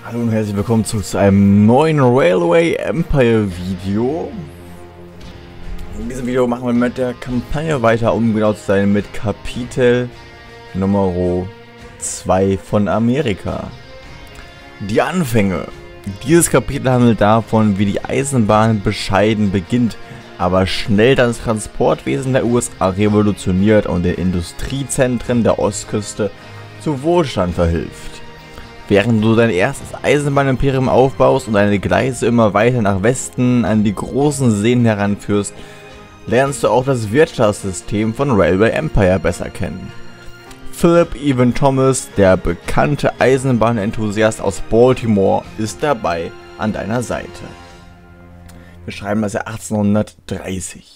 Hallo und herzlich willkommen zu einem neuen Railway Empire Video. In diesem Video machen wir mit der Kampagne weiter, um genau zu sein, mit Kapitel Nummer 2 von Amerika. Die Anfänge. Dieses Kapitel handelt davon, wie die Eisenbahn bescheiden beginnt, aber schnell das Transportwesen der USA revolutioniert und den Industriezentren der Ostküste zu Wohlstand verhilft. Während du dein erstes Eisenbahnimperium aufbaust und deine Gleise immer weiter nach Westen an die großen Seen heranführst, lernst du auch das Wirtschaftssystem von Railway Empire besser kennen. Philip Evan Thomas, der bekannte Eisenbahnenthusiast aus Baltimore, ist dabei an deiner Seite. Wir schreiben das Jahr 1830.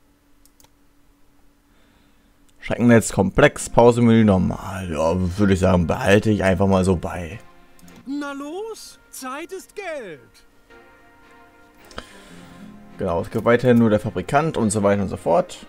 Streckennetz komplex, Pausemenü normal. Ja, würde ich sagen, behalte ich einfach mal so bei. Na los, Zeit ist Geld. Genau, es gibt weiterhin nur der Fabrikant und so weiter und so fort.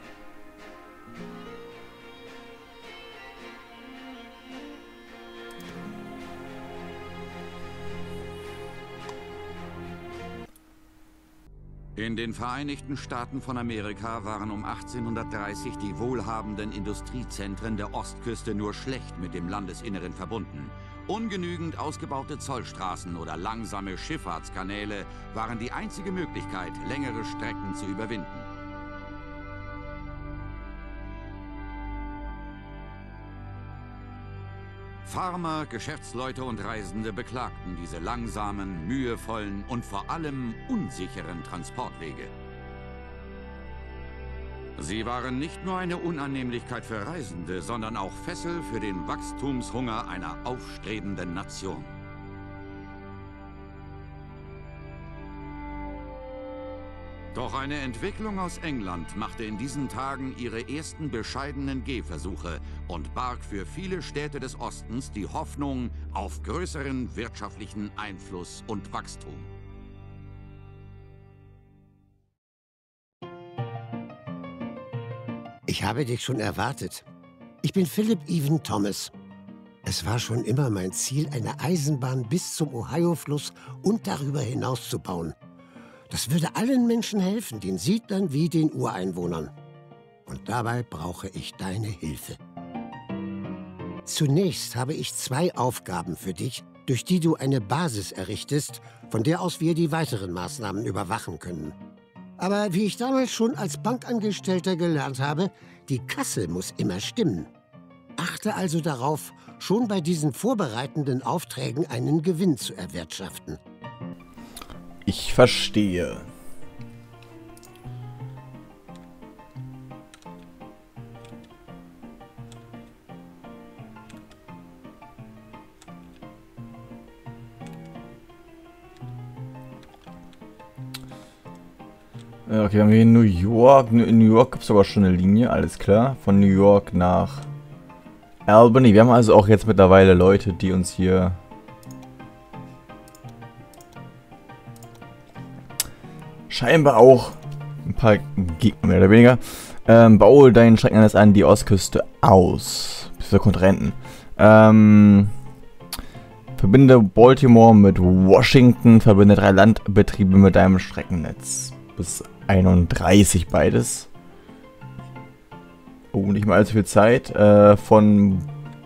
In den Vereinigten Staaten von Amerika waren um 1830 die wohlhabenden Industriezentren der Ostküste nur schlecht mit dem Landesinneren verbunden. Ungenügend ausgebaute Zollstraßen oder langsame Schifffahrtskanäle waren die einzige Möglichkeit, längere Strecken zu überwinden. Farmer, Geschäftsleute und Reisende beklagten diese langsamen, mühevollen und vor allem unsicheren Transportwege. Sie waren nicht nur eine Unannehmlichkeit für Reisende, sondern auch Fessel für den Wachstumshunger einer aufstrebenden Nation. Doch eine Entwicklung aus England machte in diesen Tagen ihre ersten bescheidenen Gehversuche und barg für viele Städte des Ostens die Hoffnung auf größeren wirtschaftlichen Einfluss und Wachstum. Ich habe dich schon erwartet. Ich bin Philip Evan Thomas. Es war schon immer mein Ziel, eine Eisenbahn bis zum Ohio-Fluss und darüber hinaus zu bauen. Das würde allen Menschen helfen, den Siedlern wie den Ureinwohnern. Und dabei brauche ich deine Hilfe. Zunächst habe ich 2 Aufgaben für dich, durch die du eine Basis errichtest, von der aus wir die weiteren Maßnahmen überwachen können. Aber wie ich damals schon als Bankangestellter gelernt habe, die Kasse muss immer stimmen. Achte also darauf, schon bei diesen vorbereitenden Aufträgen einen Gewinn zu erwirtschaften. Ich verstehe. Okay, haben wir hier New York. In New York gibt es sogar schon eine Linie, alles klar. Von New York nach Albany. Wir haben also auch jetzt mittlerweile Leute, die uns hier scheinbar auch ein paar Gegner, mehr oder weniger. Baue deinen Streckennetz an die Ostküste aus. Für Kontrahenten. Verbinde Baltimore mit Washington. Verbinde 3 Landbetriebe mit deinem Streckennetz. Bis 31 beides. Oh, nicht mal allzu viel Zeit. Von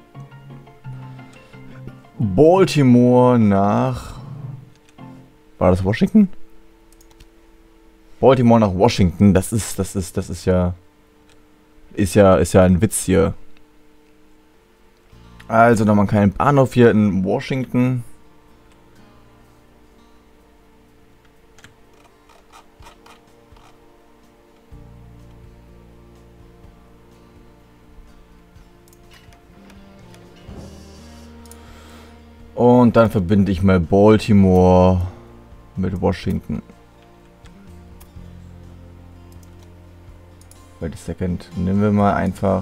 Baltimore nach... War das Washington? Baltimore nach Washington, das ist ja ein Witz hier. Also nochmal keinen Bahnhof hier in Washington. Und dann verbinde ich mal Baltimore mit Washington. Wait a second. Nehmen wir mal einfach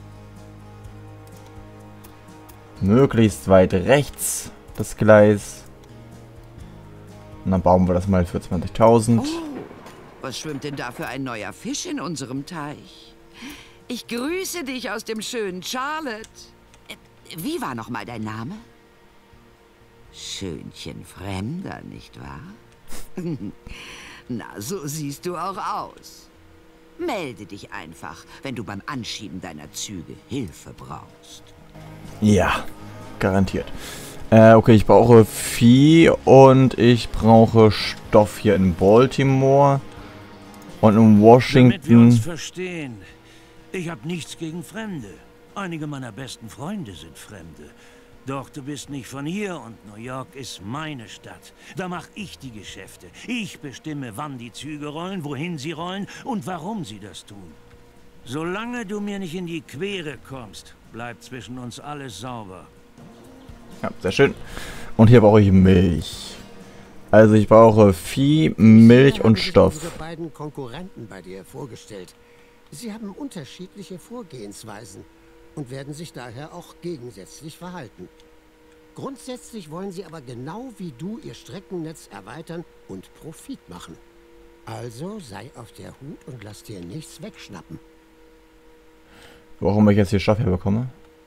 möglichst weit rechts das Gleis. Und dann bauen wir das mal für 20.000. Oh, was schwimmt denn da für ein neuer Fisch in unserem Teich? Ich grüße dich aus dem schönen Charlotte. Wie war noch mal dein Name? Schönchen Fremder, nicht wahr? Na, so siehst du auch aus. Melde dich einfach, wenn du beim Anschieben deiner Züge Hilfe brauchst. Ja, garantiert. Okay, ich brauche Vieh und ich brauche Stoff hier in Baltimore und in Washington. Damit wir uns verstehen, ich habe nichts gegen Fremde. Einige meiner besten Freunde sind Fremde. Doch du bist nicht von hier und New York ist meine Stadt. Da mache ich die Geschäfte. Ich bestimme, wann die Züge rollen, wohin sie rollen und warum sie das tun. Solange du mir nicht in die Quere kommst, bleibt zwischen uns alles sauber. Ja, sehr schön. Und hier brauche ich Milch. Also ich brauche Vieh, Milch und Stoff. Unsere beiden Konkurrenten bei dir vorgestellt. Sie haben unterschiedliche Vorgehensweisen und werden sich daher auch gegensätzlich verhalten. Grundsätzlich wollen sie aber genau wie du ihr Streckennetz erweitern und Profit machen. Also sei auf der Hut und lass dir nichts wegschnappen. Warum ich jetzt hier Stoff herbekomme?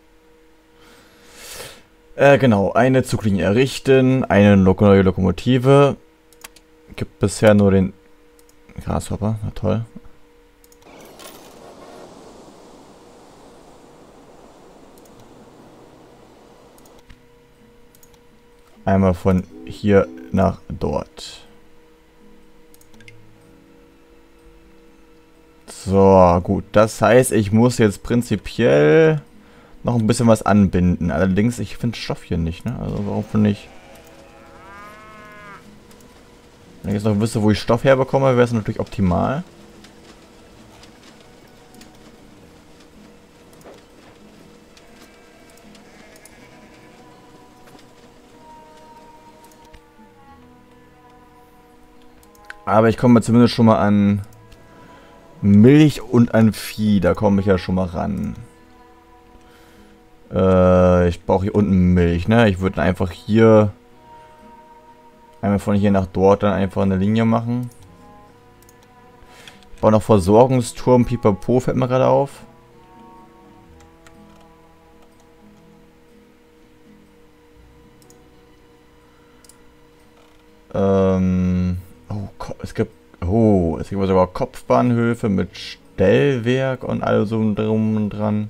Genau, eine Zuglinie errichten, eine neue Lokomotive. Gibt bisher nur den Grashopper, na toll. Einmal von hier nach dort. So, gut. Das heißt, ich muss jetzt prinzipiell noch ein bisschen was anbinden. Allerdings, ich finde Stoff hier nicht, ne? Also warum finde ich... Wenn ich jetzt noch wüsste, wo ich Stoff herbekomme, wäre es natürlich optimal. Aber ich komme zumindest schon mal an Milch und an Vieh. Da komme ich ja schon mal ran. Ich brauche hier unten Milch, ne? Ich würde einfach hier einmal von hier nach dort dann einfach eine Linie machen. Ich baue noch Versorgungsturm, Pipapo, fällt mir gerade auf. Es gibt sogar Kopfbahnhöfe mit Stellwerk und all so drum und dran.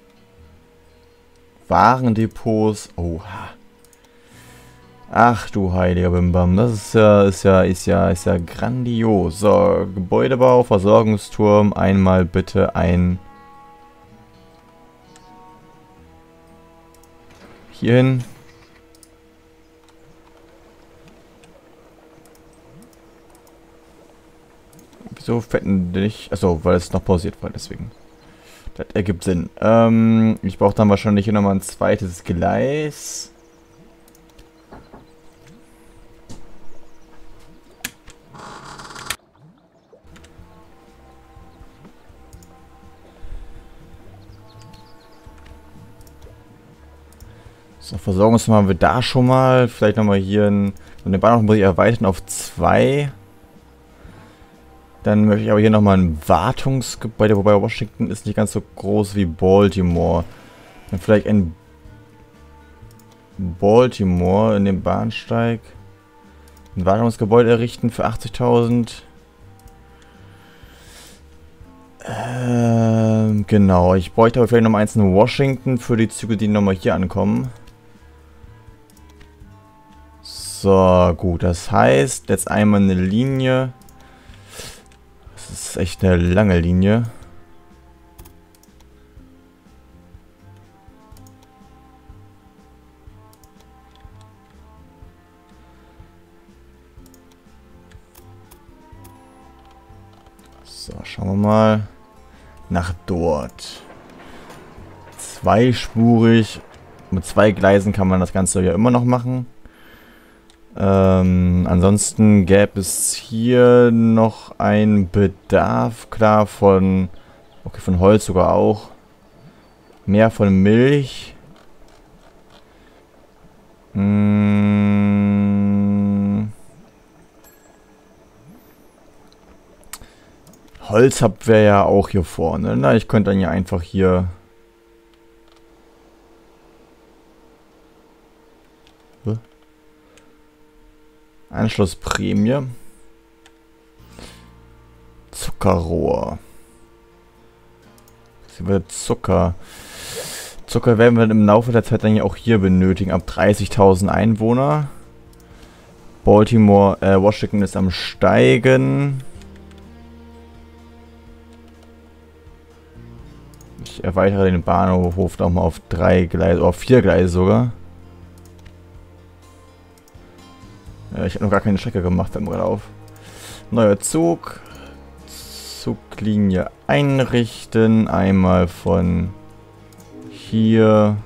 Warendepots. Oha. Ach du heiliger Bimbam. Das ist ja grandios. So, Gebäudebau, Versorgungsturm. Einmal bitte ein... Hierhin. Wieso fetten nicht? Achso, weil es noch pausiert war, deswegen. Das ergibt Sinn. Ich brauche dann wahrscheinlich hier nochmal ein zweites Gleis. So, Versorgungsturm haben wir da schon mal. Vielleicht nochmal hier den Bahnhof muss ich erweitern auf 2. Dann möchte ich aber hier nochmal ein Wartungsgebäude, wobei Washington ist nicht ganz so groß wie Baltimore. Dann vielleicht ein Baltimore in dem Bahnsteig. Ein Wartungsgebäude errichten für 80.000. Genau, ich bräuchte aber vielleicht nochmal eins in Washington für die Züge, die nochmal hier ankommen. So, gut, das heißt, jetzt einmal eine Linie. Das ist echt eine lange Linie. So, schauen wir mal nach dort. Zweispurig. Mit 2 Gleisen kann man das Ganze ja immer noch machen. Ansonsten gäbe es hier noch einen Bedarf, klar, von Holz sogar auch. Mehr von Milch. Holz habt wir ja auch hier vorne. Na, ich könnte dann ja einfach hier... Anschlussprämie. Zuckerrohr. Das wird Zucker. Zucker werden wir im Laufe der Zeit dann ja auch hier benötigen. Ab 30.000 Einwohner. Washington ist am Steigen. Ich erweitere den Bahnhof nochmal auf 3 Gleise, auf 4 Gleise sogar. Ich habe noch gar keine Strecke gemacht, fällt mir gerade auf. Neuer Zug. Zuglinie einrichten. Einmal von hier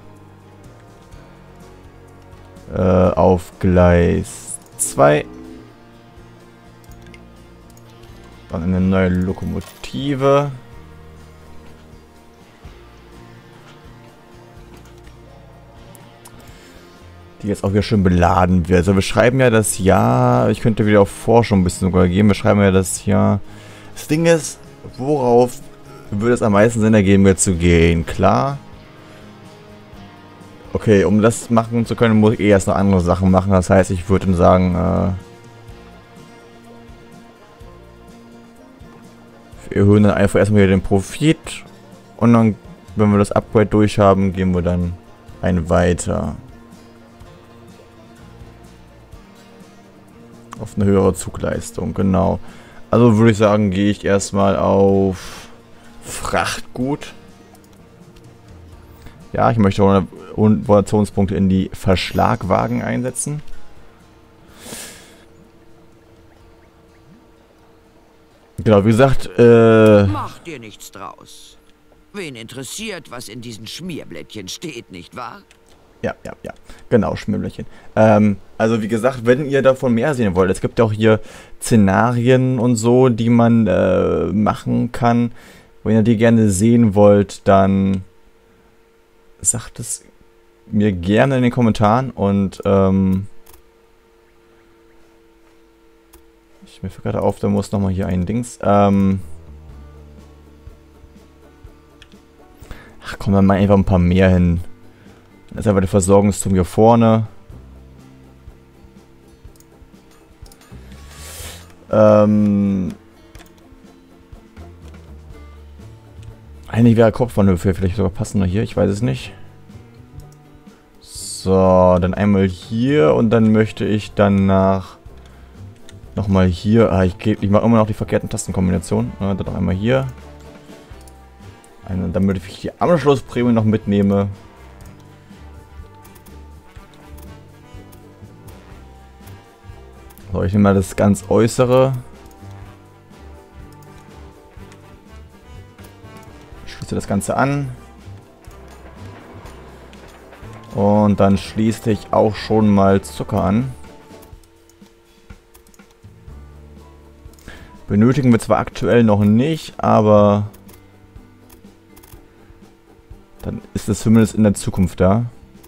auf Gleis 2. Dann eine neue Lokomotive. Die jetzt auch wieder schön beladen wird. Also wir schreiben ja das Jahr, ich könnte wieder auf Forschung ein bisschen sogar gehen, wir schreiben ja das Jahr. Das Ding ist, worauf würde es am meisten Sinn ergeben, jetzt zu gehen? Klar. Okay, um das machen zu können, muss ich erst noch andere Sachen machen. Das heißt, ich würde dann sagen, wir erhöhen dann einfach erstmal wieder den Profit. Und dann, wenn wir das Upgrade durch haben, gehen wir dann weiter. Auf eine höhere Zugleistung, genau. Also würde ich sagen, gehe ich erstmal auf Frachtgut. Ja, ich möchte Innovationspunkte in die Verschlagwagen einsetzen. Genau, wie gesagt, Mach dir nichts draus. Wen interessiert, was in diesen Schmierblättchen steht, nicht wahr? Ja. Genau, Schmierblättchen. Also wie gesagt, wenn ihr davon mehr sehen wollt, es gibt ja auch hier Szenarien und so, die man machen kann. Wenn ihr die gerne sehen wollt, dann sagt es mir gerne in den Kommentaren und mir fällt gerade auf, da muss nochmal hier ein Dings. Ach komm, dann mal einfach ein paar mehr hin. Das ist aber der Versorgungsturm hier vorne. Eigentlich wäre Kopfbahnhöfe vielleicht sogar passender hier, ich weiß es nicht. So, dann einmal hier und dann möchte ich danach nochmal hier. Ich mache immer noch die verkehrten Tastenkombinationen. Dann noch einmal hier. Damit ich die Anschlussprämie noch mitnehme. So, ich nehme mal das ganz Äußere. Schließe das Ganze an. Und dann schließe ich auch schon mal Zucker an. Benötigen wir zwar aktuell noch nicht, aber dann ist es zumindest in der Zukunft da.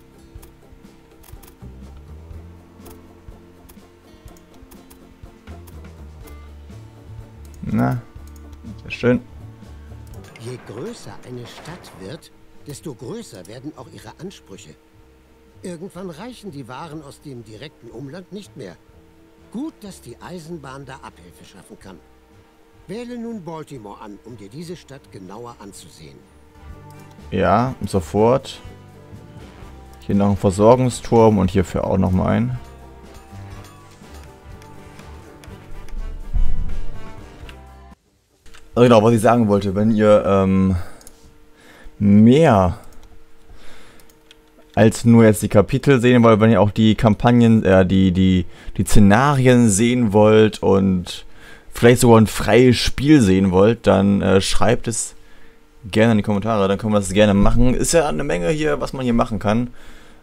Na, sehr schön. Je größer eine Stadt wird, desto größer werden auch ihre Ansprüche. Irgendwann reichen die Waren aus dem direkten Umland nicht mehr. Gut, dass die Eisenbahn da Abhilfe schaffen kann. Wähle nun Baltimore an, um dir diese Stadt genauer anzusehen. Ja, sofort. Hier noch ein Versorgungsturm und hierfür auch noch mal ein. Also genau, was ich sagen wollte, wenn ihr mehr als nur jetzt die Kapitel sehen wollt, wenn ihr auch die Kampagnen, die Szenarien sehen wollt und vielleicht sogar ein freies Spiel sehen wollt, dann schreibt es gerne in die Kommentare, dann können wir das gerne machen. Ist ja eine Menge hier, was man hier machen kann.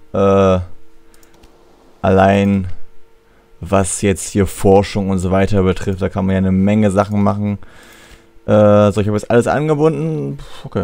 Allein was jetzt hier Forschung und so weiter betrifft, da kann man ja eine Menge Sachen machen. So, ich habe jetzt alles angebunden. Okay.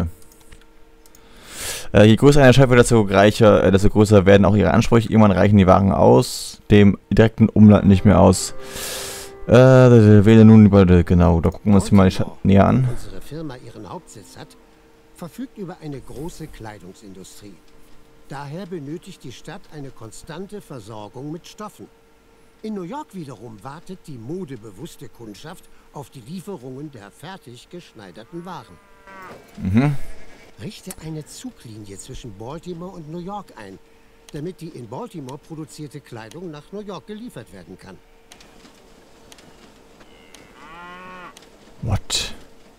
Je größer eine Stadt wird, desto größer werden auch ihre Ansprüche. Irgendwann reichen die Waren aus dem direkten Umland nicht mehr aus. Wähle nun genau, da gucken wir uns die mal die Stadt näher an. Unsere Firma ihren Hauptsitz hat, verfügt über eine große Kleidungsindustrie. Daher benötigt die Stadt eine konstante Versorgung mit Stoffen. In New York wiederum wartet die modebewusste Kundschaft auf die Lieferungen der fertig geschneiderten Waren. Richte eine Zuglinie zwischen Baltimore und New York ein, damit die in Baltimore produzierte Kleidung nach New York geliefert werden kann. What?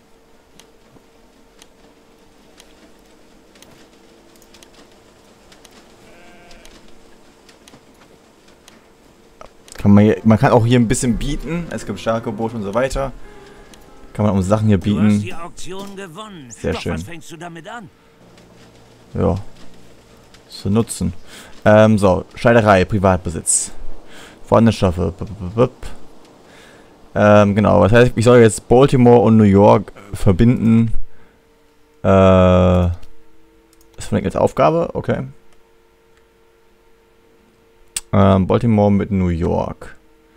Man kann auch hier ein bisschen bieten. Es gibt starke Boote und so weiter. Kann man um Sachen hier bieten. Du hast die Auktion gewonnen. Sehr Doch schön. was fängst du damit an? Ja. Zu nutzen. So, Schneiderei, Privatbesitz. Vorhandene Stoffe. Genau, das heißt, ich soll jetzt Baltimore und New York verbinden. Das ist jetzt Aufgabe, okay. Baltimore mit New York.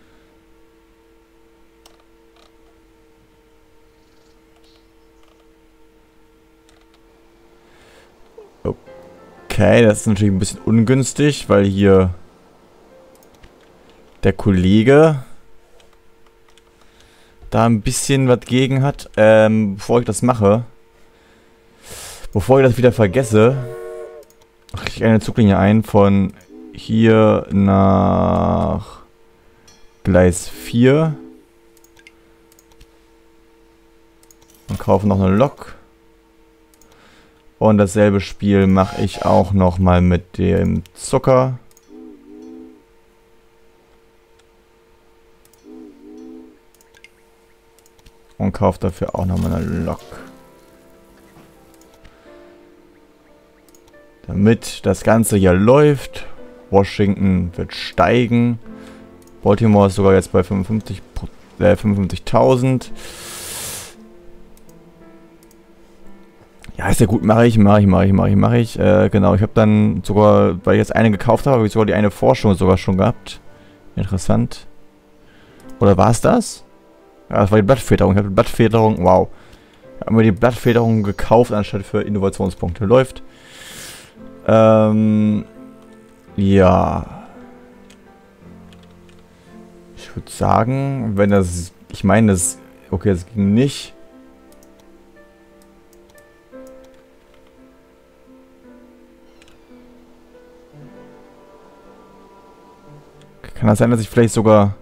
Okay, das ist natürlich ein bisschen ungünstig, weil hier der Kollege da ein bisschen was gegen hat. Bevor ich das mache, bevor ich das wieder vergesse, mache ich eine Zuglinie ein von hier nach Gleis 4 und kaufe noch eine Lok. Und dasselbe Spiel mache ich auch noch mal mit dem Zucker. Und kaufe dafür auch noch mal eine Lok. Damit das Ganze hier läuft. Washington wird steigen. Baltimore ist sogar jetzt bei 55.000. Ja, ist ja gut, mache ich. Genau, ich habe dann sogar, weil ich jetzt eine gekauft habe, habe ich sogar die eine Forschung sogar schon gehabt. Interessant. Oder war es das? Ja, das war die Blattfederung. Ich habe die Blattfederung, wow. Ich habe mir die Blattfederung gekauft, anstatt für Innovationspunkte. Läuft. Ja. Ich würde sagen, wenn das, ich meine, das, okay, das ging nicht. Kann das sein, dass ich vielleicht sogar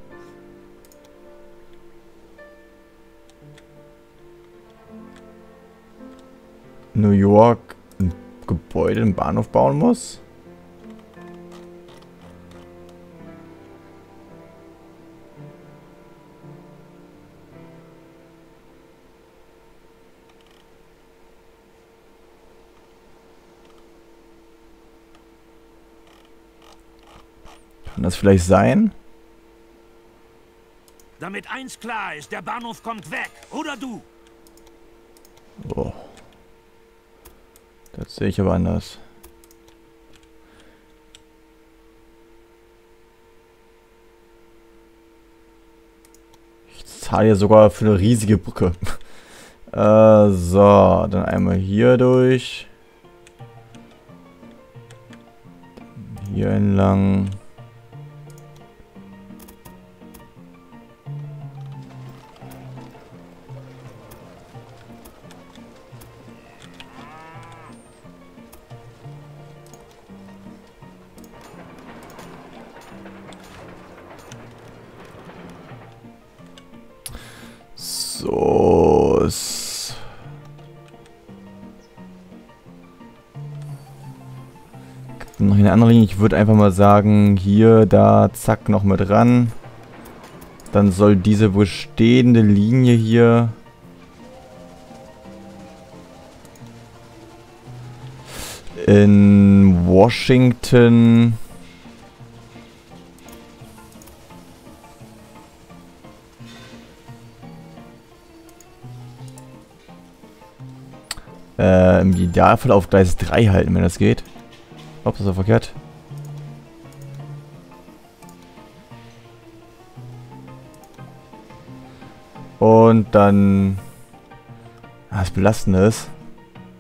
New York ein Gebäude, einen Bahnhof bauen muss? Kann das vielleicht sein? Damit eins klar ist, der Bahnhof kommt weg. Oder du. Oh. Das sehe ich aber anders. Ich zahle hier sogar für eine riesige Brücke. So, dann einmal hier durch. Hier entlang. So. Noch eine andere Linie. Ich würde einfach mal sagen, hier, da, zack, noch mit ran. Dann soll diese bestehende Linie hier in Washington im Idealfall auf Gleis 3 halten, wenn das geht. Ob das so verkehrt. Und dann das Belastende ist.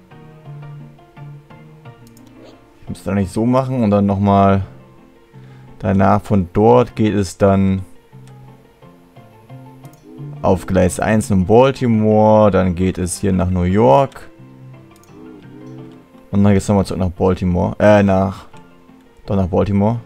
Ich muss es dann nicht so machen und dann nochmal Danach von dort geht es dann auf Gleis 1 in Baltimore. Dann geht es hier nach New York. Und dann geht es nochmal zurück nach Baltimore. Nach Baltimore.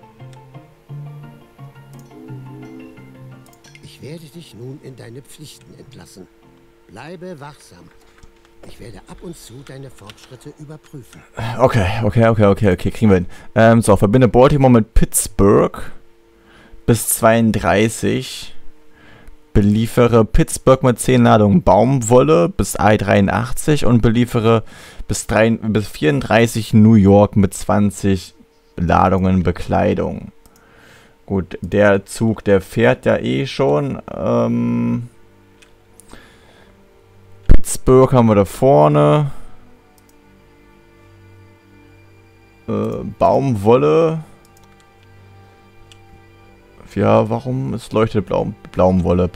Ich werde dich nun in deine Pflichten entlassen. Bleibe wachsam. Ich werde ab und zu deine Fortschritte überprüfen. Okay, kriegen wir hin. So, verbinde Baltimore mit Pittsburgh bis 32. Beliefere Pittsburgh mit 10 Ladungen Baumwolle bis I-83 und beliefere bis 34 New York mit 20 Ladungen Bekleidung. Gut, der Zug, der fährt ja eh schon. Pittsburgh haben wir da vorne. Baumwolle. Ja, warum? Es leuchtet Baumwolle.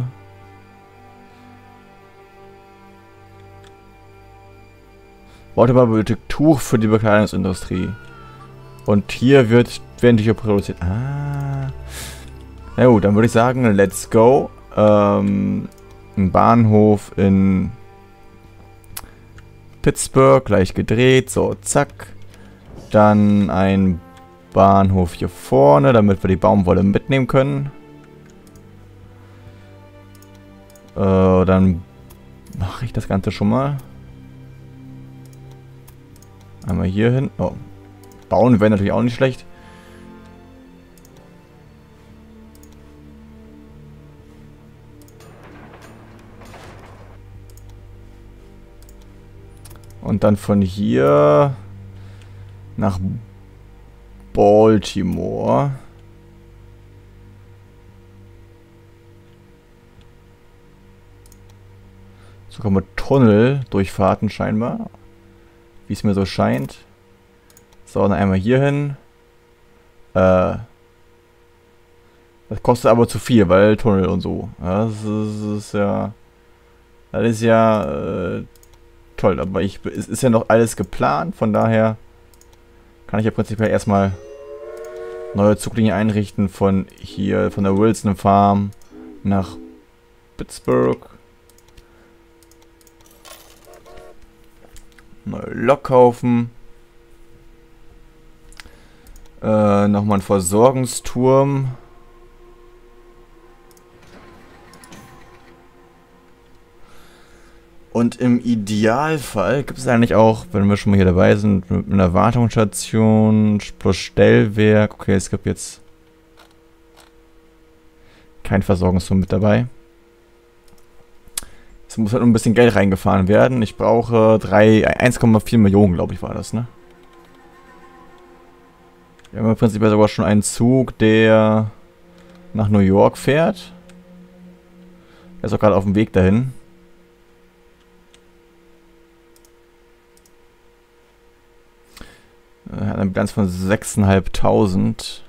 Warte mal, bitte Tuch für die Bekleidungsindustrie. Und hier werden die hier produziert. Ah. Na gut, dann würde ich sagen, let's go. Ein Bahnhof in Pittsburgh, gleich gedreht. So, zack. Dann ein Bahnhof hier vorne, damit wir die Baumwolle mitnehmen können. Dann mache ich das Ganze schon mal. Einmal hier hin. Oh. Bauen wäre natürlich auch nicht schlecht. Und dann von hier nach Baltimore. Sogar mit Tunnel-Durchfahrten scheinbar. Wie es mir so scheint. So, dann einmal hier hin. Das kostet aber zu viel, weil Tunnel und so. Das ist ja... Das ist ja... toll, aber es ist ja noch alles geplant, von daher kann ich ja prinzipiell erstmal neue Zuglinie einrichten von hier, von der Wilson Farm nach Pittsburgh. Neue Lok kaufen. Nochmal ein Versorgungsturm. Und im Idealfall gibt es eigentlich auch, wenn wir schon mal hier dabei sind, mit einer Wartungsstation plus Stellwerk. Okay, es gibt jetzt kein Versorgungsturm mit dabei. Es muss halt nur ein bisschen Geld reingefahren werden. Ich brauche 1,4 Millionen, glaube ich, war das, ne? Wir haben im Prinzip sogar schon einen Zug, der nach New York fährt. Er ist auch gerade auf dem Weg dahin. Er hat eine Bilanz von 6.500.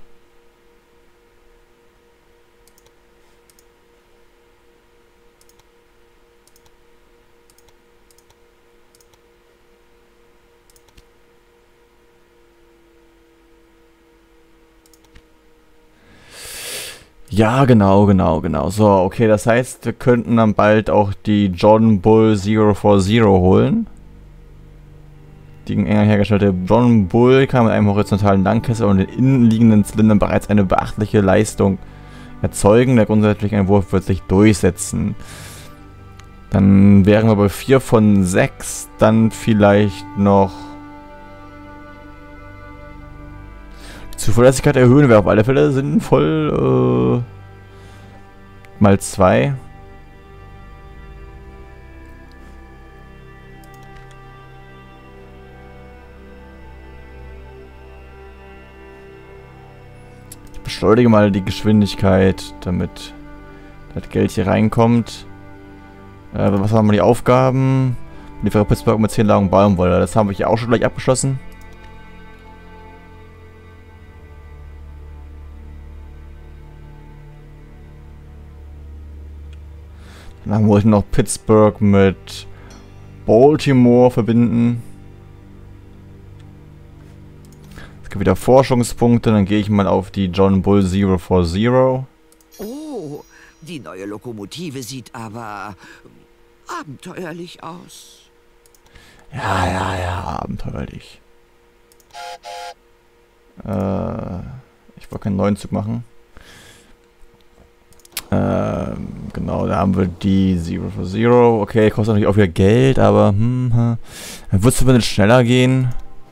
Ja, genau. So, okay, das heißt, wir könnten dann bald auch die John Bull 040 holen. Die in England hergestellte John Bull kann mit einem horizontalen Langkessel und den innenliegenden Zylindern bereits eine beachtliche Leistung erzeugen. Der grundsätzliche Entwurf wird sich durchsetzen. Dann wären wir bei 4 von 6. Dann vielleicht noch die Zuverlässigkeit erhöhen wäre auf alle Fälle sinnvoll. Mal 2. Beschleunige mal die Geschwindigkeit, damit das Geld hier reinkommt. Was haben wir die Aufgaben? Liefere Pittsburgh mit 10 Ladungen Baumwolle. Das haben wir hier auch schon gleich abgeschlossen. Dann wollte ich noch Pittsburgh mit Baltimore verbinden. Es gibt wieder Forschungspunkte. Dann gehe ich mal auf die John Bull 040. Oh, die neue Lokomotive sieht aber abenteuerlich aus. Ja, abenteuerlich. Ich wollte keinen neuen Zug machen. Genau, da haben wir die 040. Okay, kostet natürlich auch wieder Geld, aber dann wird es zumindest schneller gehen.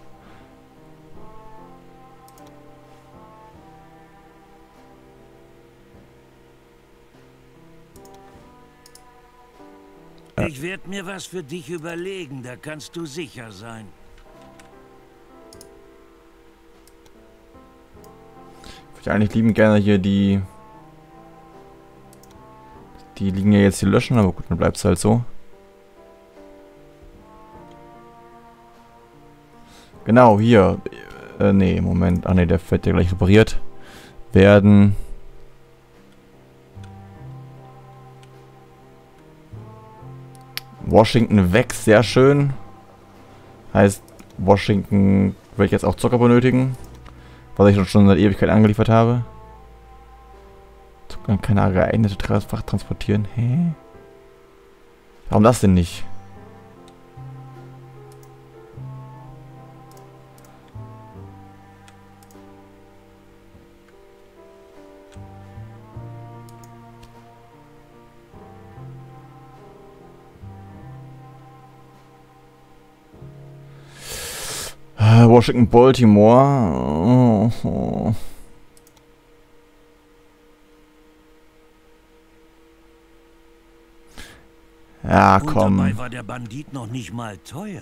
Ich werde mir was für dich überlegen, da kannst du sicher sein. Ich würde eigentlich lieben gerne hier die liegen ja jetzt hier löschen, aber gut, dann bleibt es halt so. Genau, hier. Nee, Moment. Ah ne, der wird ja gleich repariert. Werden. Washington weg, sehr schön. Heißt, Washington werde ich jetzt auch Zucker benötigen. Was ich schon seit Ewigkeit angeliefert habe. Zucker kann keine geeignete Fracht transportieren. Hä? Warum das denn nicht? Washington, Baltimore. Oh. Ja, komm. Und dabei war der Bandit noch nicht mal teuer.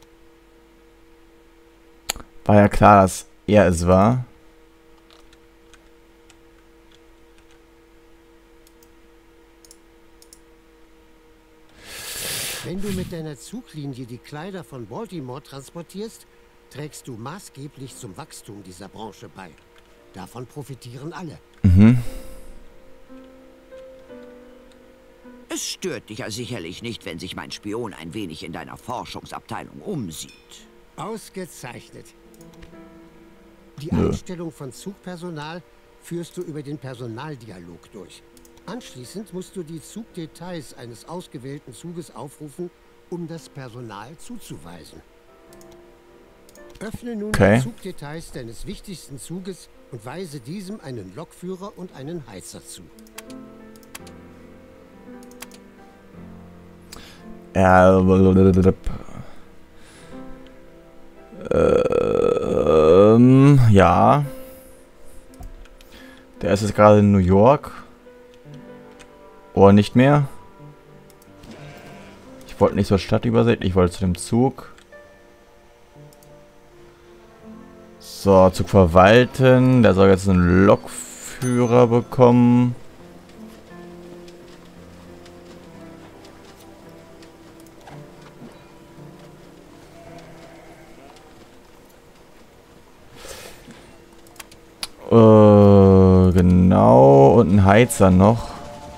War ja klar, dass er es war. Wenn du mit deiner Zuglinie die Kleider von Baltimore transportierst, trägst du maßgeblich zum Wachstum dieser Branche bei. Davon profitieren alle. Mhm. Es stört dich ja sicherlich nicht, wenn sich mein Spion ein wenig in deiner Forschungsabteilung umsieht. Ausgezeichnet. Die Einstellung von Zugpersonal führst du über den Personaldialog durch. Anschließend musst du die Zugdetails eines ausgewählten Zuges aufrufen, um das Personal zuzuweisen. Öffne nun die Zugdetails deines wichtigsten Zuges und weise diesem einen Lokführer und einen Heizer zu. Ja. Der ist jetzt gerade in New York. Oder nicht mehr. Ich wollte nicht zur Stadt übersehen, ich wollte zu dem Zug. So, Zug verwalten. Der soll jetzt einen Lokführer bekommen. Genau. Und ein Heizer noch.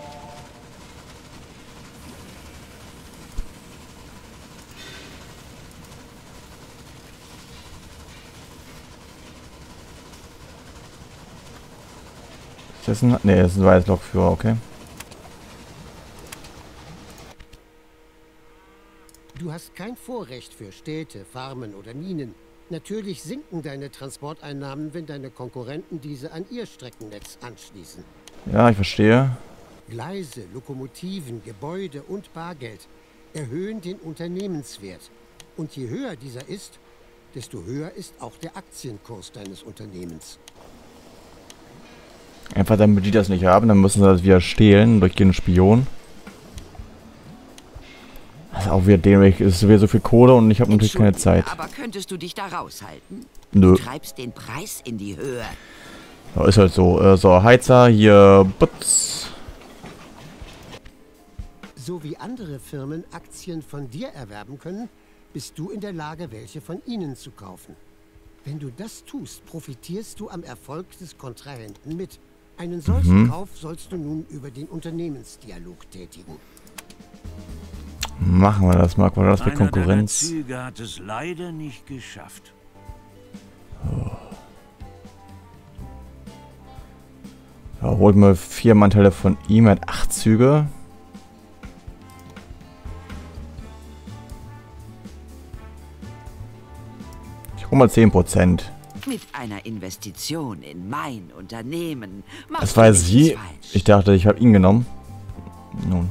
Das ist ein, nee, das ist ein weißes Lokführer, okay. Du hast kein Vorrecht für Städte, Farmen oder Minen. Natürlich sinken deine Transporteinnahmen, wenn deine Konkurrenten diese an ihr Streckennetz anschließen. Ja, ich verstehe. Gleise, Lokomotiven, Gebäude und Bargeld erhöhen den Unternehmenswert. Und je höher dieser ist, desto höher ist auch der Aktienkurs deines Unternehmens. Einfach damit die das nicht haben, dann müssen sie das wieder stehlen durch den Spion. Das ist auch wieder dämlich. Es ist wieder so viel Kohle und ich habe natürlich keine Zeit. Aber könntest du dich da raushalten? Nö. Du treibst den Preis in die Höhe. Ja, ist halt so. So, Heizer, hier, Butz. So wie andere Firmen Aktien von dir erwerben können, bist du in der Lage, welche von ihnen zu kaufen. Wenn du das tust, profitierst du am Erfolg des Kontrahenten mit. Einen solchen Kauf sollst du nun über den Unternehmensdialog tätigen. Machen wir das mal. Was war das für Einer Konkurrenz? deiner Züge hat es leider nicht geschafft. Ja, holt mal 4 Mannteile von ihm, er hat 8 Züge. Ich hol mal 10%. Mit einer Investition in mein Unternehmen. Das war sie. Ich dachte, ich habe ihn genommen. Nun.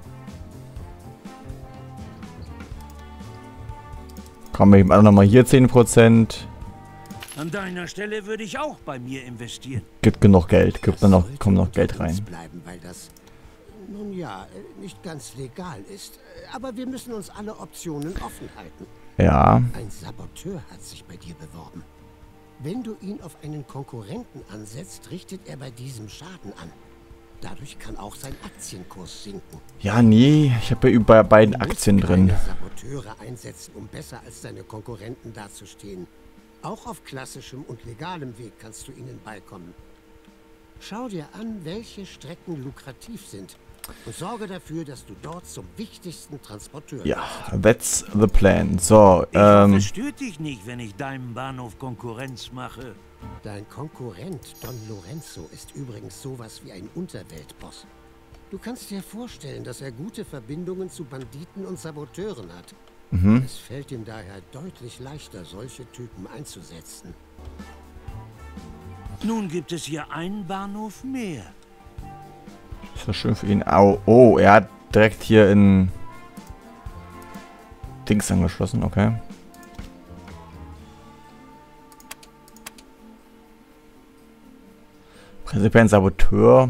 Komm, wir auch nochmal hier 10%. An deiner Stelle würde ich auch bei mir investieren. Gibt genug Geld. Kommt noch Geld rein. Bleiben, weil das, nun ja, nicht ganz legal ist. Aber wir müssen uns alle Optionen offen halten. Ja. Ein Saboteur hat sich bei dir beworben. Wenn du ihn auf einen Konkurrenten ansetzt, richtet er bei diesem Schaden an. Dadurch kann auch sein Aktienkurs sinken. Ja, nee. Ich habe ja über beiden Aktien drin. Du musst keine Saboteure einsetzen, um besser als deine Konkurrenten dazustehen. Auch auf klassischem und legalem Weg kannst du ihnen beikommen. Schau dir an, welche Strecken lukrativ sind und sorge dafür, dass du dort zum wichtigsten Transporteur Ja, that's the plan. So, Ich hoffe, es stört dich nicht, wenn ich deinem Bahnhof Konkurrenz mache. Dein Konkurrent Don Lorenzo ist übrigens sowas wie ein Unterweltboss. Du kannst dir vorstellen, dass er gute Verbindungen zu Banditen und Saboteuren hat. Es fällt ihm daher deutlich leichter, solche Typen einzusetzen. Nun gibt es hier einen Bahnhof mehr. ist das schön für ihn. Au, oh, er hat direkt hier in Dings angeschlossen, okay. Prinzipiell ein Saboteur.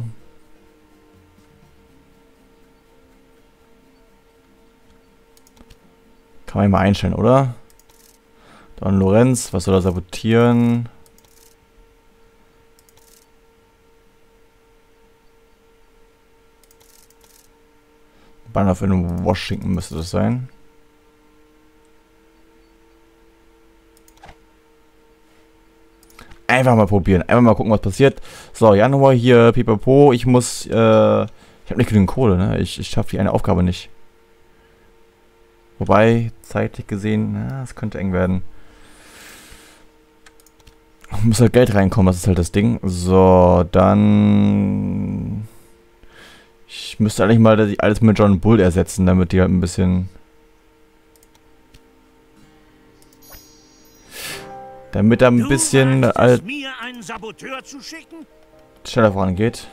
Kann man mal einstellen, oder? Don Lorenz, was soll er sabotieren? Bahnhof in Washington müsste das sein. Einfach mal probieren. Einfach mal gucken, was passiert. So, Januar hier, pipapo. Ich muss, ich habe nicht genügend Kohle, ne? Ich schaffe hier eine Aufgabe nicht. Wobei, zeitlich gesehen, es könnte eng werden. Muss halt Geld reinkommen, das ist halt das Ding. So, dann... Ich müsste eigentlich mal alles mit John Bull ersetzen, damit die halt ein bisschen... Damit er ein bisschen mir einen Saboteur zu schicken? schneller vorangeht.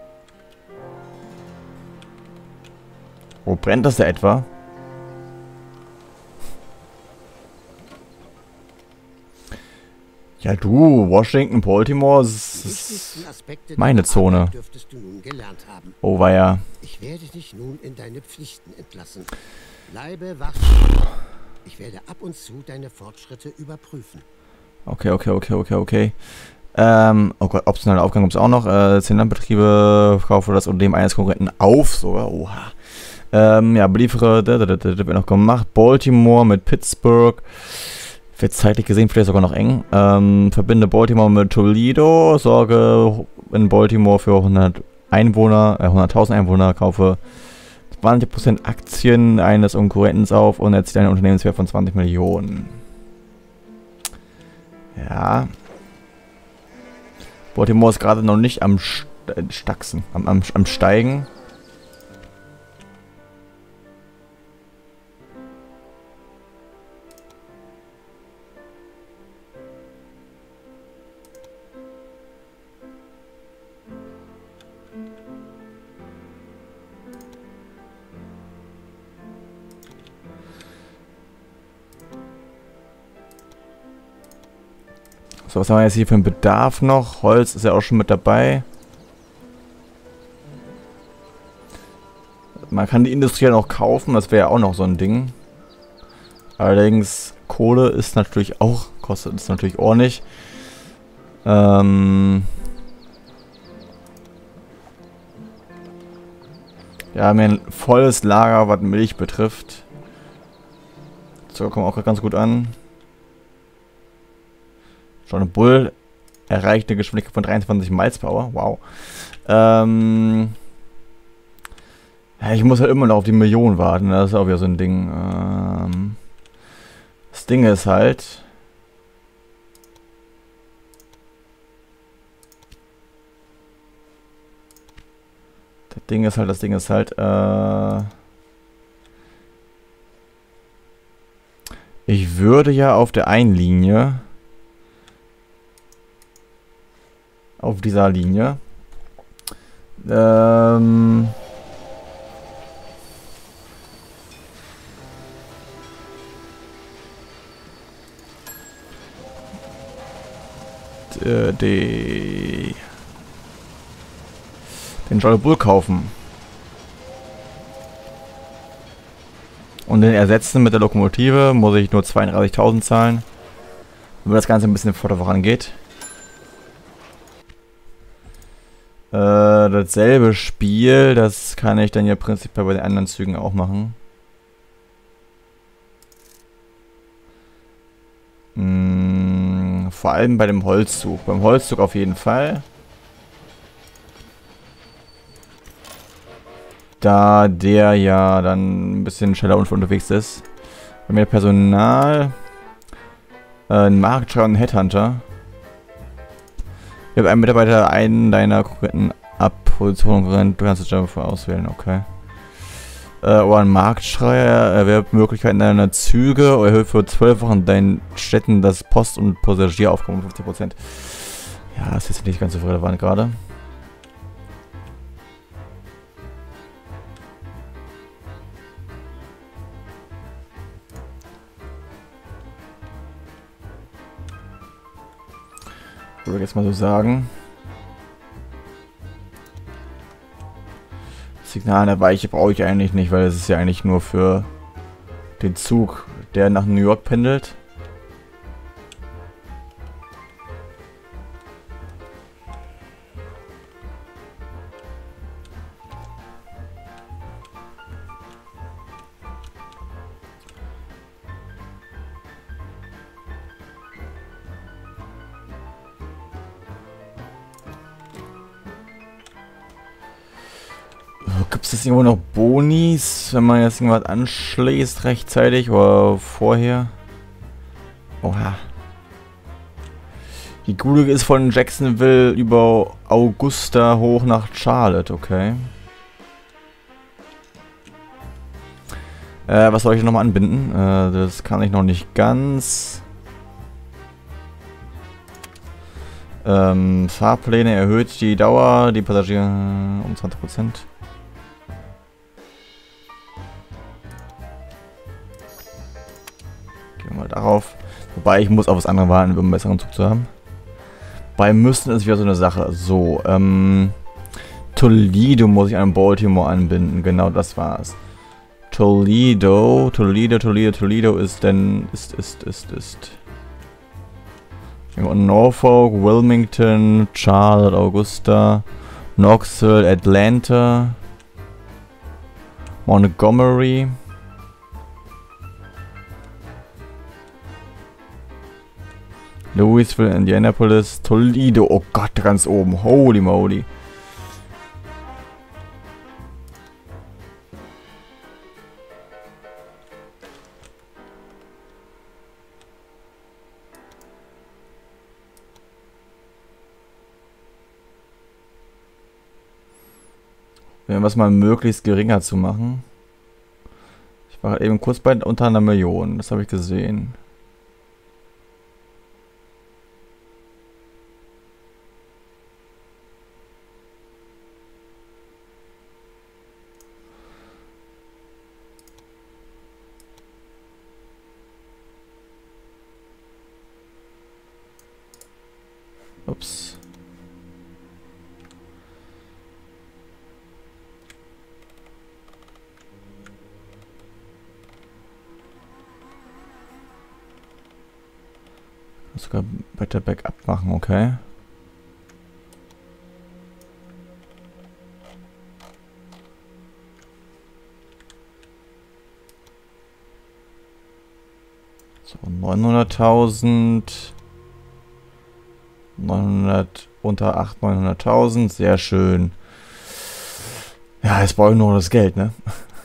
Wo brennt das da etwa? Ja du, Washington, Baltimore, das ist meine Zone. Oh weia. Ich werde dich nun in deine Pflichten entlassen. Bleibe wach. Ich werde ab und zu deine Fortschritte überprüfen. Okay. Oh Gott, optionaler Aufgang gibt es auch noch. 10 Landbetriebe, kaufe das Unternehmen eines Konkurrenten auf, sogar. Oha. Ja, beliefere, das wird noch gemacht. Baltimore mit Pittsburgh. Wird zeitlich gesehen vielleicht sogar noch eng. Verbinde Baltimore mit Toledo. Sorge in Baltimore für 100 Einwohner, 100.000 Einwohner. Kaufe 20% Aktien eines Konkurrenten auf und erzielt einen Unternehmenswert von 20 Millionen. Ja. Baltimore ist gerade noch nicht am Stachsen, am Steigen. So, was haben wir jetzt hier für einen Bedarf noch? Holz ist ja auch schon mit dabei. Man kann die Industrie ja noch kaufen, das wäre ja auch noch so ein Ding. Allerdings, Kohle ist natürlich auch, kostet es natürlich ordentlich. Wir haben hier ein volles Lager, was Milch betrifft. Zucker kommt auch ganz gut an. John Bull erreicht eine Geschwindigkeit von 23 Miles per Hour. Wow. Ja, ich muss halt immer noch auf die Million warten. Das ist auch wieder so ein Ding. Das Ding ist halt... Das Ding ist halt, ich würde ja auf der einen Linie, auf dieser Linie, den Jolly Bull kaufen. Und den ersetzen mit der Lokomotive muss ich nur 32.000 zahlen. Wenn das Ganze ein bisschen vorder vorangeht. Dasselbe Spiel, das kann ich dann ja prinzipiell bei den anderen Zügen auch machen. Vor allem bei dem Holzzug. Beim Holzzug auf jeden Fall. Da der ja dann ein bisschen schneller unterwegs ist. Bei mir Personal, ein Marktschreiber und ein Headhunter. Wir haben einen Mitarbeiter, einen deiner Konkurrenten ab. Position Konkurrent, du kannst es Java auswählen, okay. Oder ein Marktschreier, erwerbt Möglichkeiten deiner Züge oder erhöht für 12 Wochen deinen Städten das Post- und Passagieraufkommen um 50%. Ja, das ist jetzt nicht ganz so relevant gerade. Würde ich jetzt mal so sagen. Signal an der Weiche brauche ich eigentlich nicht, weil es ist ja eigentlich nur für den Zug, der nach New York pendelt. Gibt es irgendwo noch Bonis, wenn man jetzt irgendwas anschließt rechtzeitig oder vorher? Oha. Die Gute ist von Jacksonville über Augusta hoch nach Charlotte, okay. Was soll ich nochmal anbinden? Das kann ich noch nicht ganz. Fahrpläne erhöht die Dauer, die Passagiere um 20%. Mal darauf. Wobei ich muss auf was anderes warten, um einen besseren Zug zu haben. Bei müssen ist wieder so eine Sache. So, Toledo muss ich an Baltimore anbinden. Genau, das war's. Toledo ist denn, ist. Norfolk, Wilmington, Charlotte, Augusta, Knoxville, Atlanta, Montgomery. Louisville, Indianapolis, Toledo. Oh Gott, ganz oben. Holy moly. Wenn wir es mal möglichst geringer zu machen. Ich war eben kurz bei unter 1 Million. Das habe ich gesehen. Ups. Sogar Better Backup machen, okay. So, 900.000. 900, unter 800.000, 900.000, sehr schön. Ja, jetzt brauche ich nur das Geld, ne?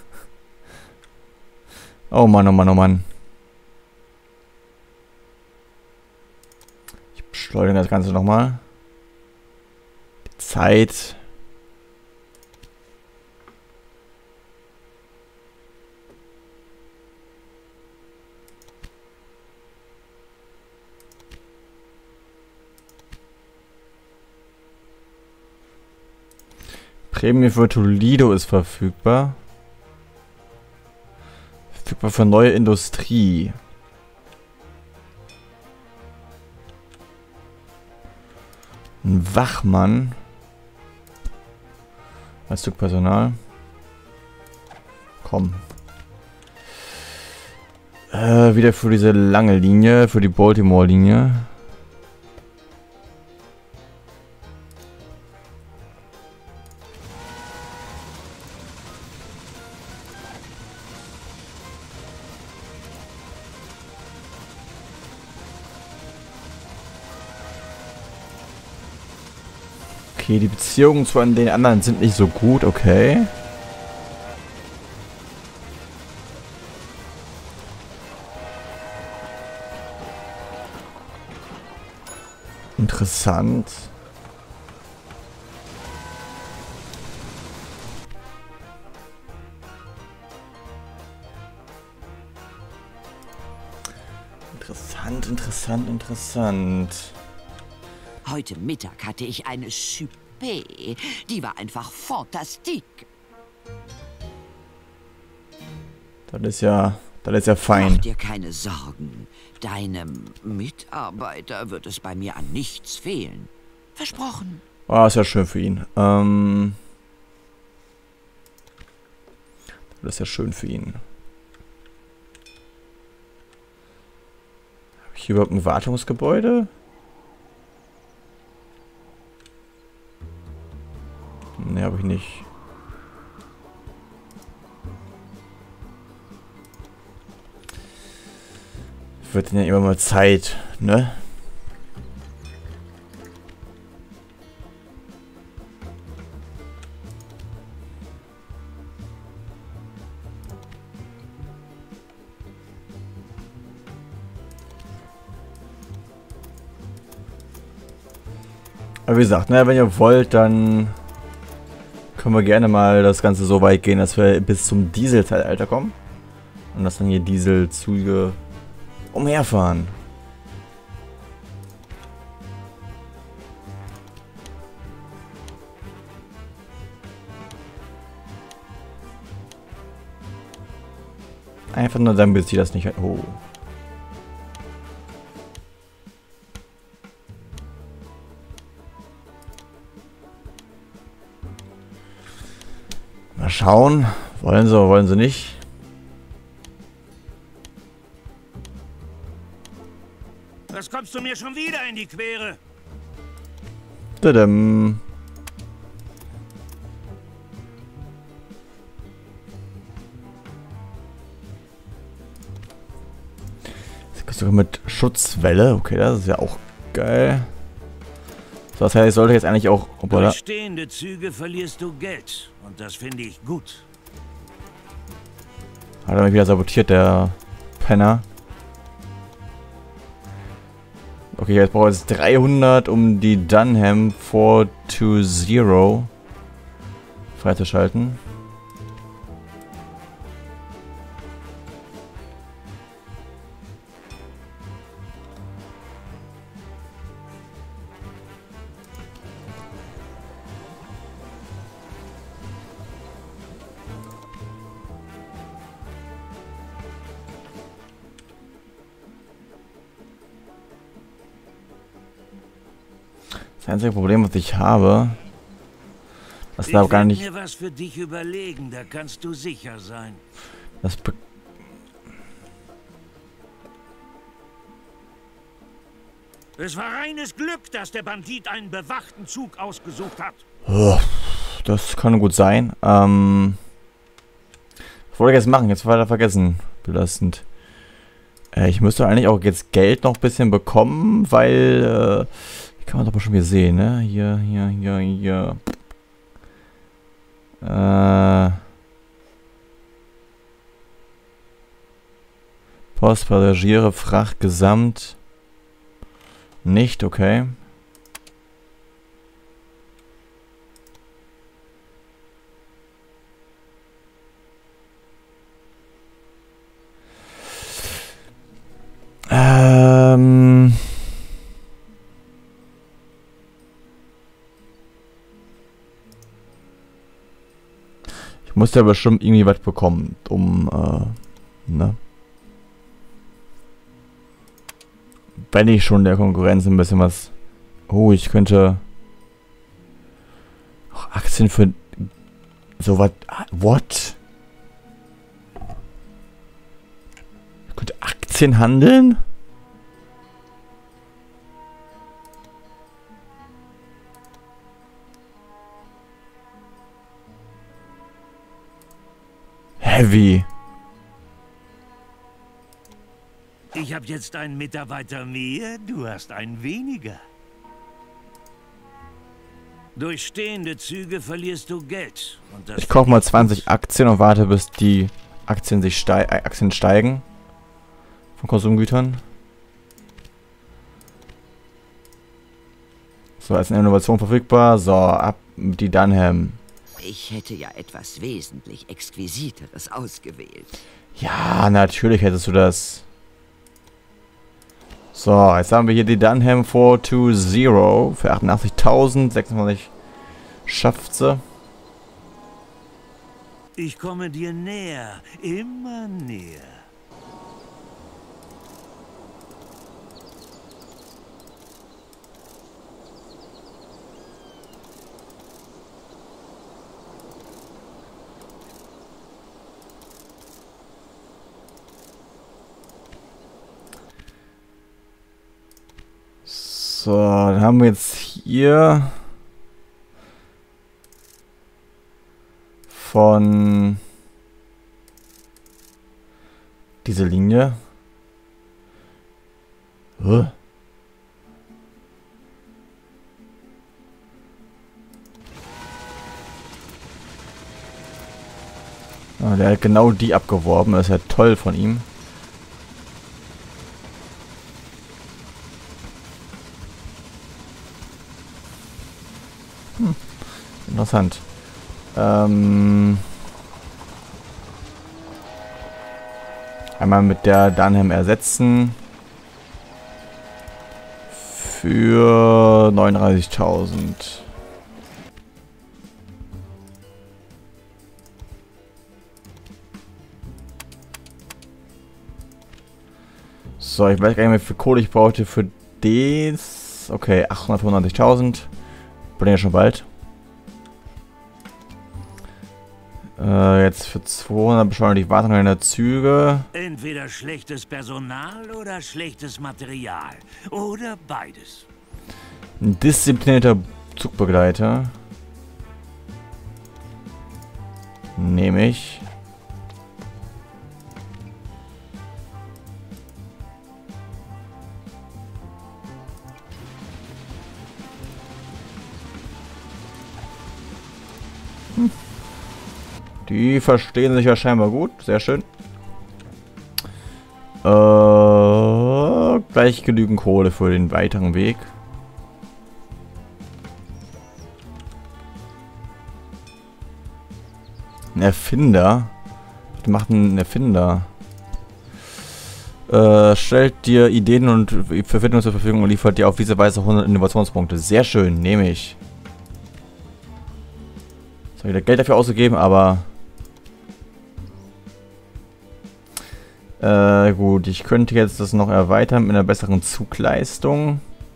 Oh Mann, oh Mann, oh Mann. Ich beschleunige das Ganze nochmal. Die Zeit. Prämie für Toledo ist verfügbar. Verfügbar für neue Industrie. Ein Wachmann. Ein Stück Personal. Komm. Wieder für diese lange Linie, für die Baltimore-Linie. Okay, die Beziehungen zu den anderen sind nicht so gut, okay. Interessant. Interessant. Heute Mittag hatte ich eine Souper. Die war einfach fantastique. Das ist ja fein. Mach dir keine Sorgen. Deinem Mitarbeiter wird es bei mir an nichts fehlen. Versprochen. Ah, ist ja schön für ihn. Das ist ja schön für ihn. Habe ich hier überhaupt ein Wartungsgebäude? Ne, habe ich nicht. Wird ja immer mal Zeit, ne? Aber wie gesagt, ne, wenn ihr wollt, dann können wir gerne mal das Ganze so weit gehen, dass wir bis zum Dieselzeitalter kommen. Und dass dann hier Dieselzüge umherfahren. Einfach nur dann, bis sie das nicht... Oh. Mal schauen. Wollen sie oder wollen sie nicht? Was kommst du mir schon wieder in die Quere? Tadam. Sogar mit Schutzwelle. Okay, das ist ja auch geil. So, das heißt, ich sollte jetzt eigentlich auch... Durch stehende Züge verlierst du Geld. Und das finde ich gut. Hat er mich wieder sabotiert, der Penner. Okay, jetzt brauche ich jetzt 300, um die Dunham 420 freizuschalten. Das einzige Problem, was ich habe, das darf gar nicht... Ich werde mir was für dich überlegen, da kannst du sicher sein. Das Es war reines Glück, dass der Bandit einen bewachten Zug ausgesucht hat. Oh, das kann gut sein. Was wollte ich jetzt machen? Jetzt weiter vergessen. Belastend. Ich müsste eigentlich auch jetzt Geld noch ein bisschen bekommen, weil... kann man doch mal schon wieder sehen, ne? Hier. Post, Passagiere, Fracht, Gesamt. Nicht, okay. Ich muss ja bestimmt irgendwie was bekommen, um, ne? Wenn ich schon der Konkurrenz ein bisschen was... Oh, ich könnte... Auch Aktien für... Sowas... What? Ich könnte Aktien handeln? Heavy. Ich habe jetzt einen Mitarbeiter mehr, du hast einen weniger. Durch stehende Züge verlierst du Geld. Und das Ich kaufe mal 20 Aktien und warte, bis die Aktien steigen. Von Konsumgütern. So, als eine Innovation verfügbar. So, ab die Dunham. Ich hätte ja etwas wesentlich Exquisiteres ausgewählt. Ja, natürlich hättest du das. So, jetzt haben wir hier die Dunham 420 für 88.000. 26 schafft sie. Ich komme dir näher, immer näher. So, dann haben wir jetzt hier von diese Linie. Huh? Ah, der hat genau die abgeworben. Das ist ja toll von ihm. Interessant. Einmal mit der Dunham ersetzen. Für 39.000. So, ich weiß gar nicht mehr, wie viel Kohle ich brauchte für das. Okay, 895.000. Bin ja schon bald. Jetzt für 200 beschleunigt die Wartung der Züge. Entweder schlechtes Personal oder schlechtes Material. Oder beides. Ein disziplinierter Zugbegleiter. Nehme ich. Die verstehen sich ja scheinbar gut. Sehr schön. Gleich genügend Kohle für den weiteren Weg. Ein Erfinder? Was macht ein Erfinder? Stellt dir Ideen und Verfindungen zur Verfügung und liefert dir auf diese Weise 100 Innovationspunkte. Sehr schön, nehme ich. Jetzt habe ich wieder Geld dafür ausgegeben, aber... gut, ich könnte jetzt das noch erweitern mit einer besseren Zugleistung.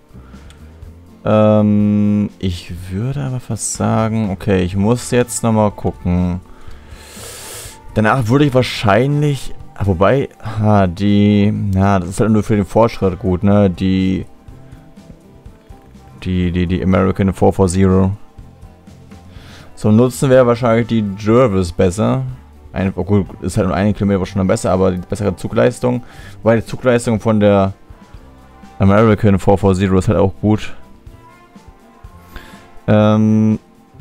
Ich würde aber fast sagen, okay, ich muss jetzt nochmal gucken. Danach würde ich wahrscheinlich, wobei, das ist halt nur für den Fortschritt gut, ne, die American 440. So, nutzen wäre wahrscheinlich die Jervis besser. Gut, ist halt nur 1 Kilometer schon besser, aber die bessere Zugleistung. Weil die Zugleistung von der American 440 ist halt auch gut. Erhöhen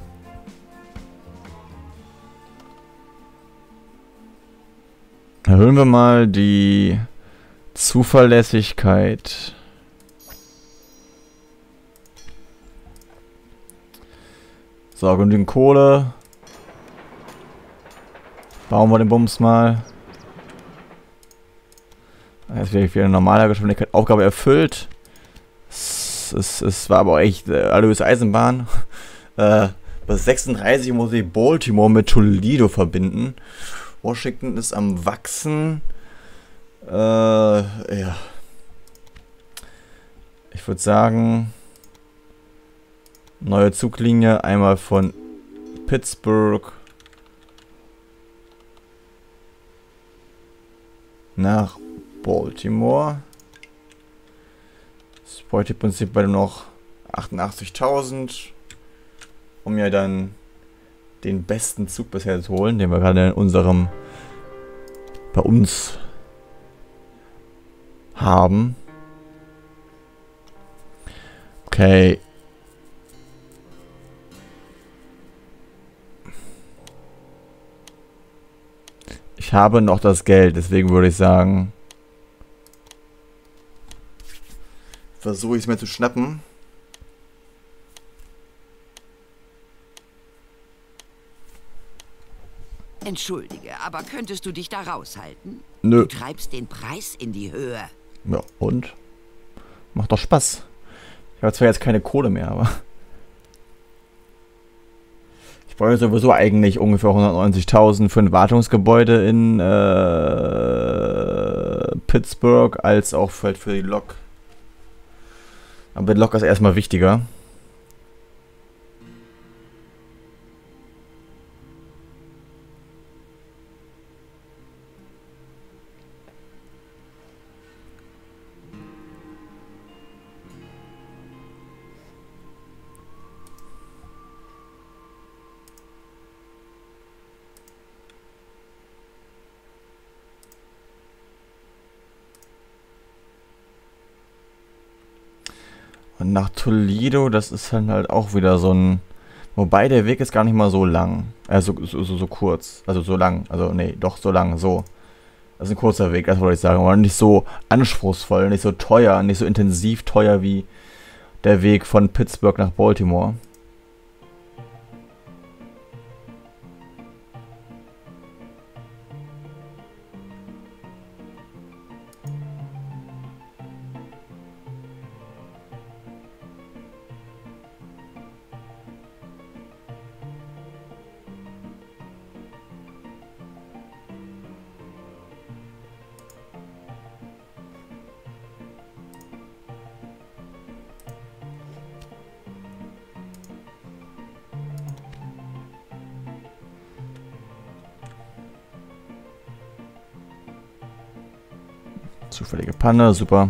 wir mal die Zuverlässigkeit. So, genügend Kohle. Bauen wir den Bums mal. Jetzt wäre ich wieder in normaler Geschwindigkeit. Aufgabe erfüllt. Es war aber auch echt Erlös Eisenbahn. Wenn Bis 36 muss ich Baltimore mit Toledo verbinden. Washington ist am Wachsen. Ja. Ich würde sagen, neue Zuglinie einmal von Pittsburgh nach Baltimore. Das bräuchte im Prinzip bei noch 88.000, um ja dann den besten Zug bisher zu holen, den wir gerade in unserem bei uns haben. Okay. Ich habe noch das Geld, deswegen würde ich sagen, versuche ich es mir zu schnappen. Entschuldige, aber könntest du dich da raushalten? Nö. Du treibst den Preis in die Höhe. Ja, und? Macht doch Spaß. Ich habe zwar jetzt keine Kohle mehr, aber ich brauche sowieso eigentlich ungefähr 190.000 für ein Wartungsgebäude in Pittsburgh, als auch für die Lok. Aber die Lok ist erstmal wichtiger. Und nach Toledo, das ist dann halt auch wieder so ein... Wobei, der Weg ist gar nicht mal so lang. So kurz. Also so lang. Also nee, doch so lang. So. Das ist ein kurzer Weg, das wollte ich sagen. Aber nicht so anspruchsvoll, nicht so teuer, nicht so intensiv teuer wie der Weg von Pittsburgh nach Baltimore. Zufällige Panne, super.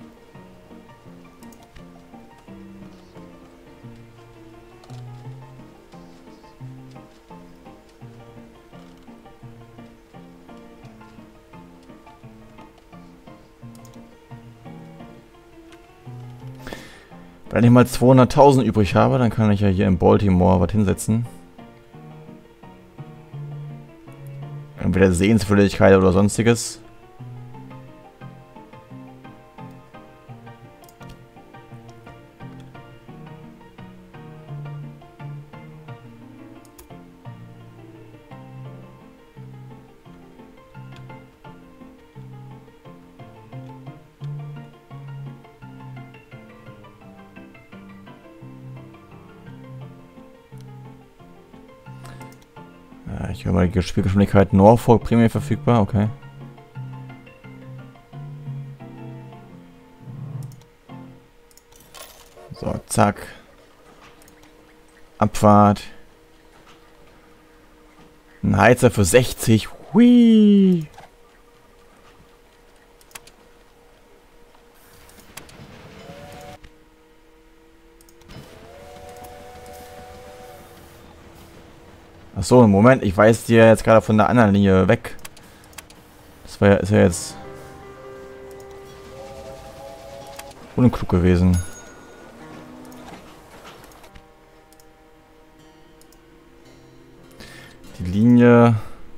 Wenn ich mal 200.000 übrig habe, dann kann ich ja hier in Baltimore was hinsetzen. Entweder Sehenswürdigkeit oder sonstiges. Ich höre mal die Spielgeschwindigkeit Norfolk primär verfügbar, okay. So, zack. Abfahrt. Ein Heizer für 60. Hui. Achso, im Moment, ich weise dir jetzt gerade von der anderen Linie weg. Das war ja, ist ja jetzt unklug gewesen. Die Linie,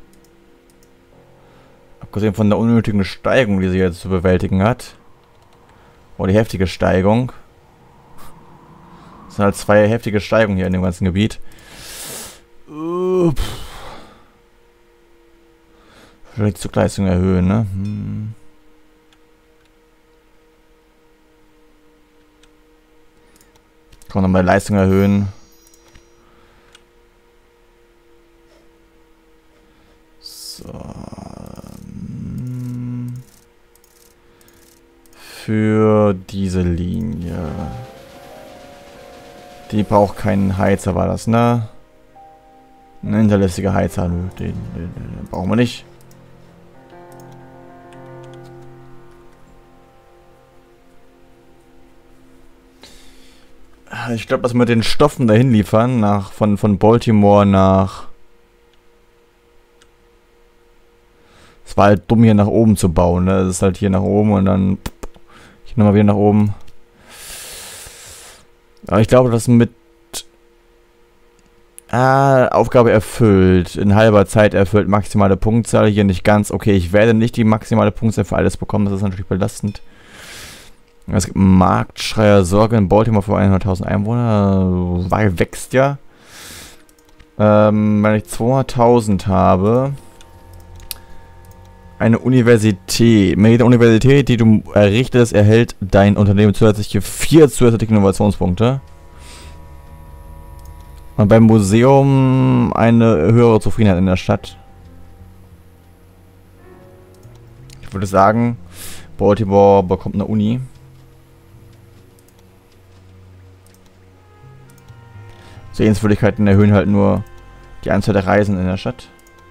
abgesehen von der unnötigen Steigung, die sie jetzt zu bewältigen hat, oder die heftige Steigung, das sind halt zwei heftige Steigungen hier in dem ganzen Gebiet. Vielleicht die Zugleistung erhöhen, ne? Kann man mal Leistung erhöhen. So. Für diese Linie. Die braucht keinen Heizer, war das, ne? Ein hinterlässiger Heizer, den brauchen wir nicht. Ich glaube, dass wir den Stoffen dahin liefern, von Baltimore nach... Es war halt dumm, hier nach oben zu bauen, ne? Es ist halt hier nach oben und dann... Hier nochmal wieder nach oben. Aber ich glaube, das mit... Aufgabe erfüllt. In halber Zeit erfüllt. Maximale Punktzahl. Hier nicht ganz. Okay, ich werde nicht die maximale Punktzahl für alles bekommen. Das ist natürlich belastend. Es gibt einen Marktschreier Sorge in Baltimore für 100.000 Einwohner. Weil wächst ja. Wenn ich 200.000 habe... Eine Universität. Mit jeder Universität, die du errichtest, erhält dein Unternehmen zusätzliche 4 zusätzliche Innovationspunkte. Und beim Museum eine höhere Zufriedenheit in der Stadt. Ich würde sagen, Baltimore bekommt eine Uni. Sehenswürdigkeiten erhöhen halt nur die Anzahl der Reisen in der Stadt.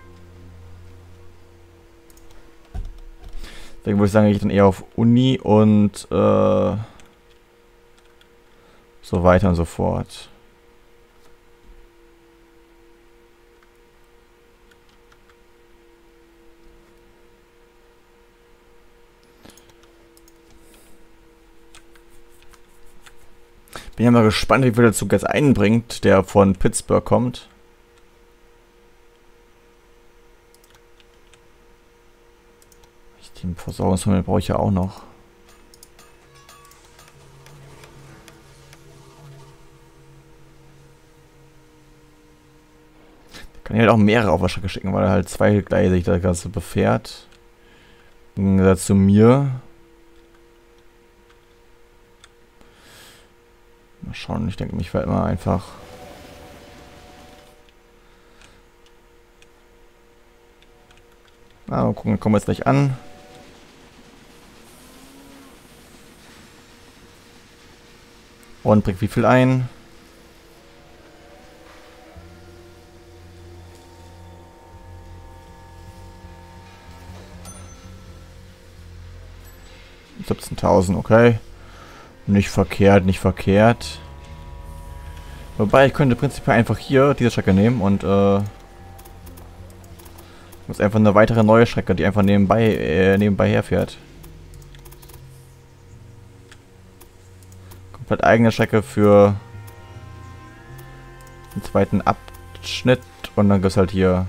Deswegen würde ich sagen, ich dann eher auf Uni und so weiter und so fort. Bin ja mal gespannt, wie viel der Zug jetzt einbringt, der von Pittsburgh kommt. Den Versorgungstunnel brauche ich ja auch noch. Kann ich halt auch mehrere auf der Strecke schicken, weil er halt zweigleisig das Ganze befährt. Im Gegensatz zu mir. Mal schauen, ich denke, ich werde mal einfach... Mal gucken, kommen wir jetzt gleich an. Und bringt wie viel ein? $17.000, okay. Nicht verkehrt, nicht verkehrt. Wobei, ich könnte prinzipiell einfach hier diese Strecke nehmen und muss einfach eine weitere neue Strecke, die einfach nebenbei herfährt. Komplett eigene Strecke für den zweiten Abschnitt und dann gibt es halt hier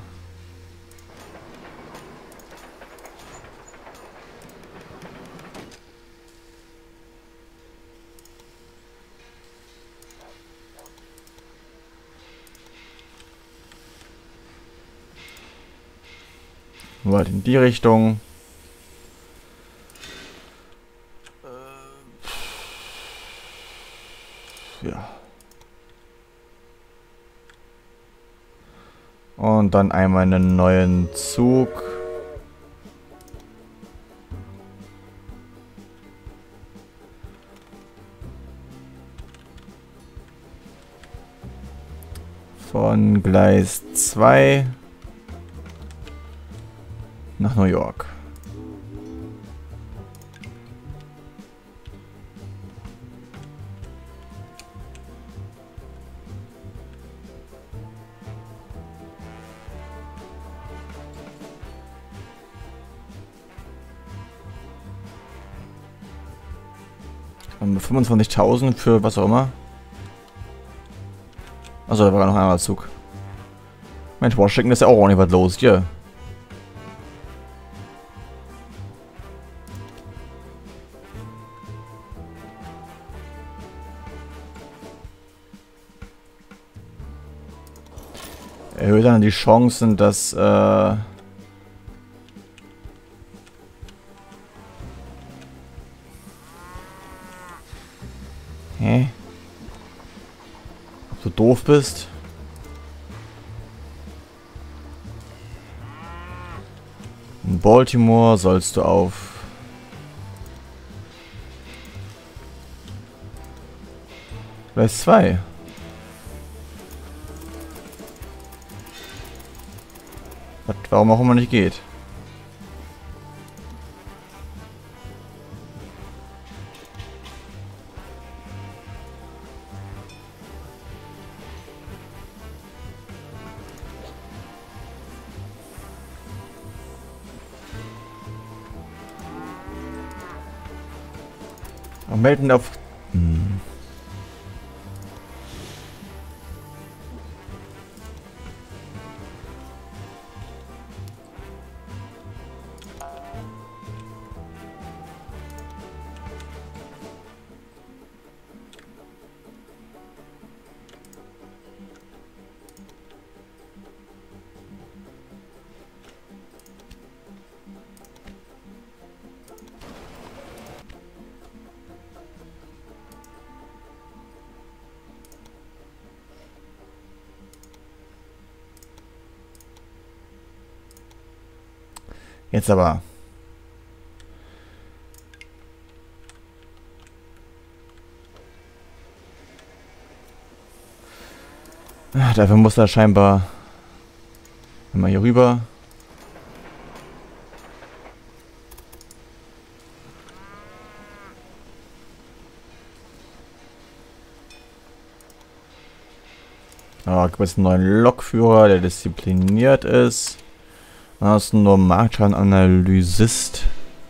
nur halt in die Richtung. Ja. Und dann einmal einen neuen Zug. Von Gleis 2 nach New York. Und 25.000 für was auch immer. Also da war noch ein anderer Zug. Mensch, Washington ist ja auch ordentlich was los hier. Erhöht dann die Chancen, dass Hä? Ob du doof bist? In Baltimore sollst du auf Gleis 2. Warum auch immer nicht geht. Melden auf. Jetzt aber. Dafür muss er scheinbar immer hier rüber. Oh, gibt es einen neuen Lokführer, der diszipliniert ist. Da ist nur Marktschadenanalysist.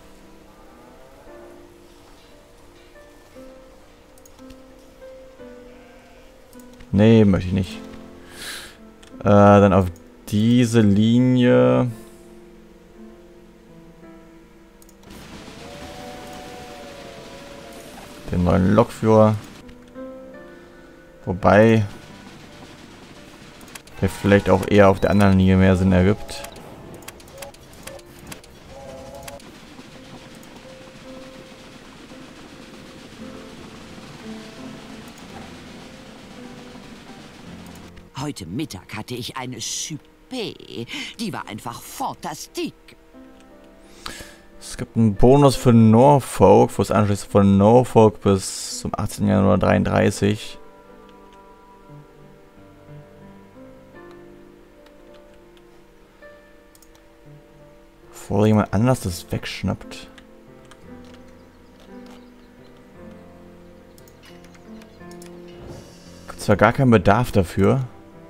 Nee, möchte ich nicht. Dann auf diese Linie. Den neuen Lokführer. Wobei der vielleicht auch eher auf der anderen Linie mehr Sinn ergibt. Heute Mittag hatte ich eine Souper. Die war einfach fantastique. Es gibt einen Bonus für Norfolk, für das Anschluss von Norfolk bis zum 18. Januar 33. Bevor jemand anders das wegschnappt. Gibt zwar gar keinen Bedarf dafür.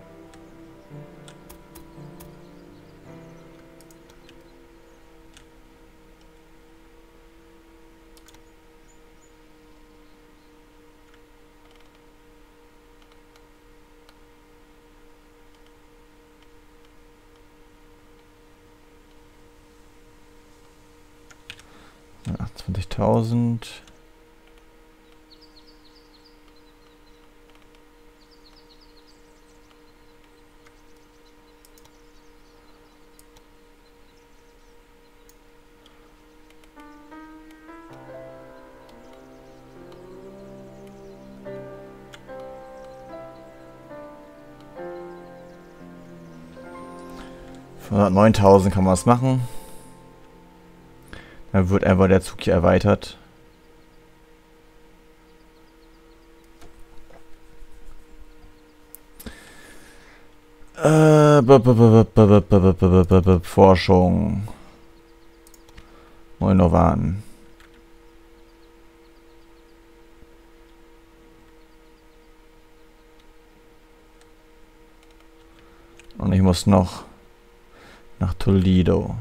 Ja, 20.000. Für 9.000 kann man es machen. Dann wird einfach der Zug hier erweitert. Forschung. Neue Novaten. Und ich muss noch nach Toledo.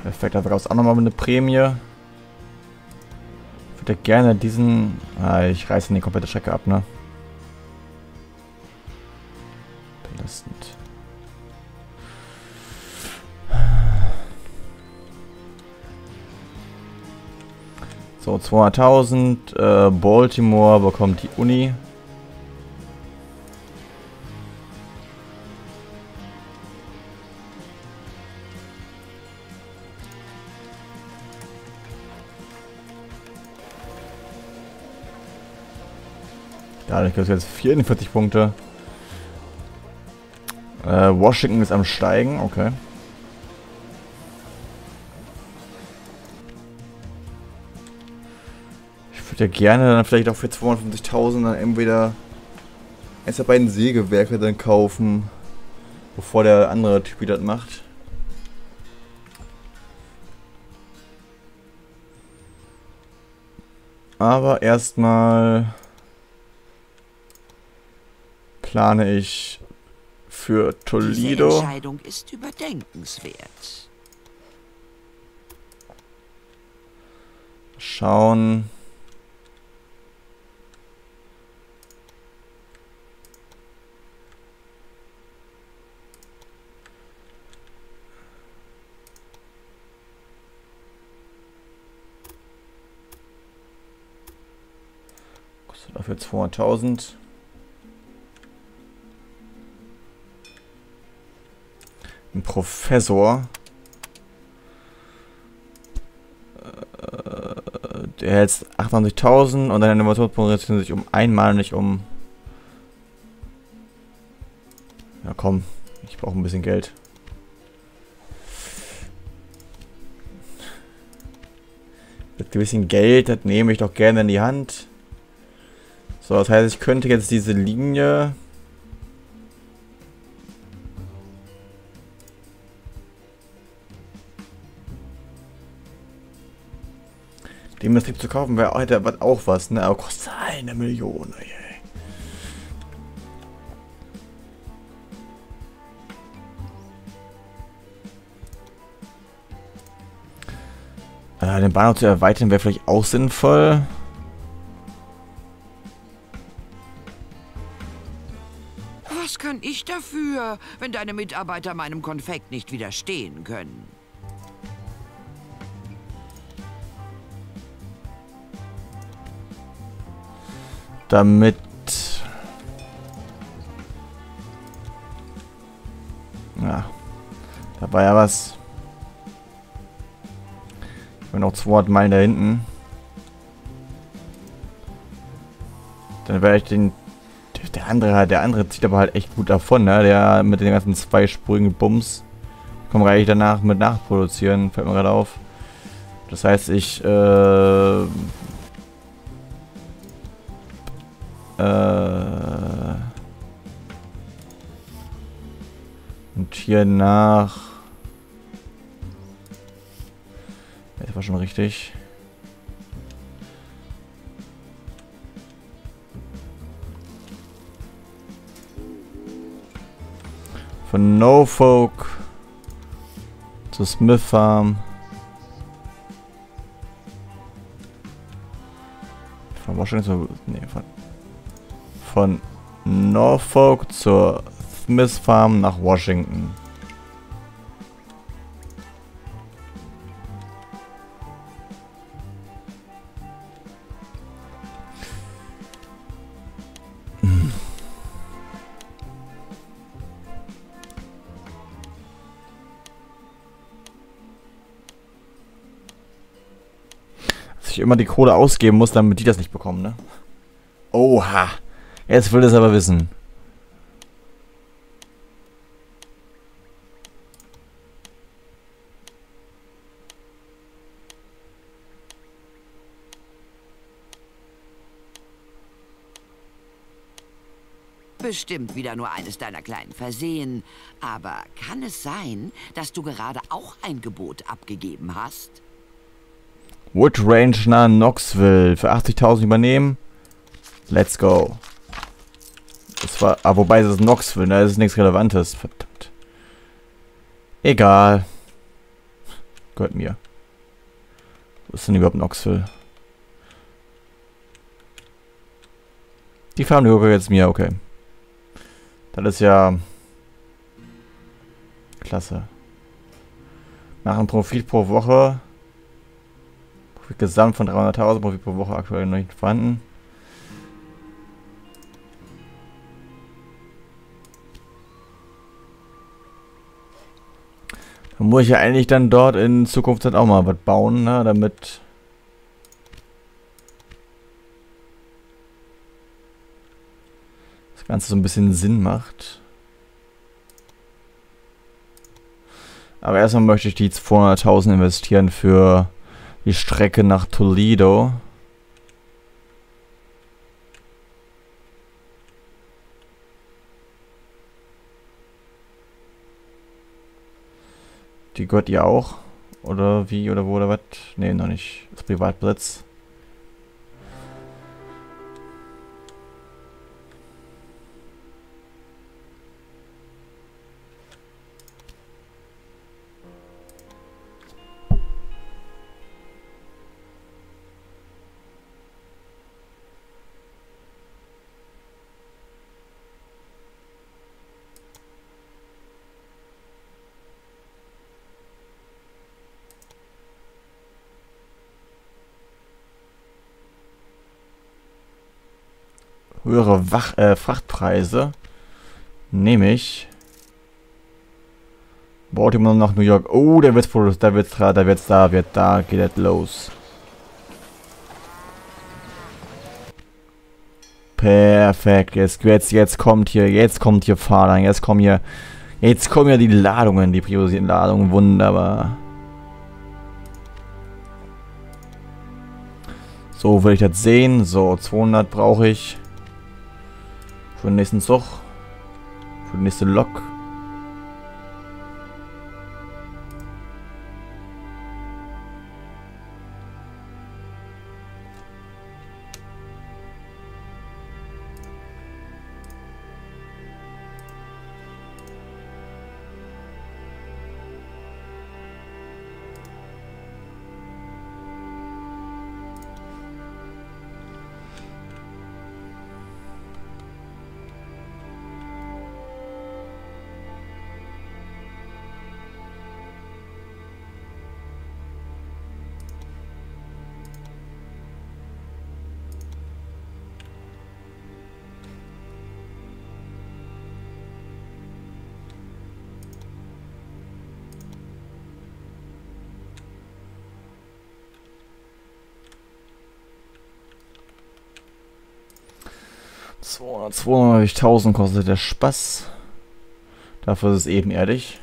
Perfekt, da gab es auch nochmal eine Prämie. Ich würde gerne diesen... ich reiße die komplette Strecke ab, ne? Belastend. So, 200.000. Baltimore bekommt die Uni. Dadurch gibt es jetzt 44 Punkte. Washington ist am Steigen, okay. Ich würde ja gerne dann vielleicht auch für 250.000 dann entweder eins der beiden Sägewerke dann kaufen, bevor der andere Typ das macht. Aber erstmal plane ich für Toledo. Diese Entscheidung ist überdenkenswert. Schauen. Kostet dafür 200.000. Ein Professor. Der hält 28.000 und deine Innovationspunkte rechnen sich um einmalig um. Ja komm, ich brauche ein bisschen Geld. Das bisschen Geld, das nehme ich doch gerne in die Hand. So, das heißt, ich könnte jetzt diese Linie... Den Betrieb zu kaufen wäre heute auch was, ne? Aber kostet 1 Million, ey. Den Bahnhof zu erweitern wäre vielleicht auch sinnvoll. Was kann ich dafür, wenn deine Mitarbeiter meinem Konfekt nicht widerstehen können? Damit... Ja, da war ja was. Ich bin noch 200 Meilen da hinten. Dann werde ich den... Der andere zieht aber halt echt gut davon, ne? Der mit den ganzen zweispurigen Bums. Kommt gleich danach mit nachproduzieren, fällt mir gerade auf. Das heißt, ich und hier nach... Das war schon richtig. Von Norfolk zu Smith Farm. Von Washington zu... Nee, von Norfolk zur Smith Farm nach Washington. Dass ich immer die Kohle ausgeben muss, damit die das nicht bekommen, ne? Oha! Jetzt will es aber wissen. Bestimmt wieder nur eines deiner kleinen Versehen. Aber kann es sein, dass du gerade auch ein Gebot abgegeben hast? Wood Range nahe Knoxville. Für 80.000 übernehmen. Let's go. Das war... Ah, wobei es ist Knoxville, ne? Das ist nichts Relevantes. Verdammt. Egal. Gehört mir. Wo ist denn überhaupt Knoxville? Die Farm gehört jetzt mir, okay. Das ist ja... klasse. Machen Profit pro Woche. Profit gesamt von 300.000. Profit pro Woche aktuell noch nicht vorhanden. Da muss ich ja eigentlich dann dort in Zukunft halt auch mal was bauen, ne, damit das Ganze so ein bisschen Sinn macht. Aber erstmal möchte ich die 200.000 investieren für die Strecke nach Toledo. Die gehört ihr auch? Oder wie, oder wo, oder was? Ne, noch nicht. Das Privatbesitz. Höhere Frachtpreise. Nehme ich. Baut immer noch nach New York. Oh, da geht das los. Perfekt. Jetzt kommt hier Fahrrad. Jetzt kommen ja die Ladungen, die priorisierten Ladungen. Wunderbar. So will ich das sehen. So, 200 brauche ich. Für den nächsten Zug. Für die nächste Lok. $290.000 kostet der Spaß. Dafür ist es ebenerdig.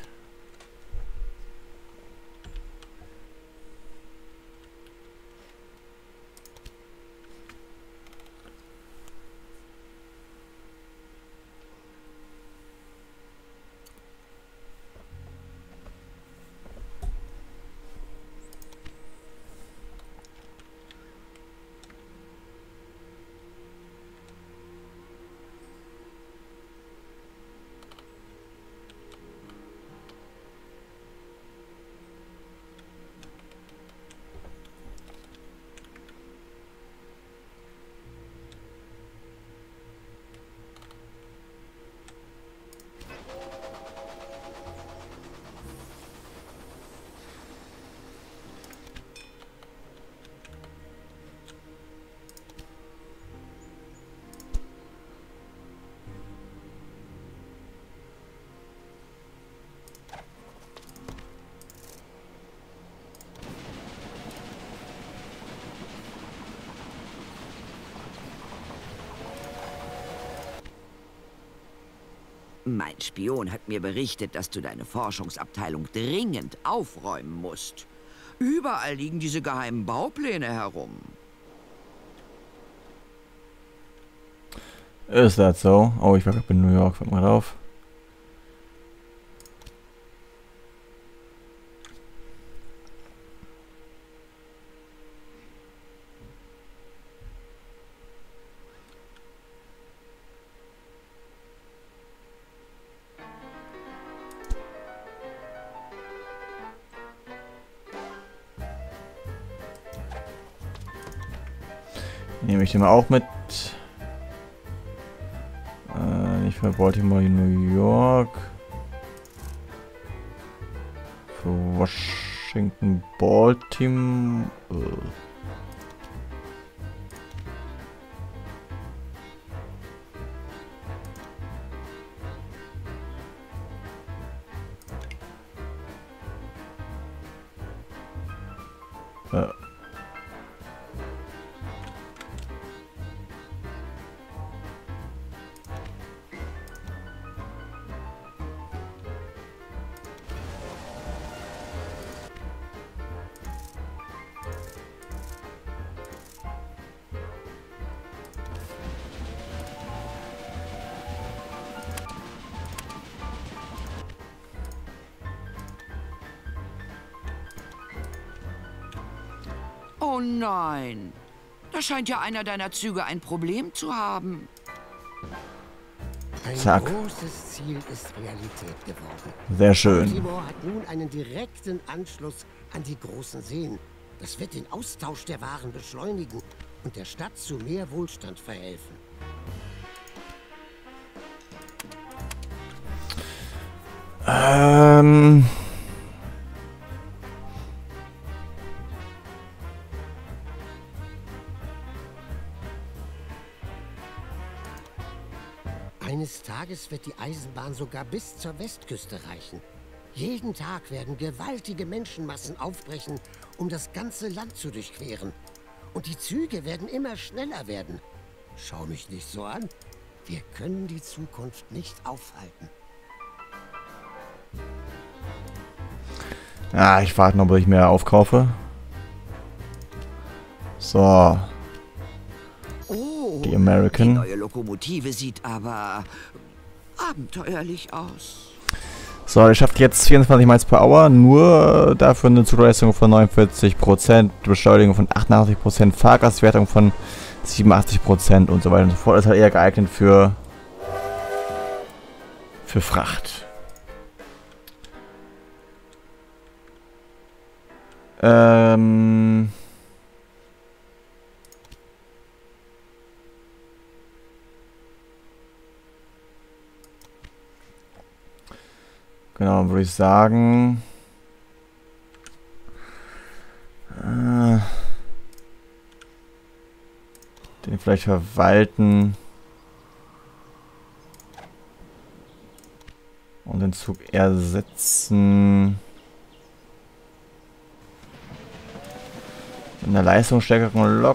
Mein Spion hat mir berichtet, dass du deine Forschungsabteilung dringend aufräumen musst. Überall liegen diese geheimen Baupläne herum. Ist das so? Oh, ich war gerade in New York. Fällt mal auf. Nehme ich den mal auch mit. Nicht für Baltimore, New York. Für Washington, Baltimore. Oh nein. Da scheint ja einer deiner Züge ein Problem zu haben. Ein Zack. großes Ziel ist Realität geworden. Sehr schön. Baltimore hat nun einen direkten Anschluss an die großen Seen. Das wird den Austausch der Waren beschleunigen und der Stadt zu mehr Wohlstand verhelfen. Eines Tages wird die Eisenbahn sogar bis zur Westküste reichen. Jeden Tag werden gewaltige Menschenmassen aufbrechen, um das ganze Land zu durchqueren. Und die Züge werden immer schneller werden. Schau mich nicht so an. Wir können die Zukunft nicht aufhalten. Ja, ich warte noch, bis ich mehr aufkaufe. So. Oh, Die American. Die neue Lokomotive sieht aber abenteuerlich aus. So, der schafft jetzt 24 Miles per Hour, nur dafür eine Zugleistung von 49%, Beschleunigung von 88%, Fahrgastwertung von 87% und so weiter und so fort. Das ist halt eher geeignet für Fracht. Genau, würde ich sagen. Den vielleicht verwalten. Und den Zug ersetzen. Mit einer leistungsstärkeren Lok.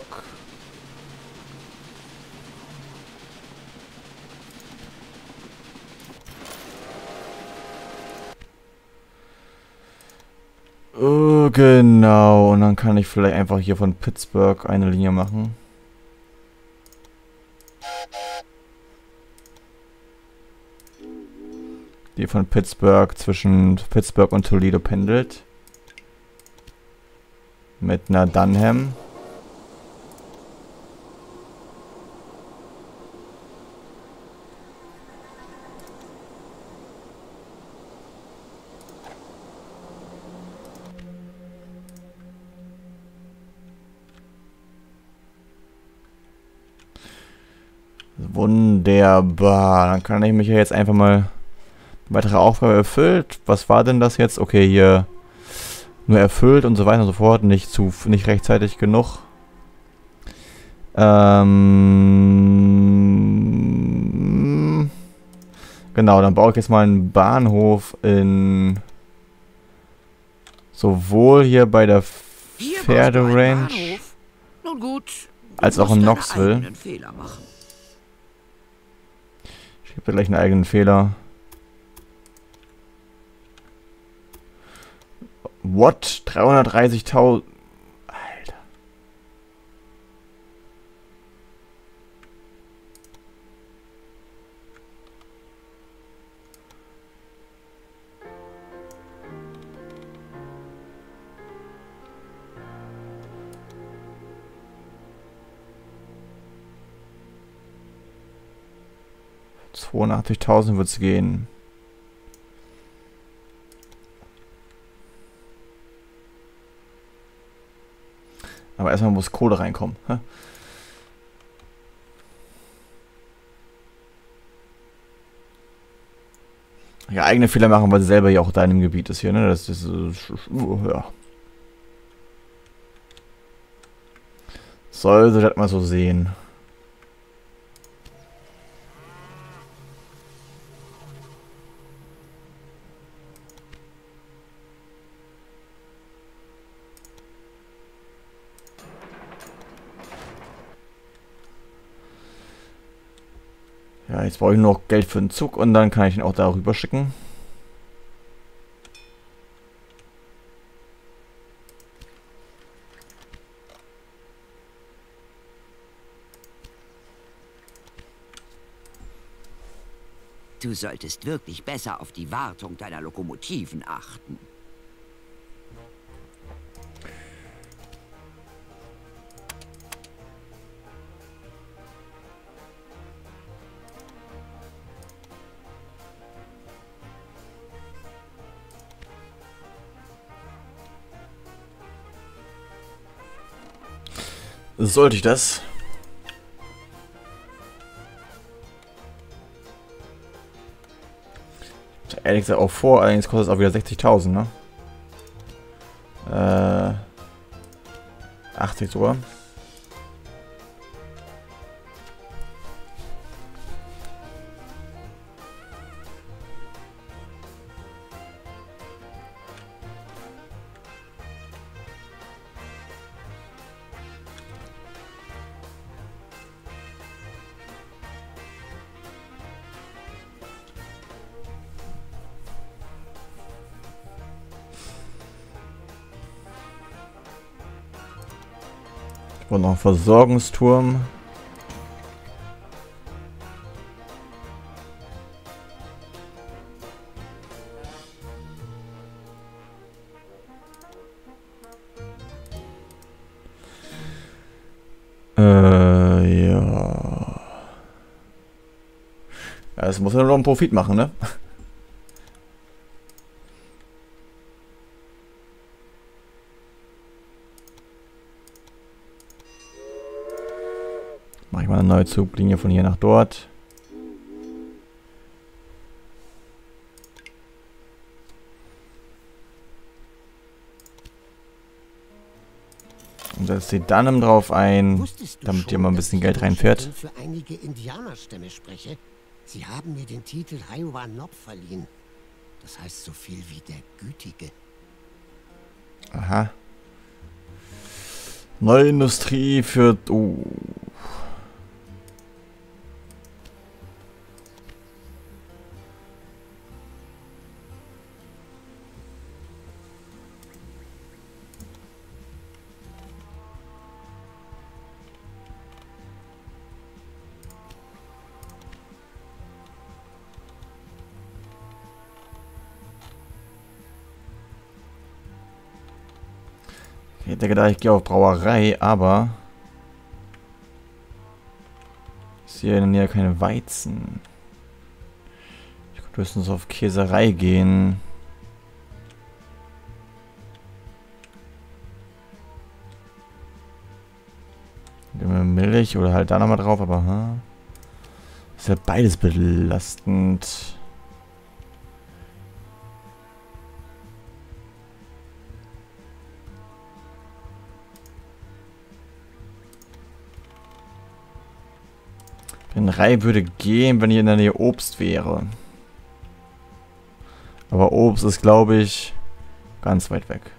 Oh, genau. Und dann kann ich vielleicht einfach hier von Pittsburgh eine Linie machen. Die von Pittsburgh zwischen Pittsburgh und Toledo pendelt. Mit einer Dunham. Wunderbar. Dann kann ich mich ja jetzt einfach mal... Weitere Aufgabe erfüllt. Was war denn das jetzt? Okay, hier nur erfüllt und so weiter und so fort. Nicht rechtzeitig genug. Genau, dann baue ich jetzt mal einen Bahnhof in sowohl hier bei der Pferderange Nun gut, als auch in Knoxville. Ich gebe gleich einen eigenen Fehler. What? 330.000. Alter. $82.000 wird es gehen. Aber erstmal muss Kohle reinkommen. Ja, eigene Fehler machen, weil sie selber ja auch da in dem Gebiet ist hier, ne? Das ist, ja. Sollte das mal so sehen. Ja, jetzt brauche ich nur noch Geld für den Zug und dann kann ich ihn auch darüber schicken. Du solltest wirklich besser auf die Wartung deiner Lokomotiven achten. Sollte ich das? Ehrlich gesagt auch vor, allerdings kostet es auch wieder 60.000, ne? 80 sogar. Und noch ein Versorgungsturm. Ja. Ja, es muss ja nur noch einen Profit machen, ne? Mache ich mal eine neue Zuglinie von hier nach dort. Und setzt die dann drauf ein, damit hier mal ein bisschen Geld reinfährt. Für einige Indianerstämme spreche. Sie haben mir den Titel Haiwa Nob verliehen. Das heißt so viel wie der Gütige. Aha. Neue Industrie für... Ich hätte gedacht, ich gehe auf Brauerei, aber ist hier in der Nähe keine Weizen. Ich könnte höchstens auf Käserei gehen. Milch oder halt da nochmal drauf, aber ist ja beides belastend. Brennerei würde gehen, wenn hier in der Nähe Obst wäre. Aber Obst ist, glaube ich, ganz weit weg.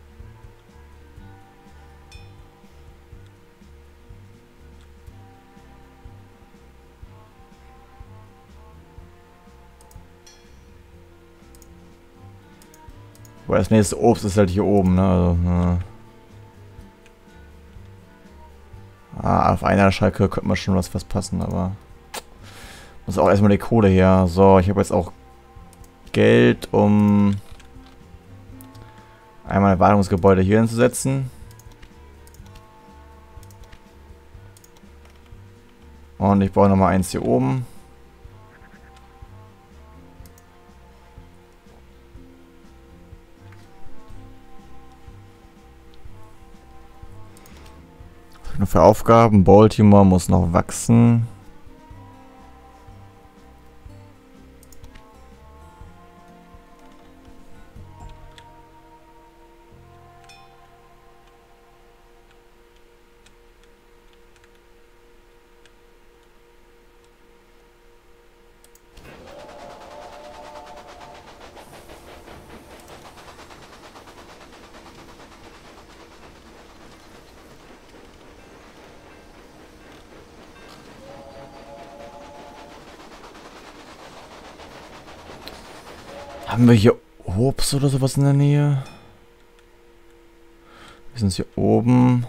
Aber das nächste Obst ist halt hier oben, ne? Also, auf einer Schalke könnte man schon was passen, aber muss auch erstmal die Kohle her. So, ich habe jetzt auch Geld, um einmal ein Wartungsgebäude hier hinzusetzen. Und ich brauche nochmal eins hier oben. Nur für Aufgaben. Baltimore muss noch wachsen. Haben wir hier Obst oder sowas in der Nähe? Wir sind hier oben.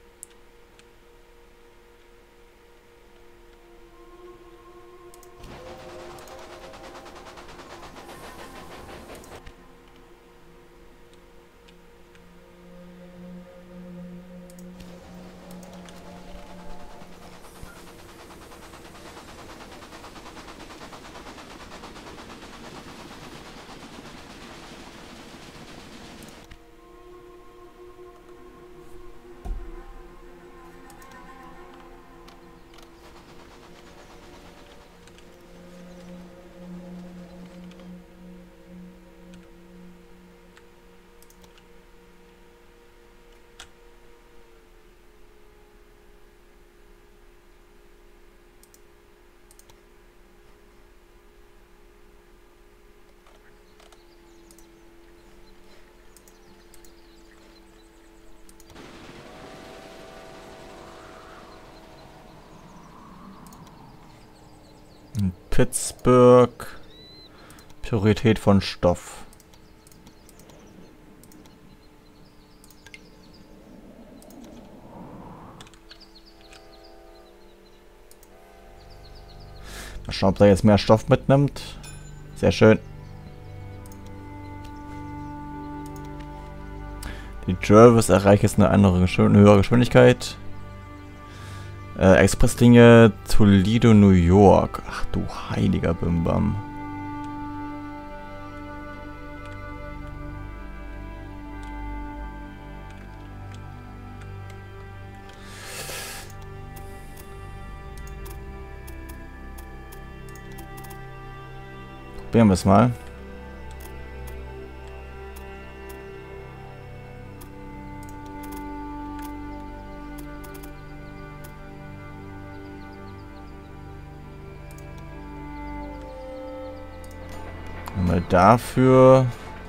Pittsburgh. Priorität von Stoff. Mal schauen, ob er jetzt mehr Stoff mitnimmt. Sehr schön. Die Jervis erreicht jetzt eine höhere Geschwindigkeit. Expresslinie Toledo, New York. Ach du heiliger Bimbam. Probieren wir es mal. Mal dafür.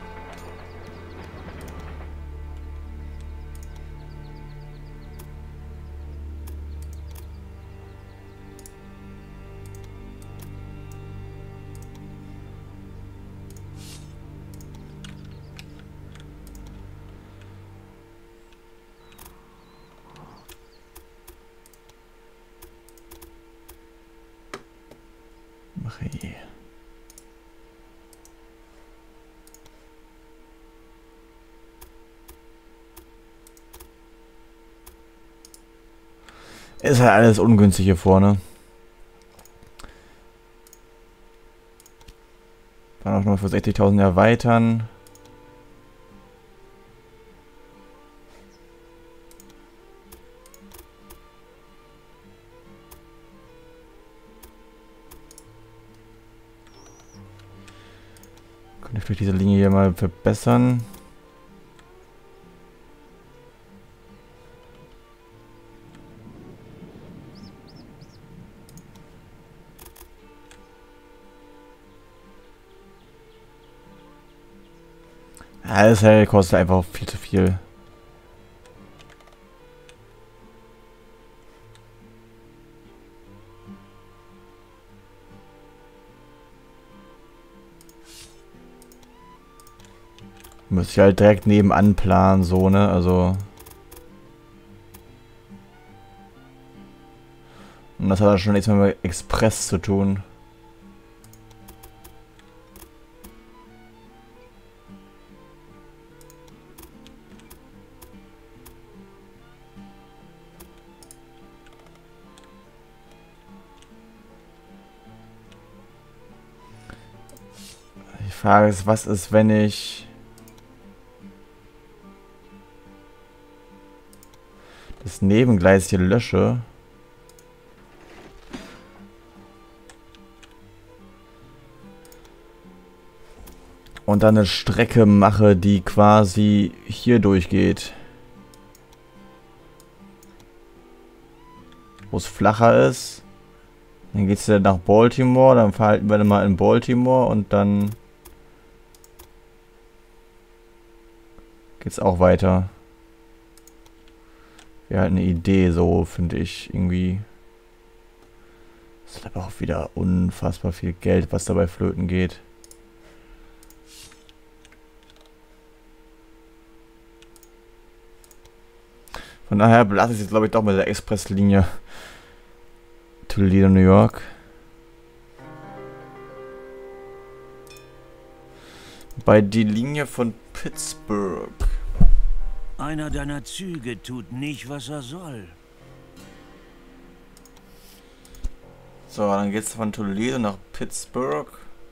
Ach je. Ist halt alles ungünstig hier vorne. Dann auch noch für 60.000 erweitern. Könnte ich vielleicht diese Linie hier mal verbessern. Ja, das halt kostet einfach viel zu viel. Muss ich halt direkt nebenan planen, so, ne? Also. Und das hat dann schon nichts mehr mit Express zu tun. Die Frage ist, was ist, wenn ich das Nebengleis hier lösche? Und dann eine Strecke mache, die quasi hier durchgeht. Wo es flacher ist. Dann geht es ja nach Baltimore, dann verhalten wir mal in Baltimore und dann geht's auch weiter. Wäre halt eine Idee, so finde ich irgendwie. Das ist aber auch wieder unfassbar viel Geld, was dabei flöten geht. Von daher belasse ich es, glaube ich, doch mit der Expresslinie Toledo, New York. Bei die Linie von Pittsburgh. Einer deiner Züge tut nicht, was er soll. So, dann geht's von Toledo nach Pittsburgh.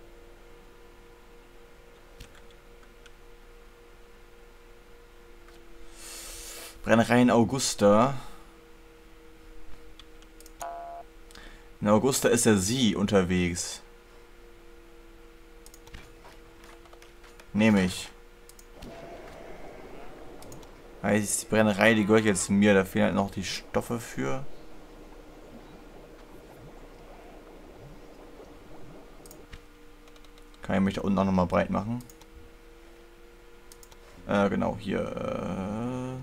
Brennerei in Augusta. In Augusta ist ja sie unterwegs. Nehme ich. Heißt, die Brennerei, die gehört jetzt mir. Da fehlen halt noch die Stoffe für. Kann ich mich da unten auch nochmal breit machen. Genau, hier.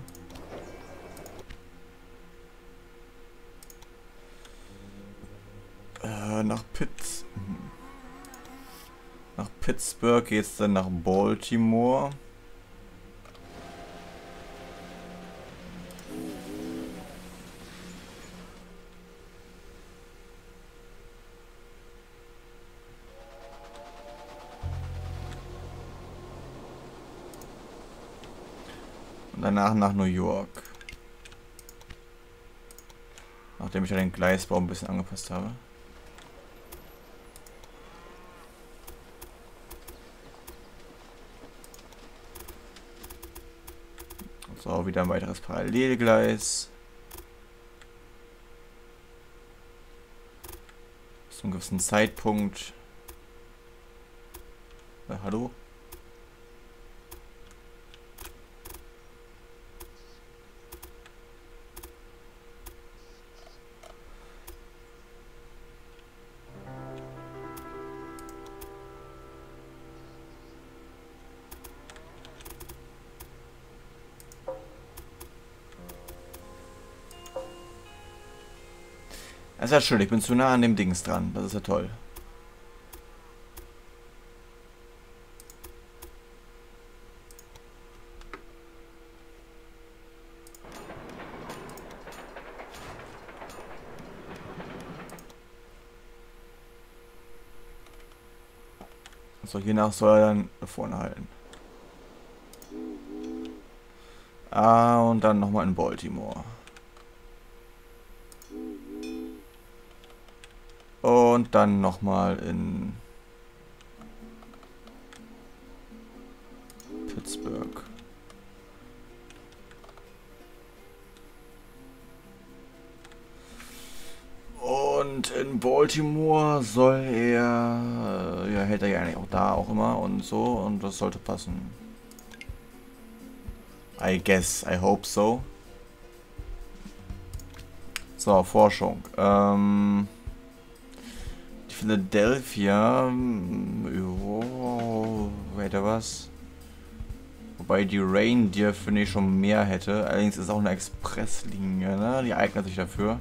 Nach Pittsburgh geht's dann nach Baltimore. Und danach nach New York. Nachdem ich ja den Gleisbau ein bisschen angepasst habe. So, wieder ein weiteres Parallelgleis. Bis zu einem gewissen Zeitpunkt. Hallo? Das ist ja schön, ich bin zu nah an dem Dings dran. Das ist ja toll. So, hiernach soll er dann vorne halten. Ah, und dann nochmal in Baltimore. Und dann nochmal in Pittsburgh. Und in Baltimore soll er... ja, hält er ja eigentlich auch da auch immer und so. Und das sollte passen. I guess, I hope so. So, Forschung. Philadelphia, jo, weiter was. Wobei die Reindeer, finde ich, schon mehr hätte. Allerdings ist auch eine Expresslinie, ne? Die eignet sich dafür.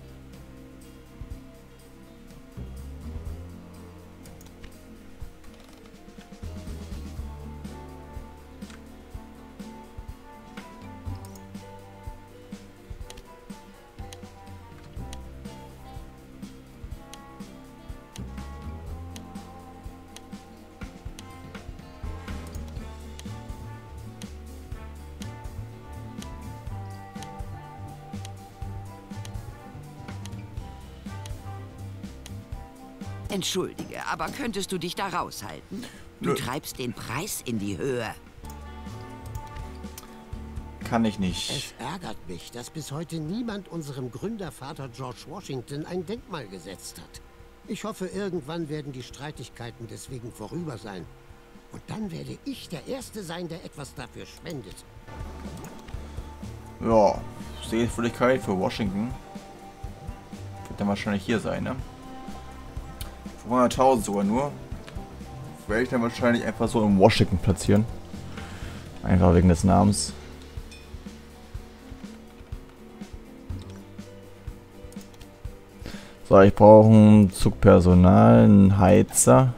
Entschuldige, aber könntest du dich da raushalten? Du treibst den Preis in die Höhe. Kann ich nicht. Es ärgert mich, dass bis heute niemand unserem Gründervater George Washington ein Denkmal gesetzt hat. Ich hoffe, irgendwann werden die Streitigkeiten deswegen vorüber sein. Und dann werde ich der Erste sein, der etwas dafür spendet. Ja, Sehenswürdigkeit für Washington. Wird dann wahrscheinlich hier sein, ne? 100.000 sogar nur. Werde ich dann wahrscheinlich einfach so in Washington platzieren. Einfach wegen des Namens. So, ich brauche ein Zugpersonal, einen Heizer.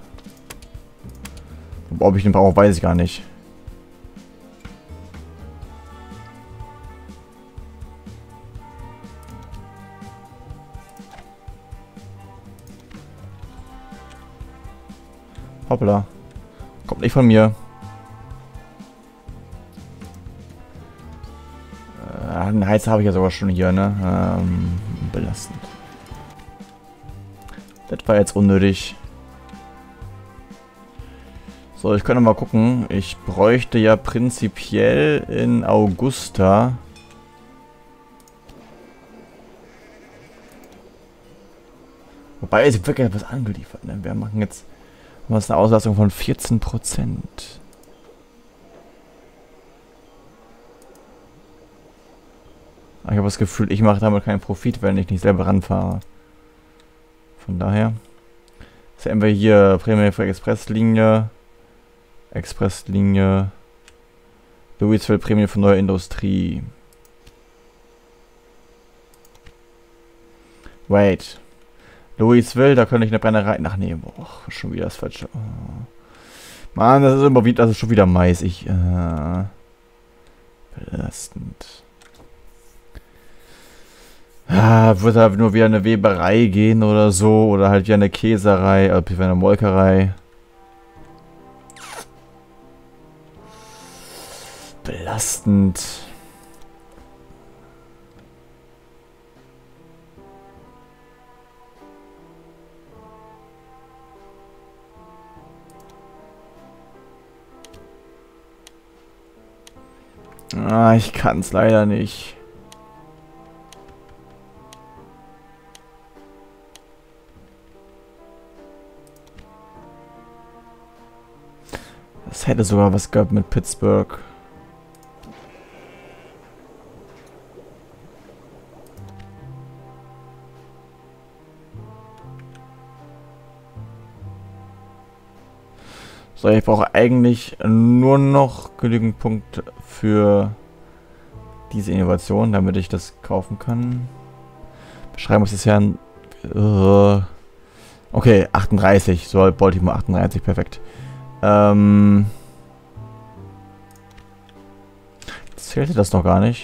Ob ich den brauche, weiß ich gar nicht. Hoppla. Kommt nicht von mir. Einen Heizer habe ich ja sogar schon hier, ne? Belastend. Das war jetzt unnötig. So, ich könnte mal gucken. Ich bräuchte ja prinzipiell in Augusta... Wobei, es wird wirklich etwas angeliefert, ne? Wir machen jetzt eine Auslastung von 14%. Ich habe das Gefühl, ich mache damit keinen Profit, wenn ich nicht selber ranfahre. Von daher. Jetzt haben wir hier Prämie für Expresslinie. Expresslinie. Louisville Prämie für neue Industrie. Wait. Louisville, da könnte ich eine Brennerei... Ach nee, boah, schon wieder das Falsche. Oh. Mann, das ist immer wieder, das ist schon wieder Mais. Belastend. Wird halt nur wieder eine Weberei gehen oder so. Oder halt wie eine Käserei, wie eine Molkerei. Belastend. Ich kann's leider nicht. Es hätte sogar was gehabt mit Pittsburgh. So, ich brauche eigentlich nur noch genügend Punkte für diese Innovation, damit ich das kaufen kann. Beschreibung ist ja ein... okay, 38. So, Baltimore 38, perfekt. Zählte das noch gar nicht.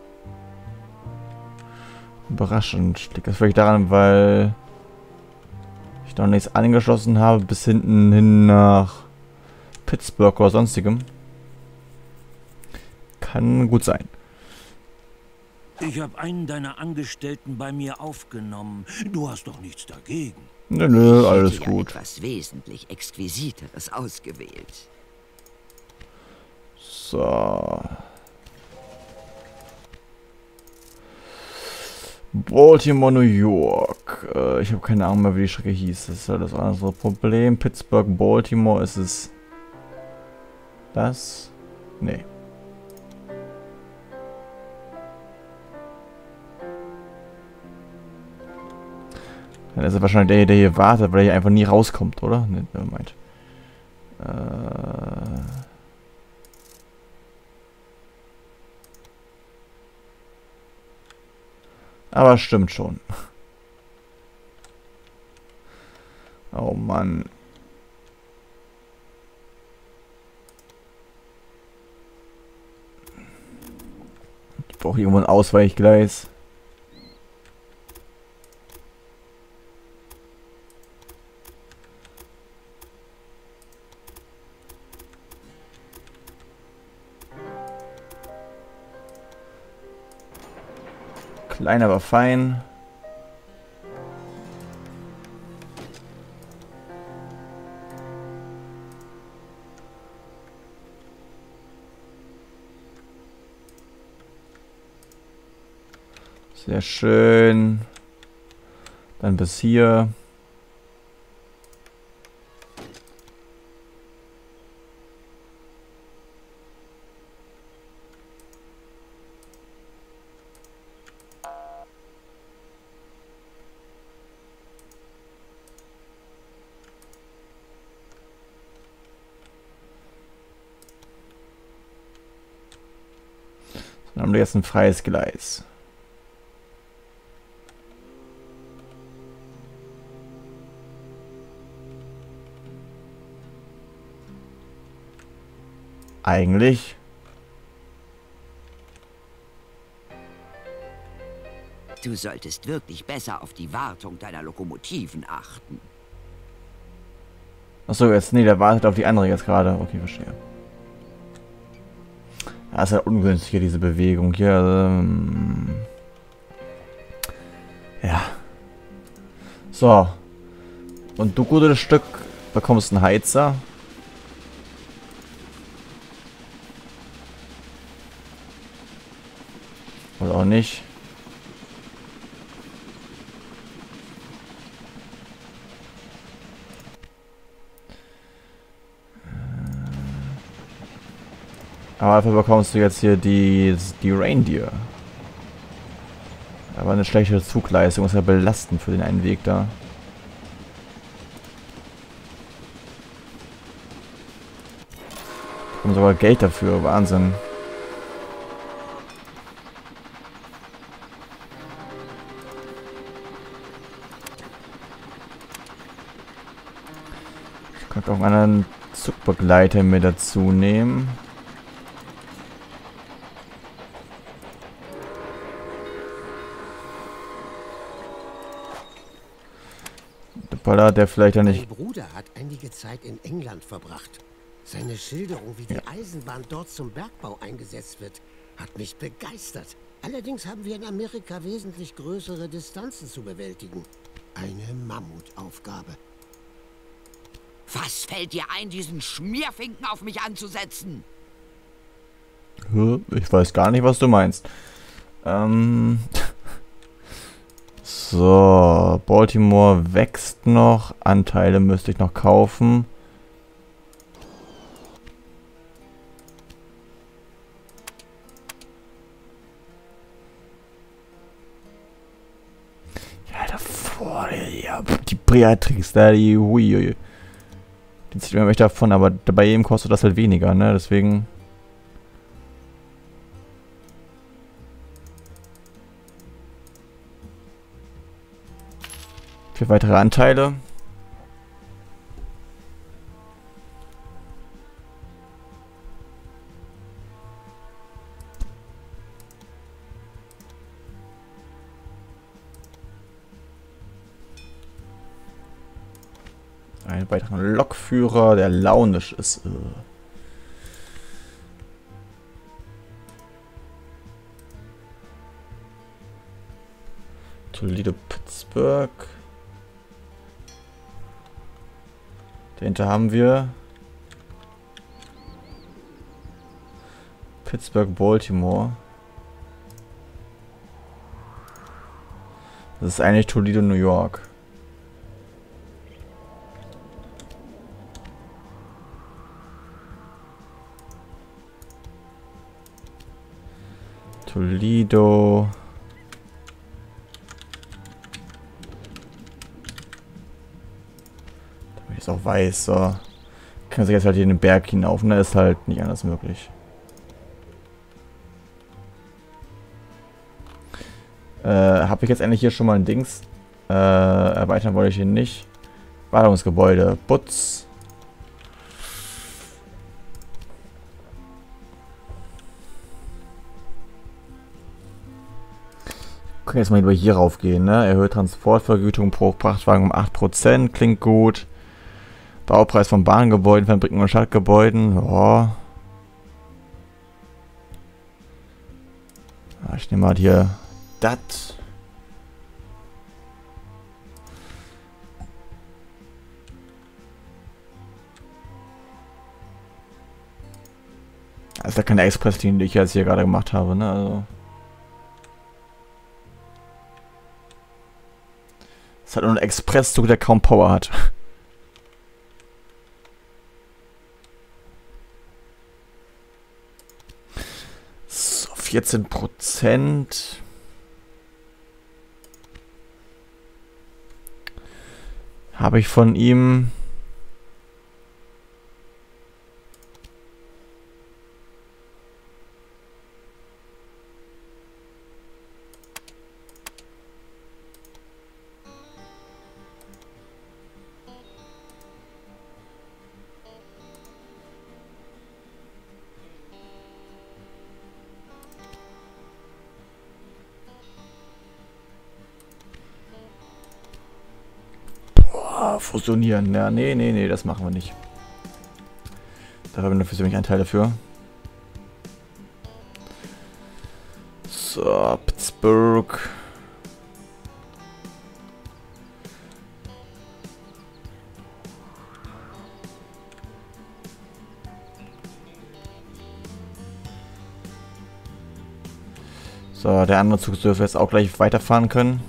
Überraschend. Liegt das vielleicht daran, weil ich noch nichts angeschlossen habe, bis hinten hin nach Pittsburgh oder sonstigem. Kann gut sein. Ich habe einen deiner Angestellten bei mir aufgenommen. Du hast doch nichts dagegen. Nö, alles gut. Etwas wesentlich Exquisiteres ausgewählt. So. Baltimore, New York. Ich habe keine Ahnung mehr, wie die Strecke hieß. Das ist halt das andere Problem. Pittsburgh, Baltimore, ist es das? Nee. Dann ist er wahrscheinlich der hier wartet, weil er hier einfach nie rauskommt, oder? Ne, meint. Aber stimmt schon. Oh Mann. Ich brauche irgendwo ein Ausweichgleis. Klein, aber fein. Sehr schön. Dann bis hier. Dann haben wir jetzt ein freies Gleis. Eigentlich. Du solltest wirklich besser auf die Wartung deiner Lokomotiven achten. Achso, jetzt, nee, der wartet auf die andere jetzt gerade. Okay, verstehe. Ja, ist halt ungünstig hier, diese Bewegung hier. Ja. So. Und du, gutes Stück, bekommst einen Heizer. Oder auch nicht. Aber dafür bekommst du jetzt hier die Reindeer. Aber eine schlechte Zugleistung ist ja belastend für den einen Weg da. Ich bekomme sogar Geld dafür, Wahnsinn. Ich könnte auch einen anderen Zugbegleiter mit dazu nehmen. Der vielleicht ja nicht. Mein Bruder hat einige Zeit in England verbracht. Seine Schilderung, wie die Eisenbahn dort zum Bergbau eingesetzt wird, hat mich begeistert. Allerdings haben wir in Amerika wesentlich größere Distanzen zu bewältigen. Eine Mammutaufgabe. Was fällt dir ein, diesen Schmierfinken auf mich anzusetzen? Ich weiß gar nicht, was du meinst. So, Baltimore wächst noch. Anteile müsste ich noch kaufen. Ja, davor, ja, die Beatrix, da, die, hui. Die zieht mir echt davon, aber bei jedem kostet das halt weniger, ne, deswegen. Für weitere Anteile. Einen weiteren Lokführer, der launisch ist. Toledo, Pittsburgh. Dahinter haben wir Pittsburgh, Baltimore. Das ist eigentlich Toledo, New York. Toledo. Damit ich es auch weiß, so. Kann sich jetzt halt hier in den Berg hinauf, ne? Ist halt nicht anders möglich. Habe ich jetzt endlich hier schon mal ein Dings? Erweitern wollte ich hier nicht. Wartungsgebäude. Putz. Wir können jetzt mal lieber hier raufgehen, ne? Erhöht Transportvergütung pro Frachtwagen um 8%. Klingt gut. Baupreis von Bahngebäuden, Fabriken und Stadtgebäuden. Ja. Ich nehme mal hier das. Das ist ja keine Expresslinie, die ich jetzt hier gerade gemacht habe, ne? Also. Das ist halt nur ein Expresszug, der kaum Power hat. So, 14%. Habe ich von ihm. fusionieren. Ja, nee, das machen wir nicht. Da haben wir für mich einen Teil dafür. So, Pittsburgh. So, der andere Zug dürfte jetzt auch gleich weiterfahren können.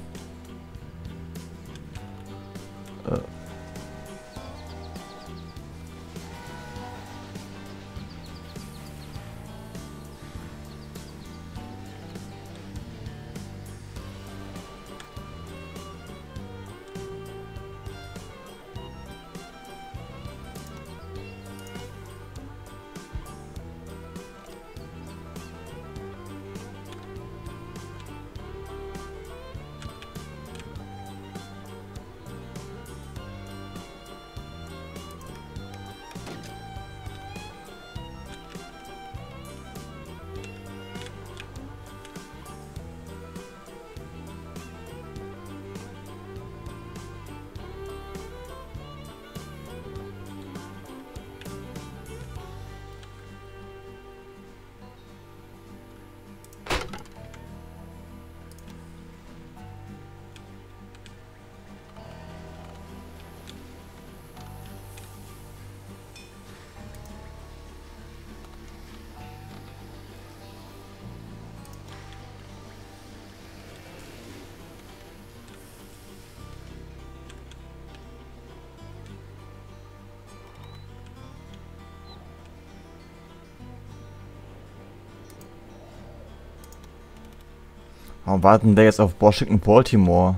Warum warten wir jetzt auf Washington, Baltimore?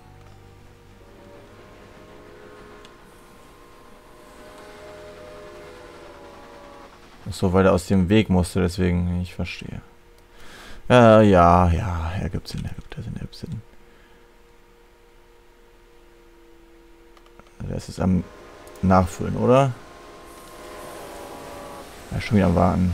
So, weil er aus dem Weg musste, deswegen, ich verstehe. Ja, ergibt Sinn. Das ist am Nachfüllen, oder? Ja, schon wieder am Warten.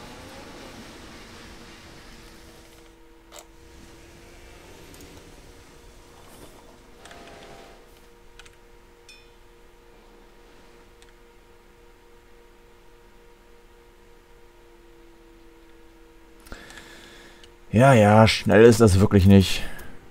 Ja, schnell ist das wirklich nicht.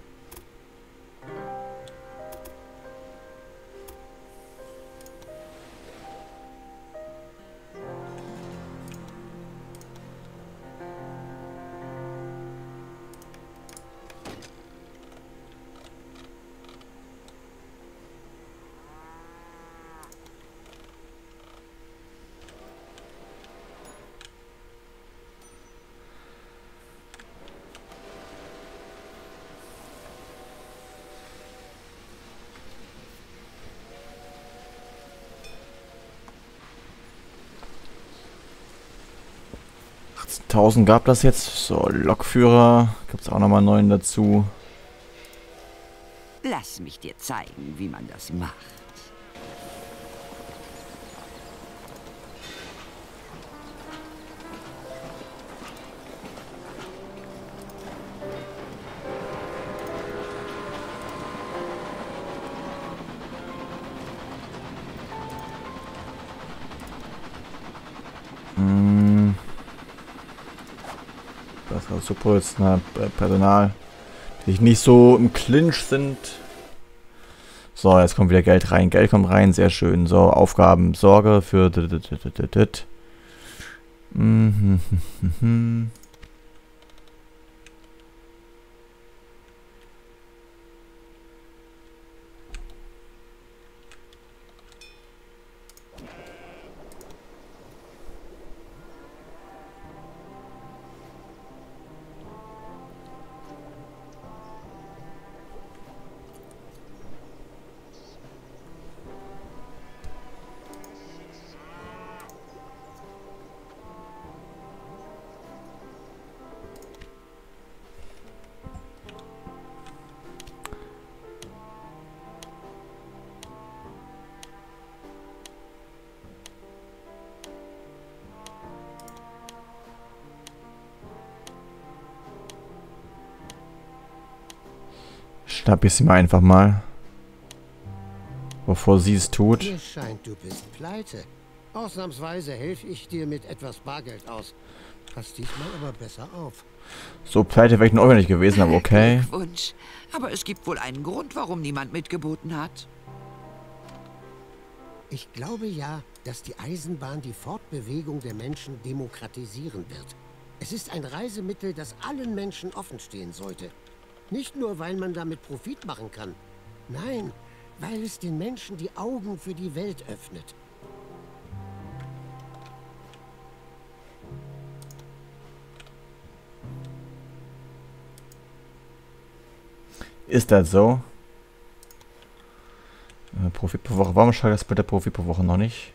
$18.000 gab das jetzt. So, Lokführer. Gibt es auch nochmal 9 dazu. Lass mich dir zeigen, wie man das macht. Das war super jetzt, Personal, die nicht so im Clinch sind. So, jetzt kommt wieder Geld rein. Geld kommt rein, sehr schön. So, Aufgaben, Sorge für... Schnapp ich sie mir einfach mal. bevor sie es tut. Mir scheint, du bist pleite. Ausnahmsweise helfe ich dir mit etwas Bargeld aus. Pass diesmal aber besser auf. So pleite wäre ich noch nicht gewesen, aber okay. Glückwunsch. Aber es gibt wohl einen Grund, warum niemand mitgeboten hat. Ich glaube ja, dass die Eisenbahn die Fortbewegung der Menschen demokratisieren wird. Es ist ein Reisemittel, das allen Menschen offen stehen sollte. Nicht nur, weil man damit Profit machen kann. Nein, weil es den Menschen die Augen für die Welt öffnet. Ist das so? Profit pro Woche. Warum schaut das mit der Profit pro Woche noch nicht?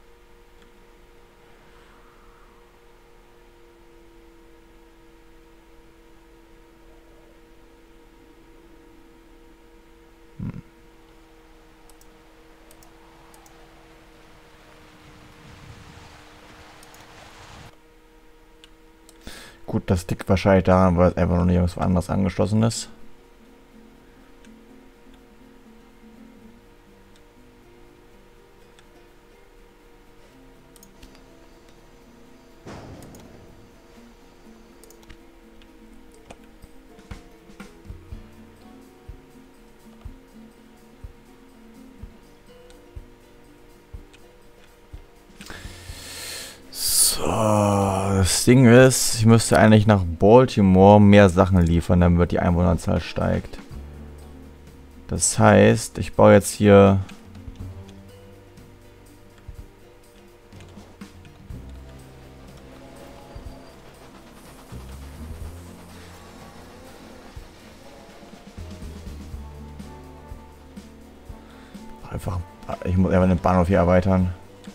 Gut, das liegt wahrscheinlich daran, weil es einfach noch nicht irgendwas anderes angeschlossen ist. Das Ding ist, ich müsste eigentlich nach Baltimore mehr Sachen liefern, damit die Einwohnerzahl steigt. Das heißt, ich baue jetzt hier einfach, ich muss einfach den Bahnhof hier erweitern.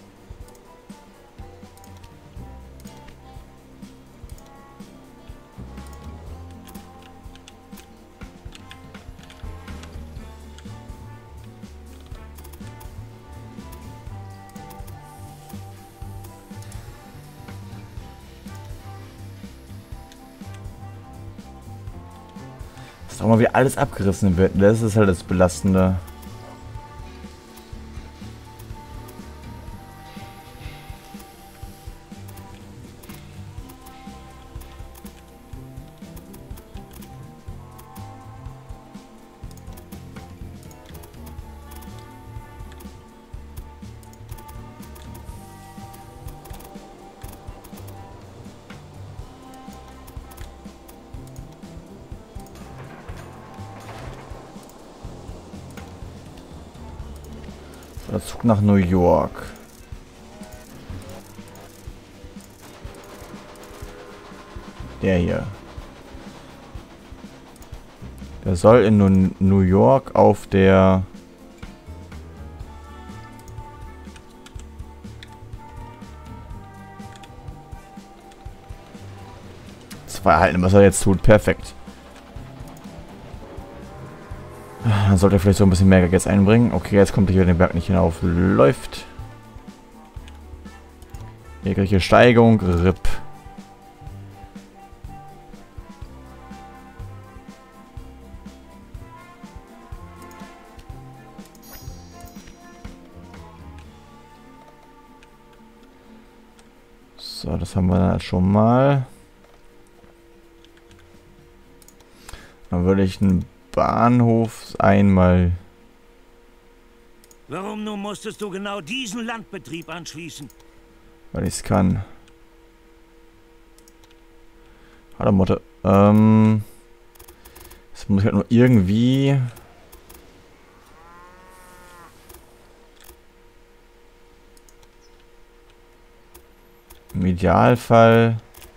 Auch mal wie alles abgerissen wird. Das ist halt das Belastende. Der Zug nach New York. Der hier. Der soll in New York auf der zwei erhalten, was er jetzt tut. Perfekt. Dann sollte er vielleicht so ein bisschen mehr jetzt einbringen. Okay, jetzt kommt er hier den Berg nicht hinauf. Läuft. Jegliche Steigung. RIP. So, das haben wir dann halt schon mal. Dann würde ich einen Bahnhof einmal. Warum nun musstest du genau diesen Landbetrieb anschließen? Weil ich es kann. Hallo Mutter. Das muss ich halt nur irgendwie. Im Idealfall.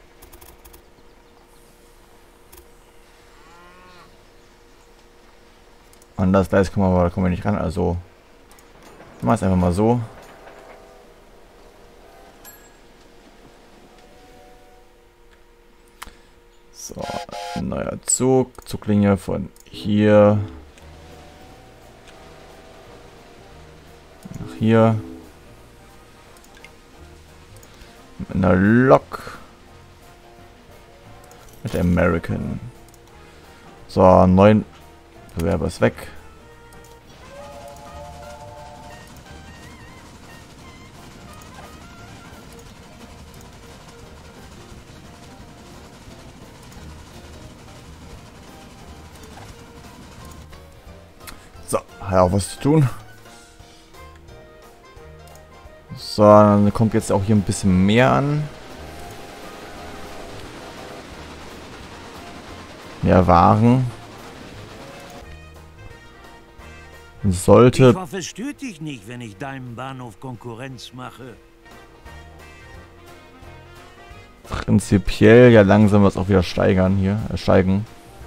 Anders Gleis kommen wir, aber da kommen wir nicht ran, also ich mach es einfach mal so. So, ein neuer Zug, Zuglinie von hier nach hier. Mit einer Lok. Mit American. So, 9 Bewerber ist weg. So, hat auch was zu tun. So, dann kommt jetzt auch hier ein bisschen mehr an. Mehr Waren. Sollte... Ich hoffe, es stört dich nicht, wenn ich deinem Bahnhof Konkurrenz mache. Prinzipiell ja langsam was auch wieder steigern hier. Steigen.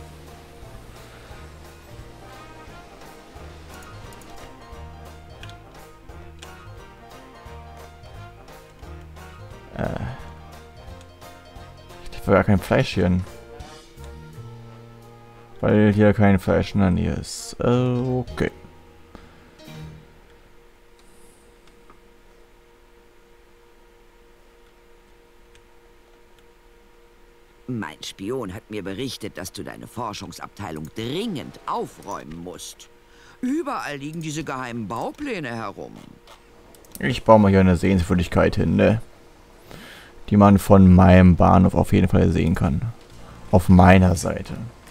Ich will gar kein Fleisch hier hin. Weil hier kein Fleisch in der Nähe ist. Okay. Mein Spion hat mir berichtet, dass du deine Forschungsabteilung dringend aufräumen musst. Überall liegen diese geheimen Baupläne herum. Ich baue mal hier eine Sehenswürdigkeit hin, ne? Die man von meinem Bahnhof auf jeden Fall sehen kann. Auf meiner Seite.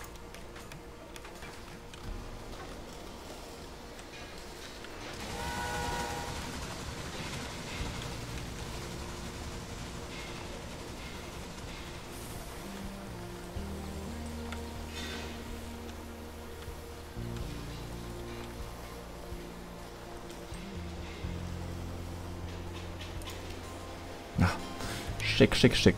Schick, schick, schick.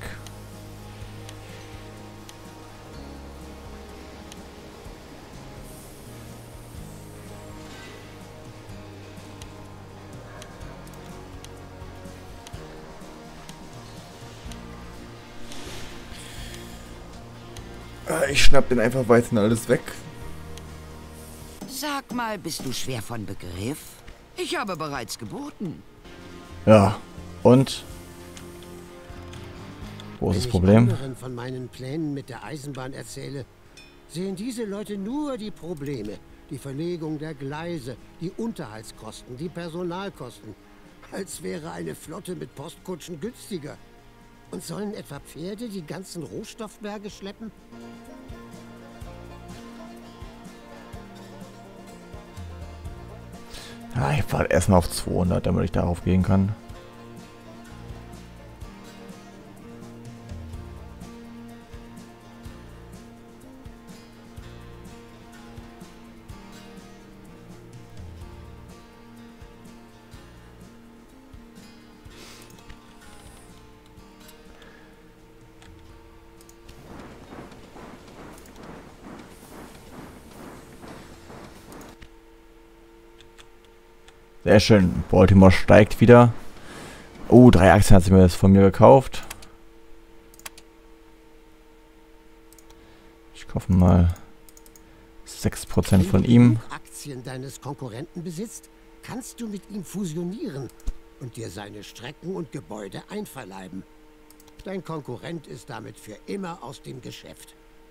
Ich schnapp den einfach weiter und alles weg. Sag mal, bist du schwer von Begriff? Ich habe bereits geboten. Ja, und? Wo ist das Problem? Wenn ich anderen von meinen Plänen mit der Eisenbahn erzähle, sehen diese Leute nur die Probleme. Die Verlegung der Gleise, die Unterhaltskosten, die Personalkosten. Als wäre eine Flotte mit Postkutschen günstiger. Und sollen etwa Pferde die ganzen Rohstoffberge schleppen? Ja, ich warte erstmal auf 200, damit ich darauf gehen kann. Sehr schön. Baltimore steigt wieder. Oh, 3 Aktien hat sie mir das von mir gekauft. Ich kaufe mal 6% von ihm. Wenn du Aktien deines Konkurrenten besitzt, kannst du mit ihm fusionieren und dir seine Strecken und Gebäude einverleiben. Dein Konkurrent ist damit für immer aus dem Geschäft.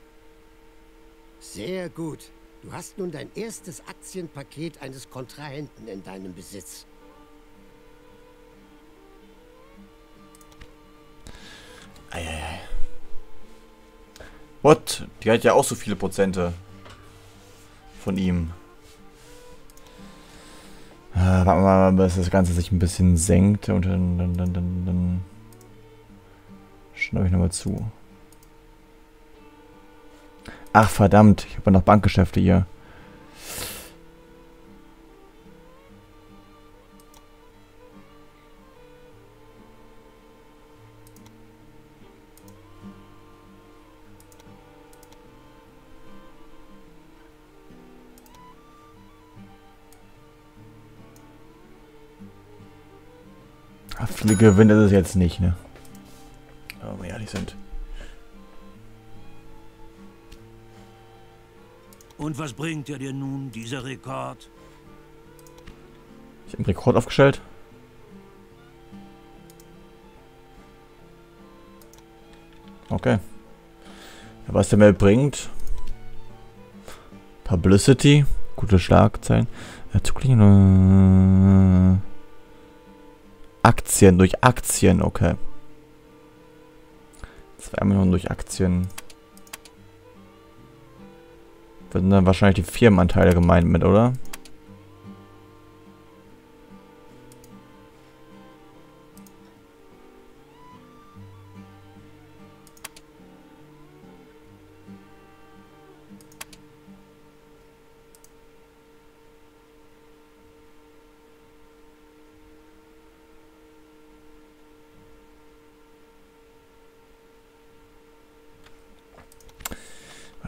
Sehr gut. Du hast nun dein erstes Aktienpaket eines Kontrahenten in deinem Besitz. Eieiei. What? Die hat ja auch so viele Prozente von ihm. Warten wir mal, bis das Ganze sich ein bisschen senkt und dann schnappe ich nochmal zu. Ach verdammt, ich habe noch Bankgeschäfte hier. Ach, viele Gewinne ist es jetzt nicht, ne? Aber wir ehrlich sind. Und was bringt dir nun dieser Rekord? Ich habe einen Rekord aufgestellt. Okay. Ja, was der mir bringt. Publicity. Gute Schlagzeilen. Aktien. Durch Aktien. Okay. 2 Millionen durch Aktien. Werden dann wahrscheinlich die Firmenanteile gemeint mit, oder?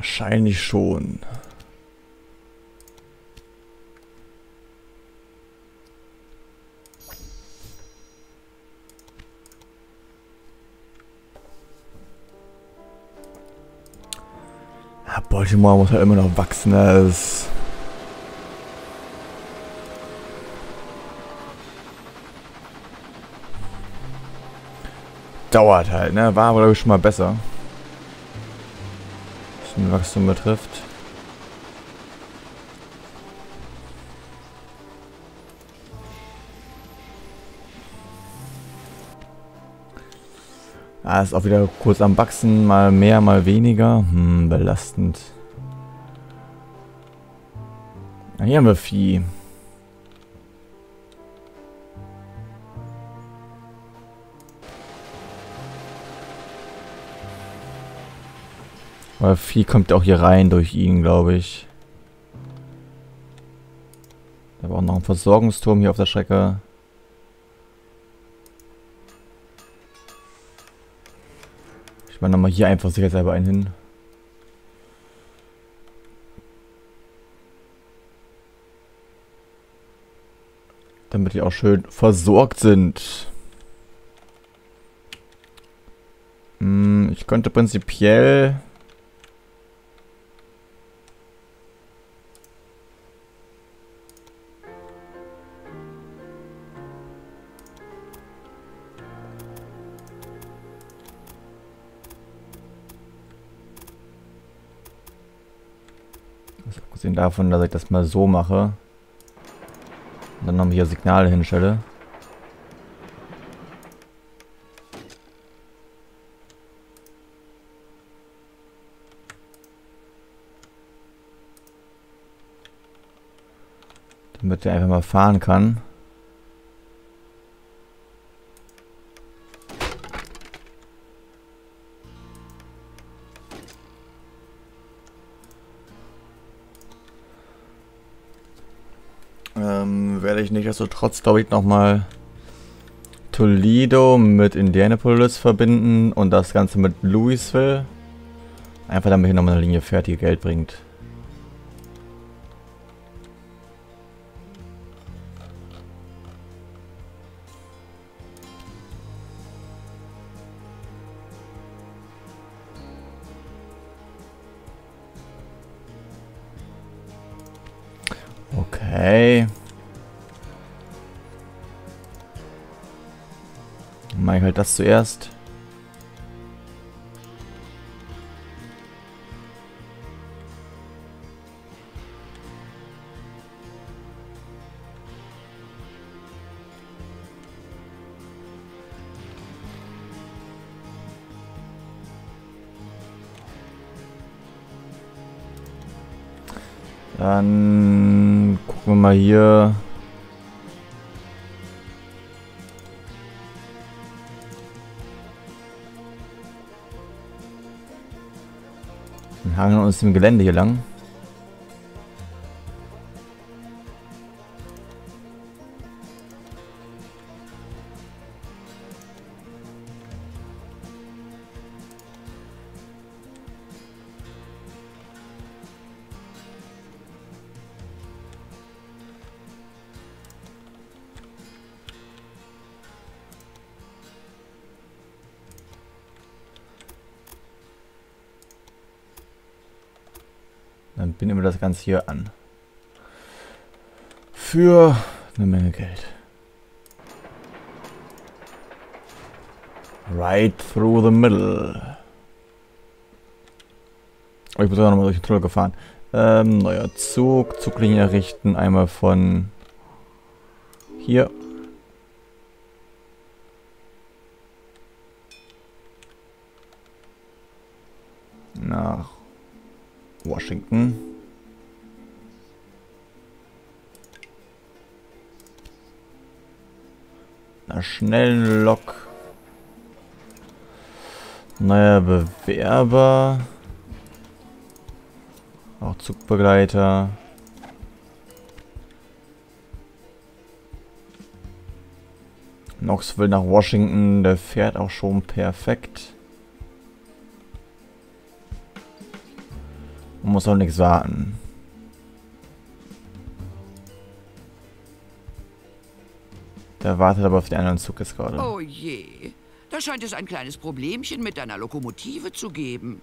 Wahrscheinlich schon. Ja, Baltimore muss halt immer noch wachsen. Das dauert halt, ne? War aber, glaube ich, schon mal besser. Was den Wachstum betrifft. Ah, ist auch wieder kurz am Wachsen, mal mehr, mal weniger. Belastend. Ah, hier haben wir Vieh. Aber Vieh kommt auch hier rein durch ihn, glaube ich. Da war auch noch ein Versorgungsturm hier auf der Strecke. Ich meine nochmal hier einfach sicherheitshalber einen hin. Damit die auch schön versorgt sind. Ich könnte prinzipiell... Also abgesehen davon, dass ich das mal so mache. Und dann noch hier Signale hinstelle. Damit der einfach mal fahren kann. Werde ich nichtsdestotrotz, glaube ich, nochmal Toledo mit Indianapolis verbinden und das Ganze mit Louisville. Einfach damit hier nochmal eine Linie fährt, die Geld bringt. Okay. Dann mache ich halt das zuerst. Dann gucken wir mal hier. Dann hangeln wir uns im Gelände hier lang. Dann binden wir das Ganze hier an. Für eine Menge Geld. Right through the middle. Oh, ich muss auch nochmal durch den Tunnel gefahren. Neuer Zug. Zuglinie errichten. Einmal von hier. Nach Washington. Einer schnellen Lok. Neuer Bewerber. Auch Zugbegleiter. Knoxville nach Washington. Der fährt auch schon perfekt. Man muss auch nichts warten. Der wartet aber auf den anderen Zug jetzt gerade. Oh je, da scheint es ein kleines Problemchen mit deiner Lokomotive zu geben.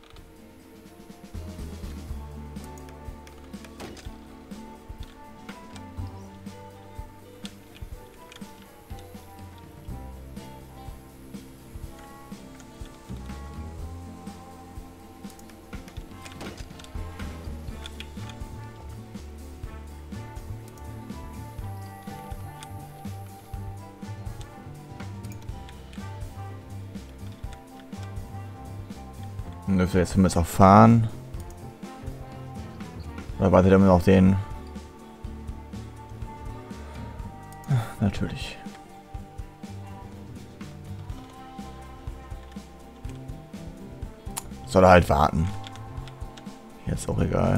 Dann dürfte jetzt zumindest auch fahren. Oder wartet er immer noch den? Natürlich. Soll er halt warten. Hier ist auch egal.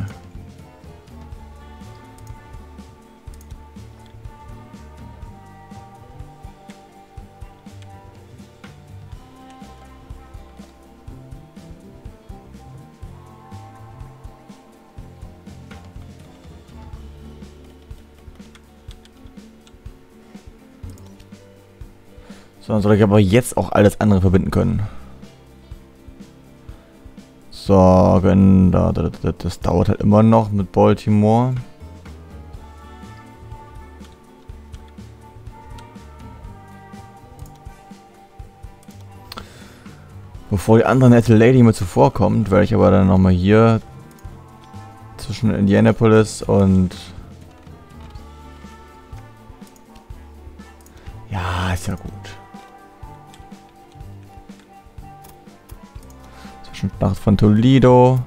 So, dann soll ich aber jetzt auch alles andere verbinden können. So, das dauert halt immer noch mit Baltimore. Bevor die andere nette Lady mir zuvorkommt, werde ich aber dann nochmal hier zwischen Indianapolis und... Ja, ist ja gut. Nacht von Toledo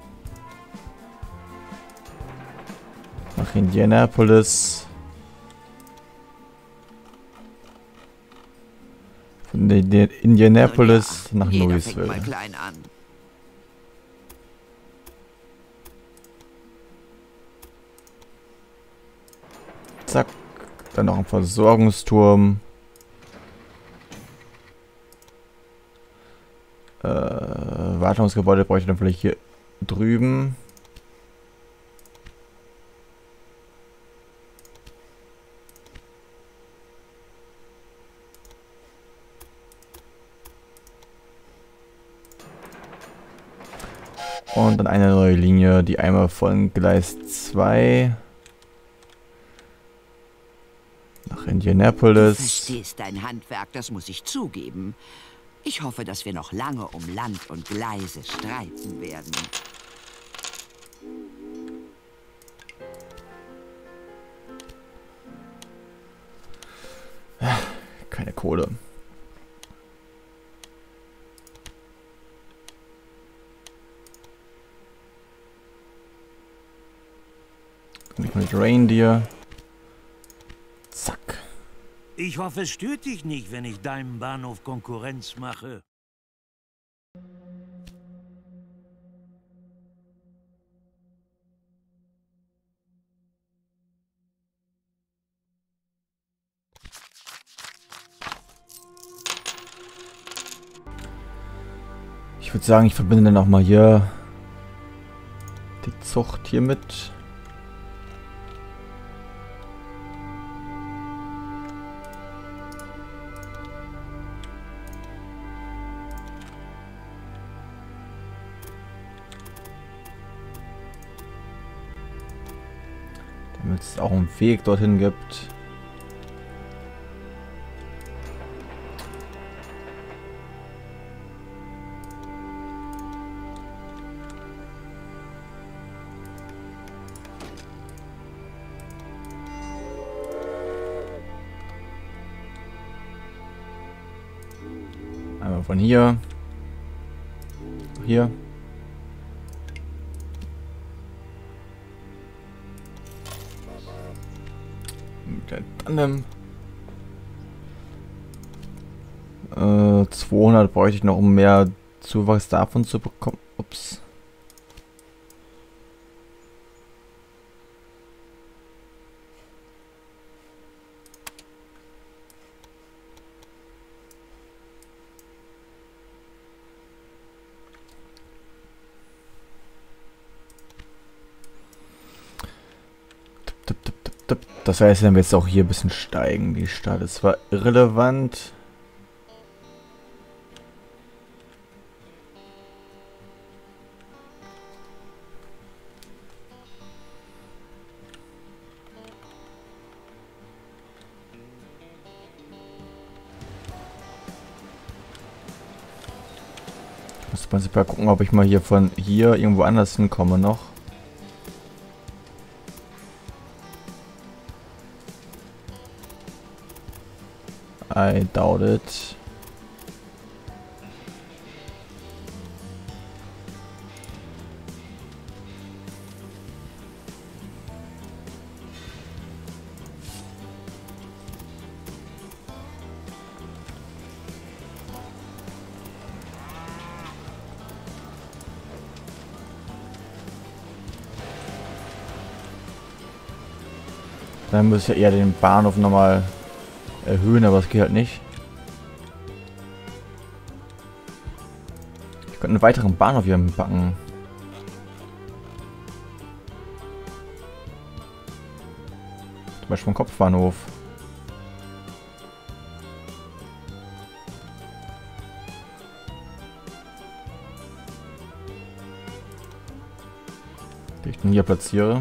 nach Indianapolis, von Indianapolis nach Louisville. Mal klein an. Zack, dann noch ein Versorgungsturm. Wartungsgebäude bräuchte ich dann vielleicht hier drüben. Und dann eine neue Linie, die einmal von Gleis 2 nach Indianapolis. Du verstehst dein Handwerk, das muss ich zugeben. Ich hoffe, dass wir noch lange um Land und Gleise streiten werden. Keine Kohle. Nicht mit Reindeer. Zack. Ich hoffe, es stört dich nicht, wenn ich deinem Bahnhof Konkurrenz mache. Ich würde sagen, ich verbinde dann auch mal hier die Zucht hier mit. Damit es auch einen Weg dorthin gibt. Einmal von hier. Hier. Mit der Tandem. 200 bräuchte ich noch, um mehr Zuwachs davon zu bekommen. Ups. Das heißt, wenn wir jetzt auch hier ein bisschen steigen, die Stadt ist zwar irrelevant. Muss man sich mal gucken, ob ich mal hier von hier irgendwo anders hinkomme noch. I doubt it. Dann muss ich ja eher den Bahnhof nochmal erhöhen, aber es geht halt nicht. Ich könnte einen weiteren Bahnhof hier backen. Zum Beispiel einen Kopfbahnhof. Den ich den hier platziere.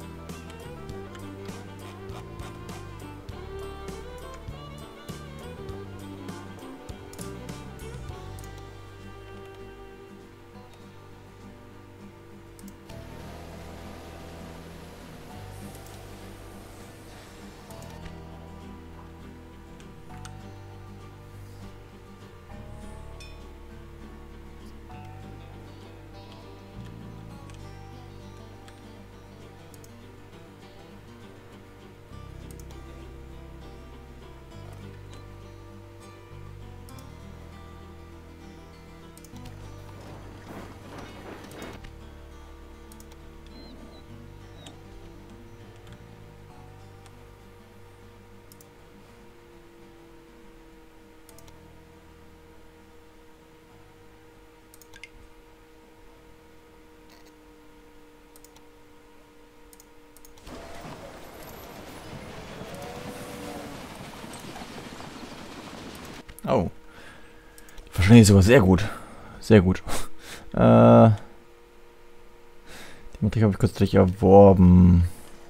Oh. Wahrscheinlich ist sogar sehr gut. Sehr gut. Die Matrix habe ich kürzlich erworben.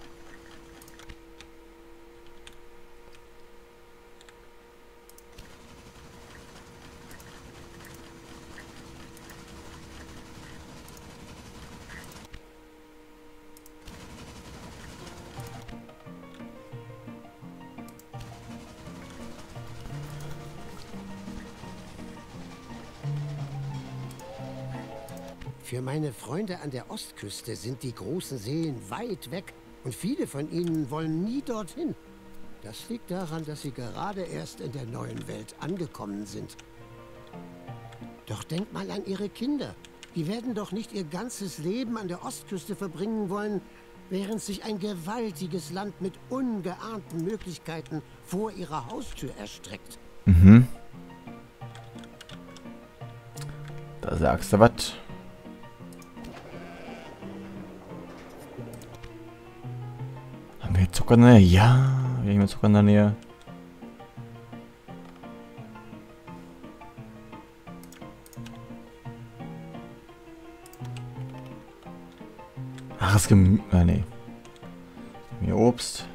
Für meine Freunde an der Ostküste sind die großen Seen weit weg und viele von ihnen wollen nie dorthin. Das liegt daran, dass sie gerade erst in der neuen Welt angekommen sind. Doch denkt mal an ihre Kinder. Die werden doch nicht ihr ganzes Leben an der Ostküste verbringen wollen, während sich ein gewaltiges Land mit ungeahnten Möglichkeiten vor ihrer Haustür erstreckt. Mhm. Da sagst du was. Haben wir Zucker in der Nähe? Ja, wir haben Zucker in der Nähe. Ach, das Gemüse. Nee. Mir Obst.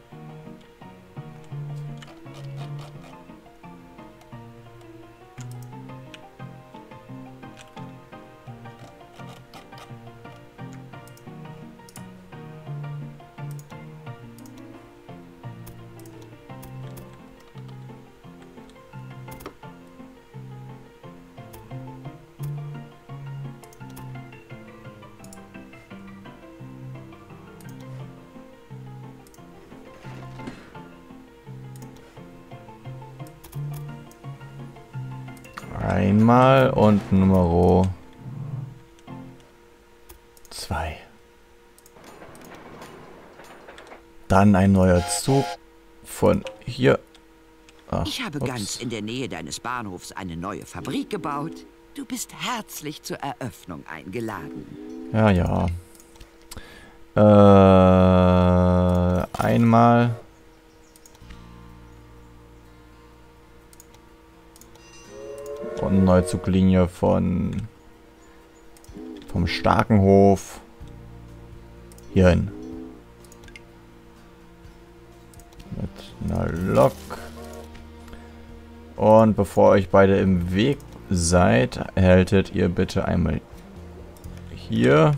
Einmal und Nummer 2. Dann ein neuer Zug von hier. Ach, ich habe ganz in der Nähe deines Bahnhofs eine neue Fabrik gebaut. Du bist herzlich zur Eröffnung eingeladen. Ja, ja. einmal. Und Neuzuglinie vom Starkenhof hierhin. Mit einer Lok. Und bevor euch beide im Weg seid, erhaltet ihr bitte einmal hier.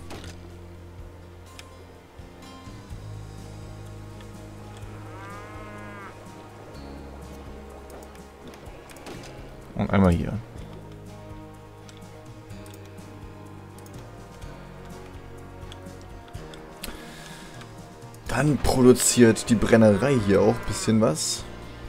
Und einmal hier. Dann produziert die Brennerei hier auch ein bisschen was.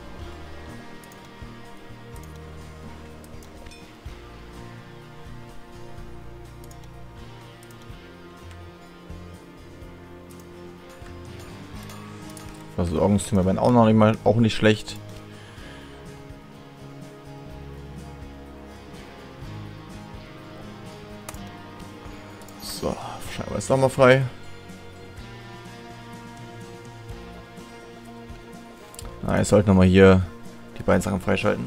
Versorgungszimmer wären auch nicht schlecht. So, scheinbar ist auch mal frei. Na, ich sollte nochmal hier die beiden Sachen freischalten.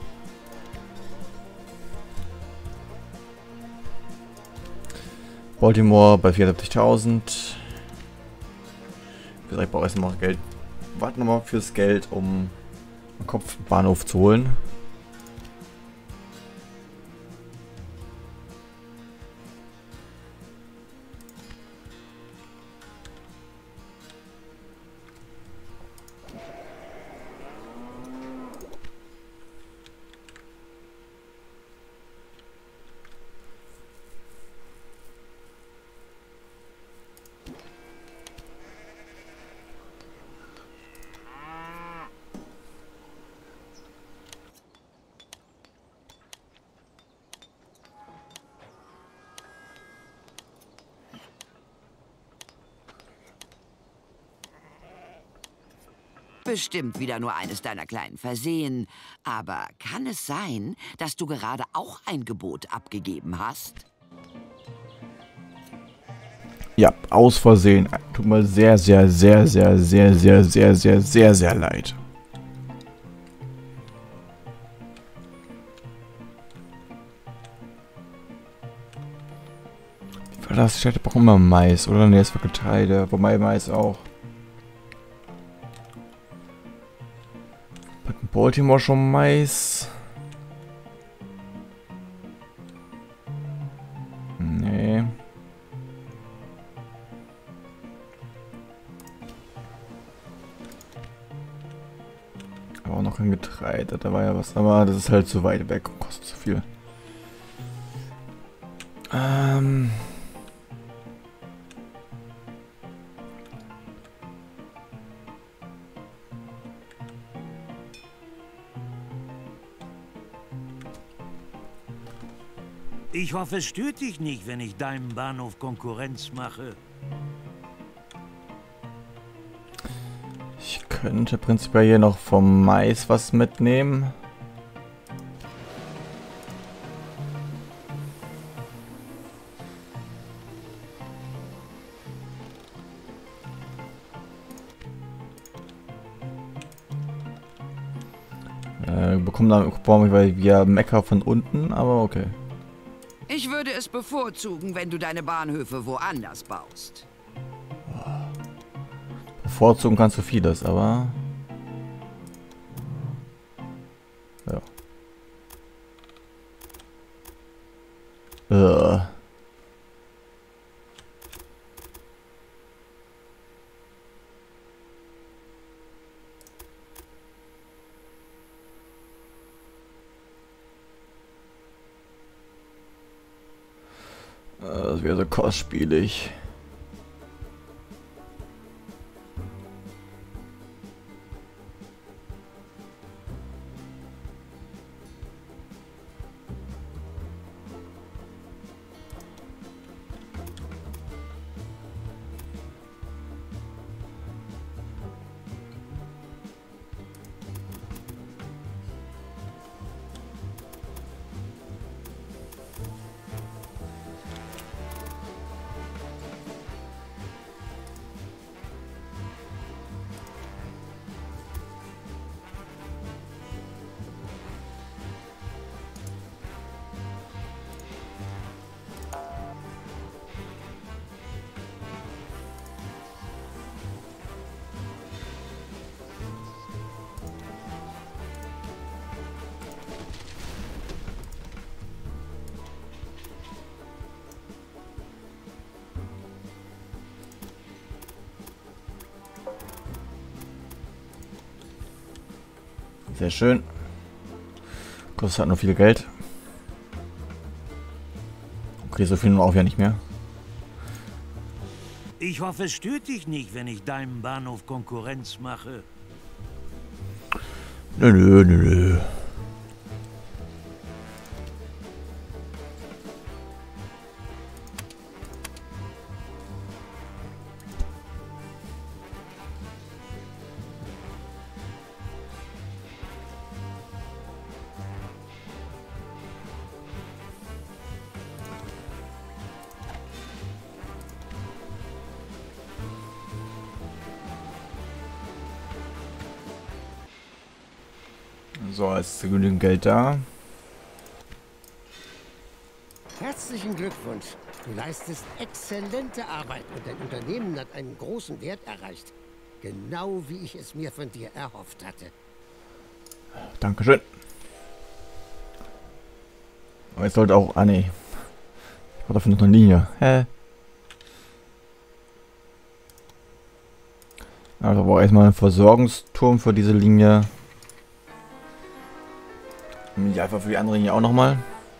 Baltimore bei 74.000. Ich brauche erstmal Geld. Warten wir mal fürs Geld, um einen Kopfbahnhof zu holen. Bestimmt wieder nur eines deiner kleinen Versehen. Aber kann es sein, dass du gerade auch ein Gebot abgegeben hast? Ja, aus Versehen. Tut mir sehr, sehr, sehr, sehr, sehr, sehr, sehr, sehr, sehr, sehr leid. Die Verlassstätte brauchen immer Mais, oder? Ne, es war Getreide. Wobei Mais auch. Baltimore schon Mais. Nee. Aber auch noch ein Getreide, da war ja was. Aber das ist halt zu weit weg und kostet zu viel. Ich hoffe, es stört dich nicht, wenn ich deinem Bahnhof Konkurrenz mache. Ich könnte prinzipiell hier noch vom Mais was mitnehmen. Bekommen dann via Mecker von unten, aber okay. Ich würde es bevorzugen, wenn du deine Bahnhöfe woanders baust. Bevorzugen kannst du vieles, aber... Ja. Das wäre so kostspielig. Sehr schön. Kostet halt nur viel Geld. Okay, so viel nun auch ja nicht mehr. Ich hoffe, es stört dich nicht, wenn ich deinem Bahnhof Konkurrenz mache. Nö, nö, nö, nö. So, jetzt ist genügend Geld da. Herzlichen Glückwunsch. Du leistest exzellente Arbeit und dein Unternehmen hat einen großen Wert erreicht. Genau wie ich es mir von dir erhofft hatte. Dankeschön. Aber jetzt sollte auch... Ah, nee. Ich brauche dafür noch eine Linie. Hä? Also brauche ich erstmal einen Versorgungsturm für diese Linie. Ja, einfach für die andere Linie auch nochmal.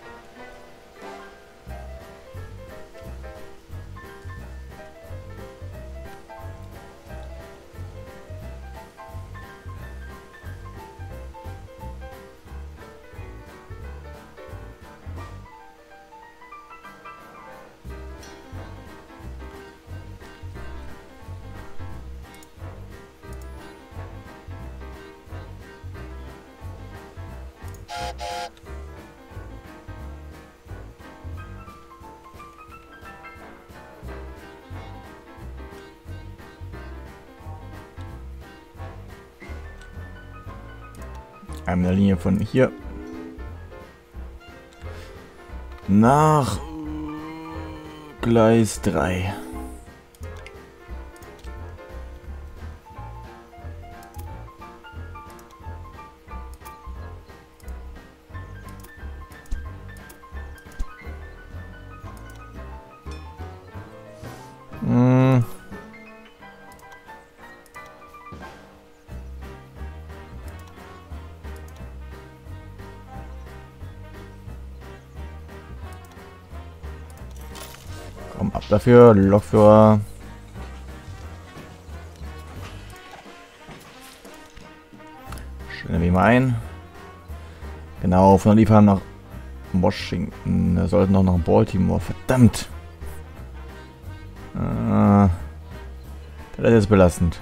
Eine Linie von hier nach Gleis 3. Komm ab dafür, Lokführer. Schön wie mein. Genau, von der Lieferung nach Washington. Wir sollten auch nach Baltimore. Verdammt. Das ist jetzt belastend.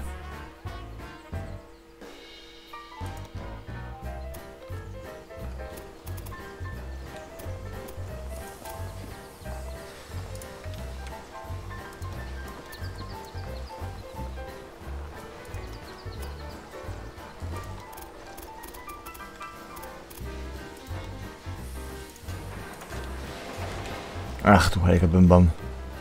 Ach du heiliger Bimbam.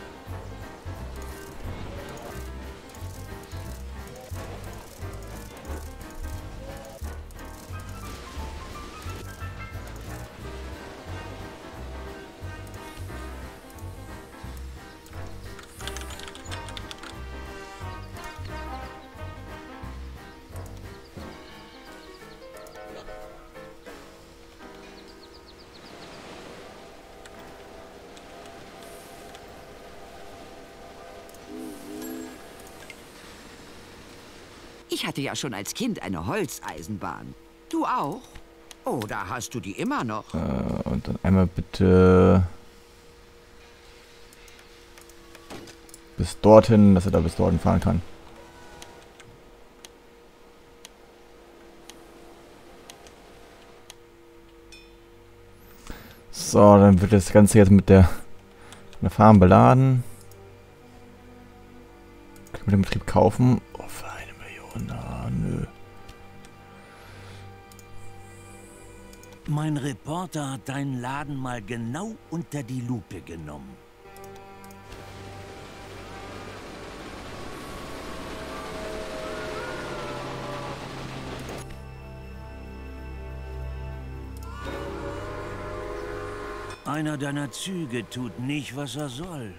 Ich hatte ja schon als Kind eine Holzeisenbahn. Du auch? Oder hast du die immer noch? Und dann einmal bitte bis dorthin, dass er da bis dorthin fahren kann. So, dann wird das Ganze jetzt mit der Farm beladen. Können wir den Betrieb kaufen? Oh, für 1 Million. Na, nö. Mein Reporter hat deinen Laden mal genau unter die Lupe genommen. Einer deiner Züge tut nicht, was er soll.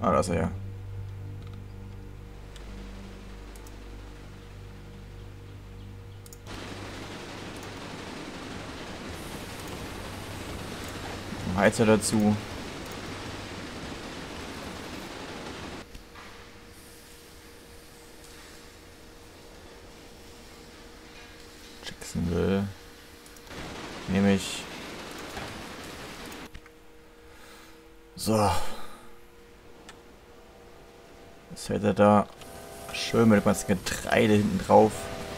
Ah, da ist er ja. Heizer dazu. Jacksonville. Nehme ich. So. Was hält er da? Schön mit dem ganzen Getreide hinten drauf.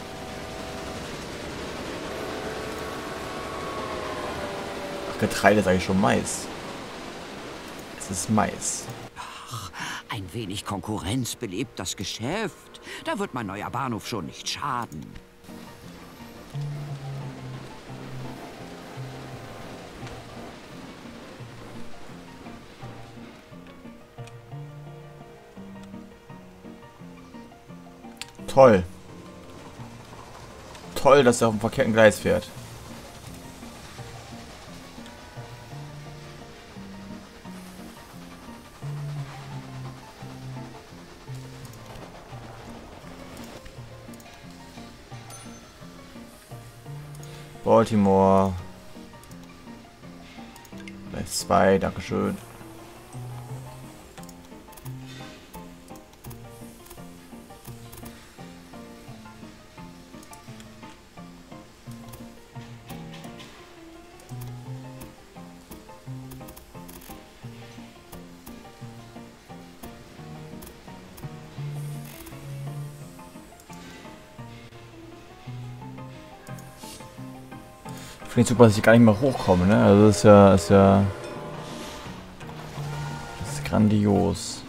Ach, Getreide ist eigentlich schon Mais. Es ist Mais. Ach, ein wenig Konkurrenz belebt das Geschäft. Da wird mein neuer Bahnhof schon nicht schaden. Toll. Toll, dass er auf dem verkehrten Gleis fährt. Baltimore. Gleis 2, dankeschön. Finde ich super, dass ich gar nicht mehr hochkomme, ne? Also das ist ja das ist grandios.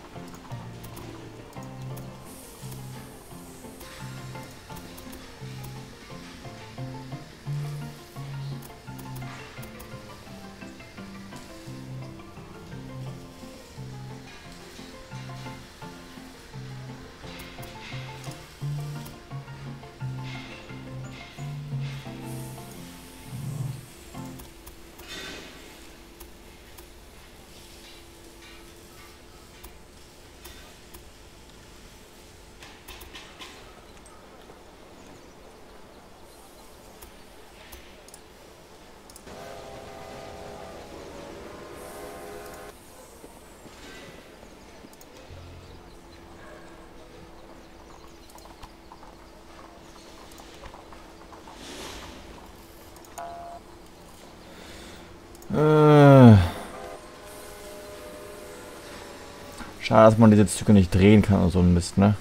Schade, dass man diese Züge nicht drehen kann oder so ein Mist, ne?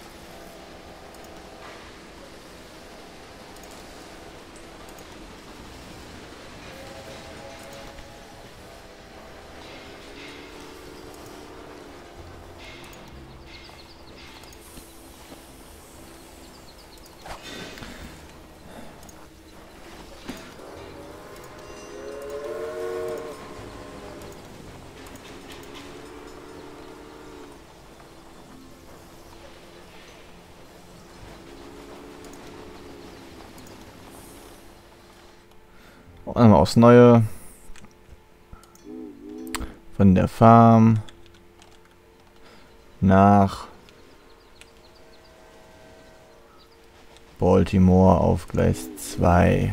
Einmal aufs Neue. Von der Farm nach Baltimore auf Gleis 2.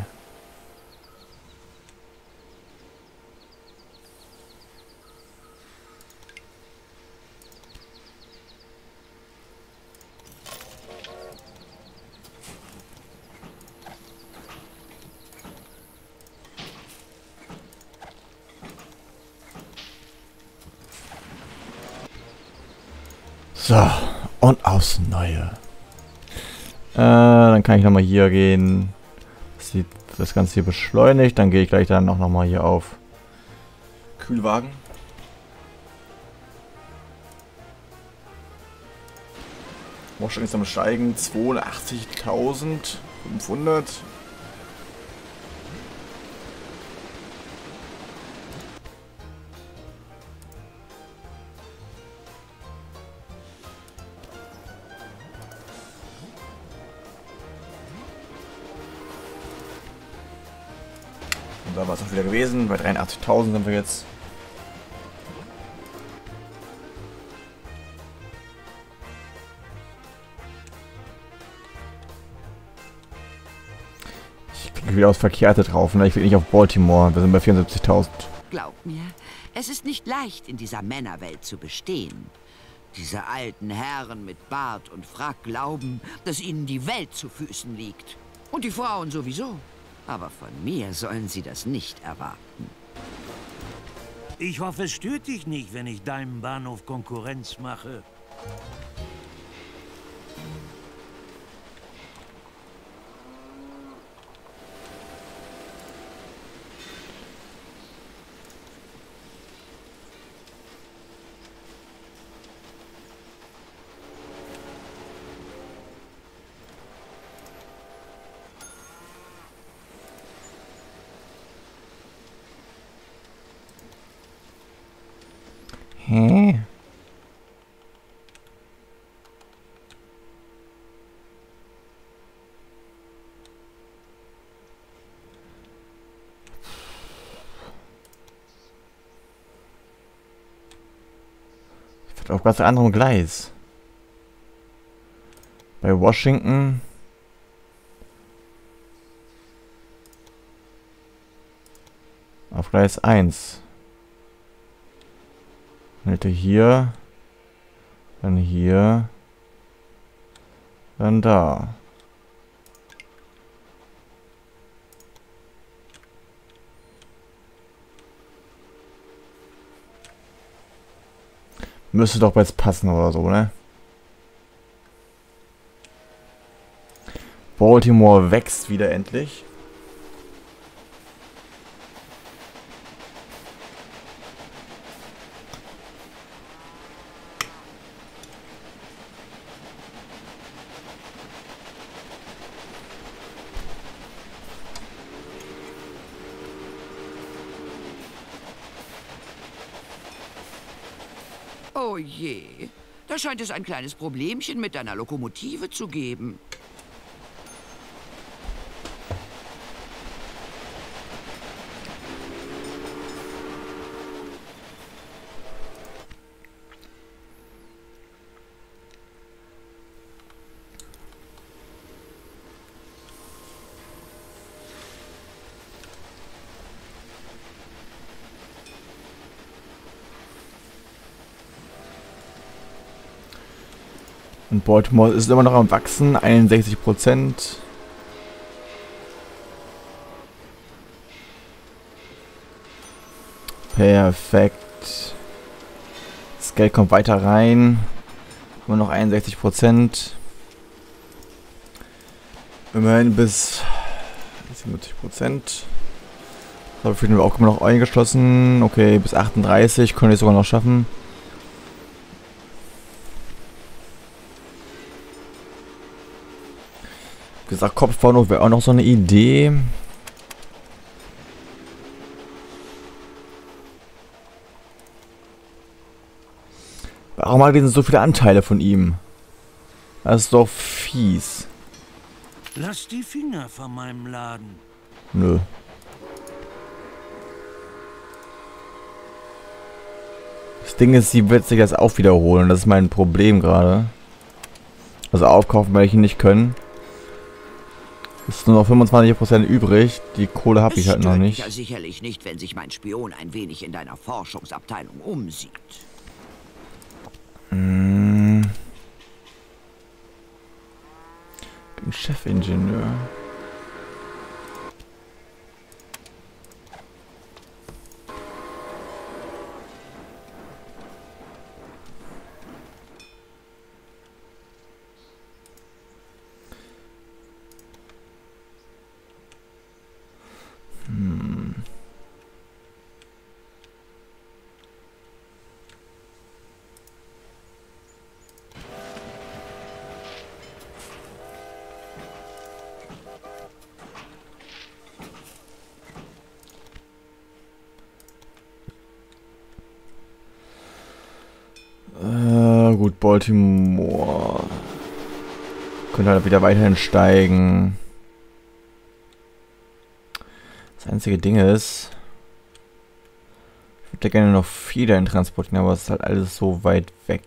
So, und aufs Neue. Dann kann ich nochmal hier gehen. Das Ganze hier beschleunigt. Dann gehe ich gleich dann auch nochmal hier auf Kühlwagen. Washington ist am Steigen. 82.500. Da war es auch wieder gewesen. Bei 83.000 sind wir jetzt. wieder aufs Verkehrte drauf, ne? Ich will nicht auf Baltimore. Wir sind bei 74.000. Glaub mir, es ist nicht leicht, in dieser Männerwelt zu bestehen. Diese alten Herren mit Bart und Frack glauben, dass ihnen die Welt zu Füßen liegt. Und die Frauen sowieso. Aber von mir sollen sie das nicht erwarten. Ich hoffe, es stört dich nicht, wenn ich deinem Bahnhof Konkurrenz mache. Hä? Ich fahre auf ganz anderem Gleis. Bei Washington. Auf Gleis 1. Halte hier. Dann hier. Dann da. Müsste doch jetzt passen oder so, ne? Baltimore wächst wieder endlich. Oh je, da scheint es ein kleines Problemchen mit deiner Lokomotive zu geben. Und Baltimore ist immer noch am Wachsen, 61%. Perfekt. Das Geld kommt weiter rein. Immer noch 61%. Immerhin bis 77%. Dafür fühlen wir auch immer noch eingeschlossen. Okay, bis 38 können wir es sogar noch schaffen. Wie gesagt, Kopfbahnhof wäre auch noch so eine Idee. Warum hat denn so viele Anteile von ihm? Das ist doch fies. Lass die Finger von meinem Laden. Nö. Das Ding ist, sie wird sich jetzt auch wiederholen. Das ist mein Problem gerade. Also aufkaufen werde ich ihn nicht können. Es ist nur noch 25% übrig. Die Kohle habe ich halt noch nicht. Es stört dich ja sicherlich nicht, wenn sich mein Spion ein wenig in deiner Forschungsabteilung umsieht. Bin Chefingenieur. Gut, Baltimore. Könnte halt wieder weiterhin steigen. Das einzige Ding ist, ich würde gerne noch viel dahin transportieren, aber es ist halt alles so weit weg.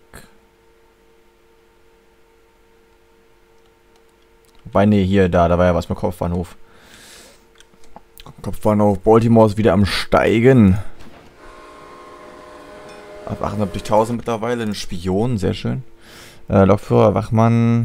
Wobei, nee, hier, da war ja was mit Kopfbahnhof. Kopfbahnhof Baltimore ist wieder am Steigen. Auf 78.000 mittlerweile. Ein Spion, sehr schön. Lokführer, Wachmann.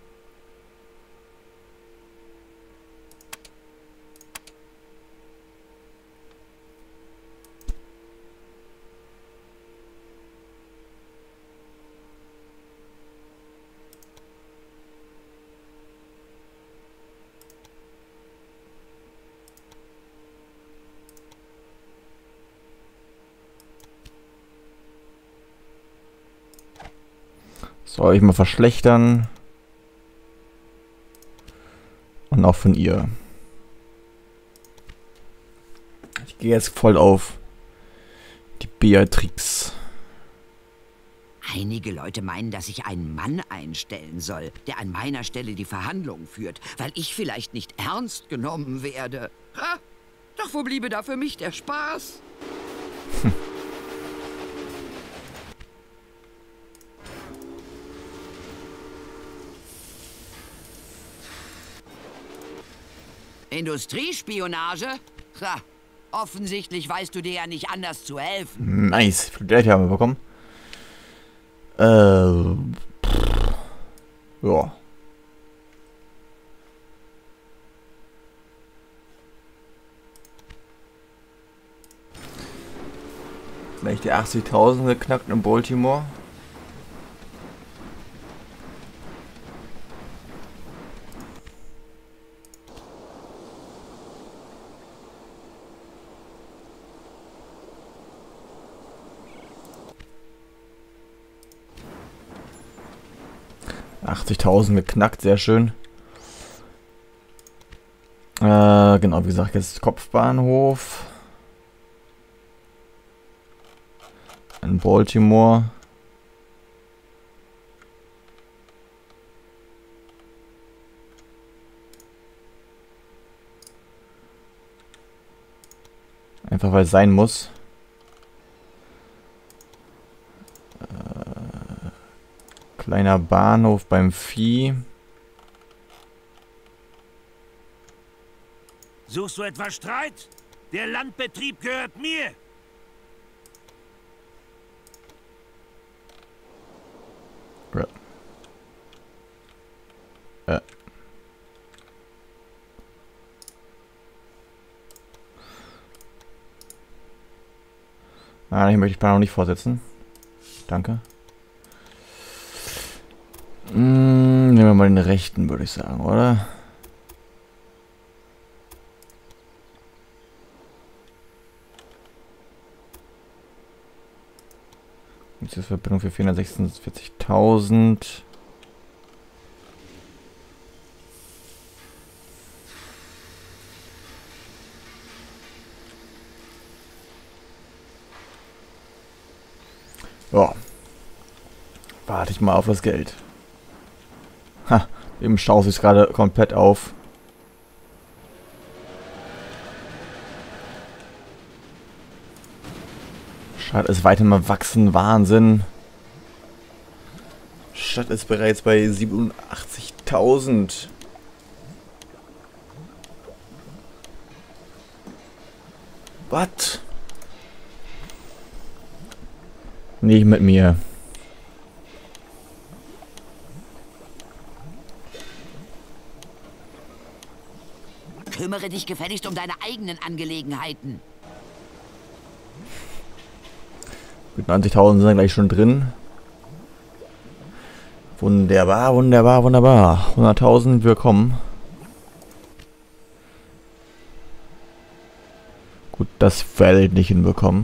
Soll ich mal verschlechtern. Und auch von ihr. Ich gehe jetzt voll auf die Beatrix. Einige Leute meinen, dass ich einen Mann einstellen soll, der an meiner Stelle die Verhandlungen führt, weil ich vielleicht nicht ernst genommen werde. Ha? Doch wo bliebe da für mich der Spaß? Industriespionage? Ha, offensichtlich weißt du dir ja nicht anders zu helfen. Nice. Wie viel Geld haben wir bekommen? Ja. Vielleicht die 80.000 geknackt in Baltimore. Geknackt, sehr schön. Genau, wie gesagt, jetzt Kopfbahnhof. In Baltimore. Einfach weil es sein muss. Kleiner Bahnhof beim Vieh. Suchst du etwa Streit? Der Landbetrieb gehört mir. Ja. Hier möchte ich noch nicht vorsetzen. Danke. Nehmen wir mal den rechten, würde ich sagen, oder? Jetzt ist Verbindung für 446.000. Ja. Warte ich mal auf das Geld. Ha, im Stau ist gerade komplett auf. Stadt ist weiter mal wachsen, Wahnsinn. Stadt ist bereits bei 87.000. Was? Nicht mit mir. Kümmere dich gefälligst um deine eigenen Angelegenheiten. Gut, 90.000 sind gleich schon drin. Wunderbar, wunderbar, wunderbar. 100.000, willkommen. Gut, das werde ich nicht hinbekommen.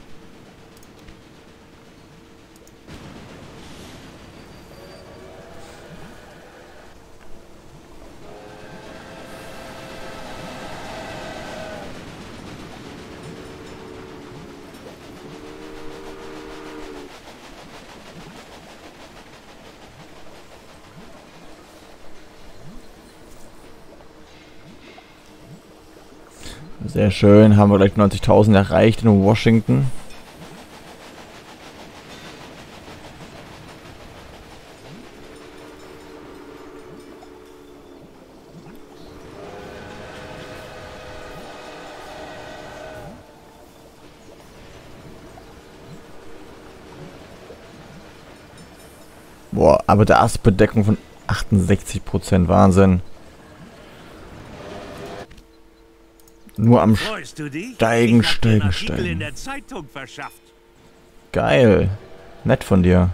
Sehr schön, haben wir gleich 90.000 erreicht in Washington. Boah, aber der Astbedeckung von 68%, Wahnsinn. Nur am Freust du dich? Steigen, Ich hab dir einen Artikel steigen. in der Zeitung verschafft. Geil. Nett von dir.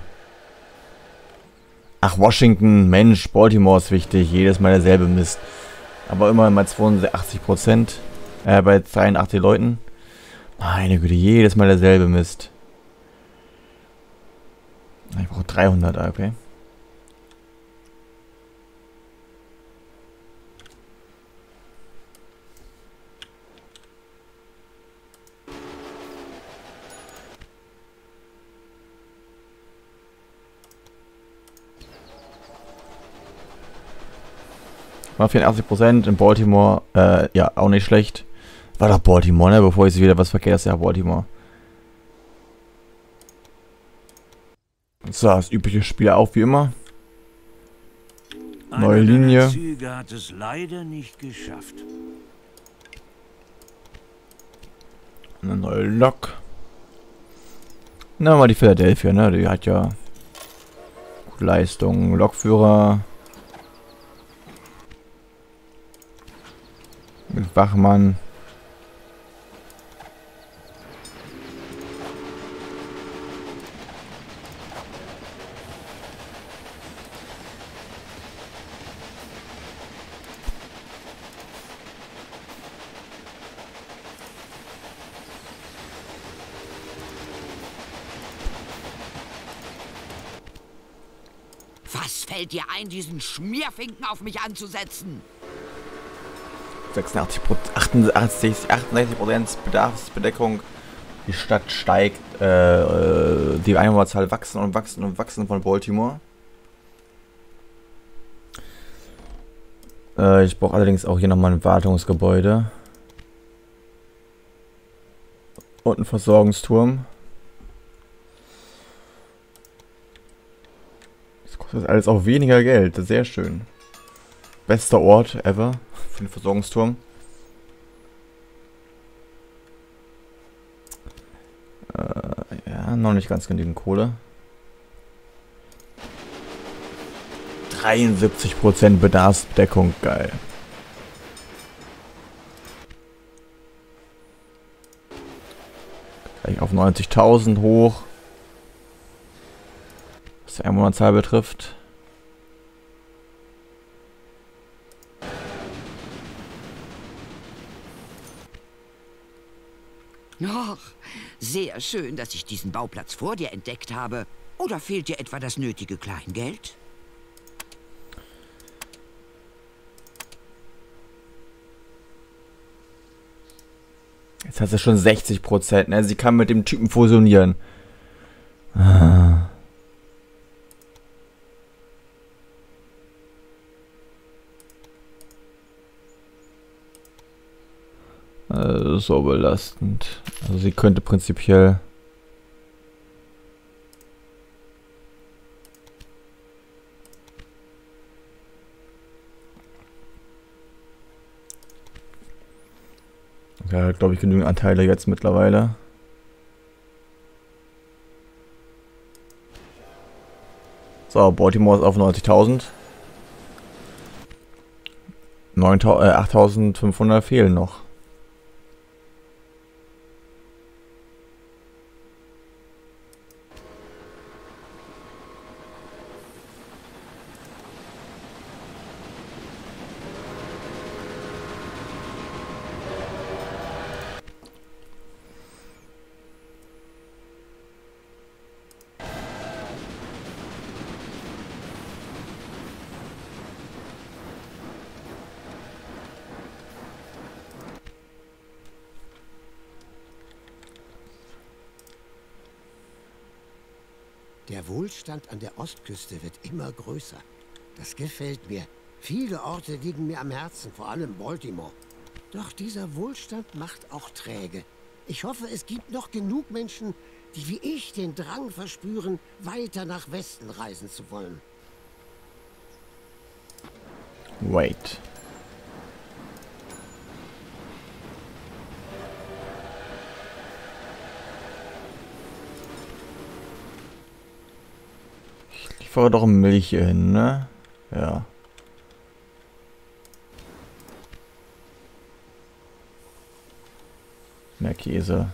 Ach, Washington, Mensch, Baltimore ist wichtig. Jedes Mal derselbe Mist. Aber immerhin mal 82%. Bei 83 Leuten. Meine Güte, jedes Mal derselbe Mist. Ich brauche 300, okay. War 84% in Baltimore, ja, auch nicht schlecht. War doch Baltimore, ne? Bevor ich wieder was verkehrt, ist ja Baltimore. So, das übliche Spiel auch wie immer. Neue Einer Linie. deiner Züge hat es leider nicht geschafft. Eine neue Lok. Na, mal die Philadelphia, ne? Die hat ja gute Leistung. Lokführer. Mit Wachmann. Was fällt dir ein, diesen Schmierfinken auf mich anzusetzen? 88% Bedarfsbedeckung. Die Stadt steigt. Die Einwohnerzahl wachsen und wachsen und wachsen von Baltimore. Ich brauche allerdings auch hier nochmal ein Wartungsgebäude. Und einen Versorgungsturm. Das kostet alles auch weniger Geld. Sehr schön. Bester Ort ever für den Versorgungsturm. Ja, noch nicht ganz genügend Kohle. 73% Bedarfsdeckung, geil. Gleich auf 90.000 hoch. Was die Einwohnerzahl betrifft. Ach, sehr schön, dass ich diesen Bauplatz vor dir entdeckt habe. Oder fehlt dir etwa das nötige Kleingeld? Jetzt hat sie schon 60%, ne? Sie kann mit dem Typen fusionieren. Ah. So belastend. Also sie könnte prinzipiell... Ja, glaube ich, genügend Anteile jetzt mittlerweile. So, Baltimore ist auf 90.000. 8.500 fehlen noch. Der Wohlstand an der Ostküste wird immer größer. Das gefällt mir. Viele Orte liegen mir am Herzen, vor allem Baltimore. Doch dieser Wohlstand macht auch träge. Ich hoffe, es gibt noch genug Menschen, die wie ich den Drang verspüren, weiter nach Westen reisen zu wollen. Wait. fahre doch Milch hier hin, ne? Ja. Mehr Käse.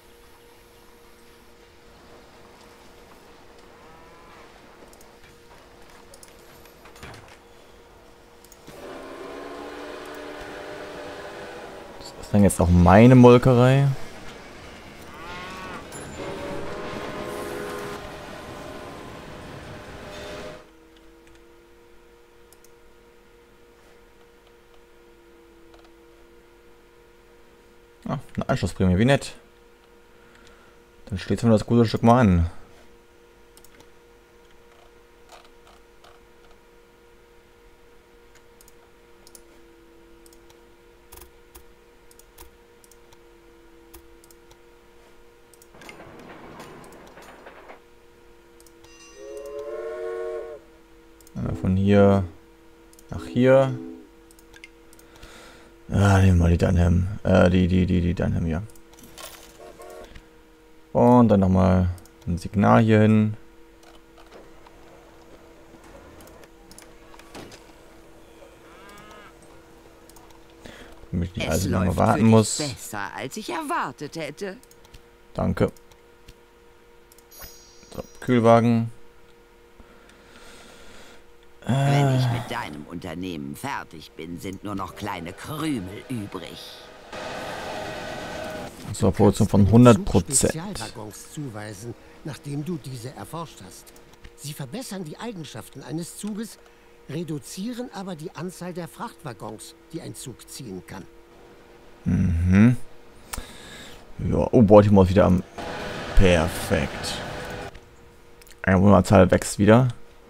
Das ist dann jetzt auch meine Molkerei. Ah, eine Anschlussprämie, wie nett. Dann schließen wir das gute Stück mal an. Von hier nach hier. Ah, nehmen wir die Dunham. Die Dunham hier. Und dann nochmal ein Signal hier hin. Damit ich nicht allzu lange warten muss. Besser, als ich erwartet hätte. Danke. So, Kühlwagen. Wenn ich mit deinem Unternehmen fertig bin, sind nur noch kleine Krümel übrig. So, Produktion von 100%. Spezialwaggons zuweisen, nachdem du diese erforscht hast. Sie verbessern die Eigenschaften eines Zuges, reduzieren aber die Anzahl der Frachtwaggons, die ein Zug ziehen kann. Mhm. Ja, oh, Baltimore ist wieder am... Perfekt. Einwohnerzahl wächst wieder.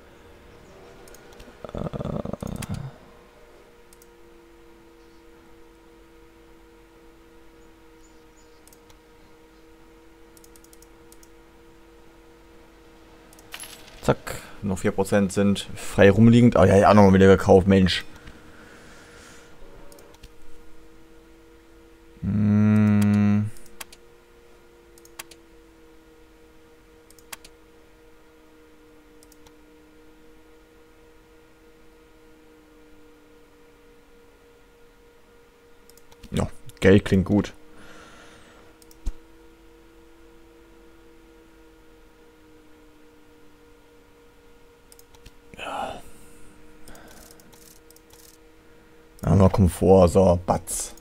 Zack, nur 4% sind frei rumliegend. Oh ja, ja, nochmal wieder gekauft, Mensch. Ja, Geld klingt gut. Aber Komfort, so, Batz.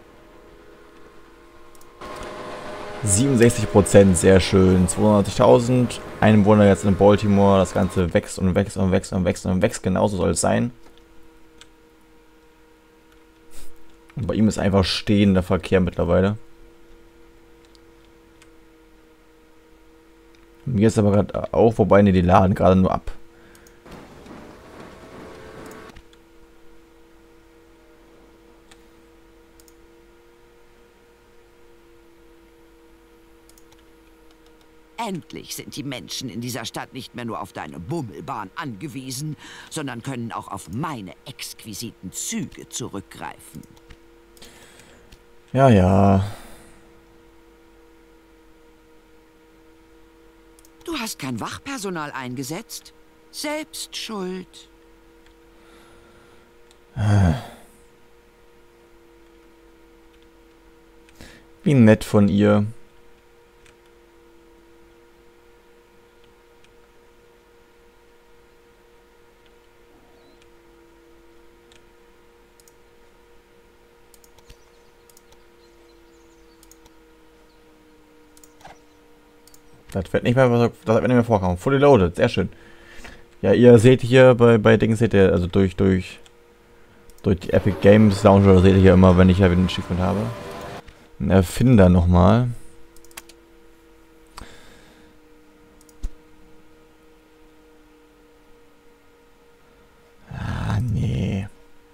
67%, sehr schön. 290.000 Einwohner jetzt in Baltimore. Das Ganze wächst und wächst und wächst und wächst und wächst. Genauso soll es sein. Und bei ihm ist einfach stehender Verkehr mittlerweile. Mir ist aber gerade auch, wobei die laden gerade nur ab. Endlich sind die Menschen in dieser Stadt nicht mehr nur auf deine Bummelbahn angewiesen, sondern können auch auf meine exquisiten Züge zurückgreifen. Ja, ja. Du hast kein Wachpersonal eingesetzt? Selbst schuld. Wie nett von ihr. Das wird nicht mehr vorkommen. Fully loaded, sehr schön. Ja, ihr seht hier bei Dingen, seht ihr, also durch die Epic Games Launcher seht ihr hier immer, wenn ich ja wieder ein Achievement habe. Ein Erfinder nochmal. Ah, nee.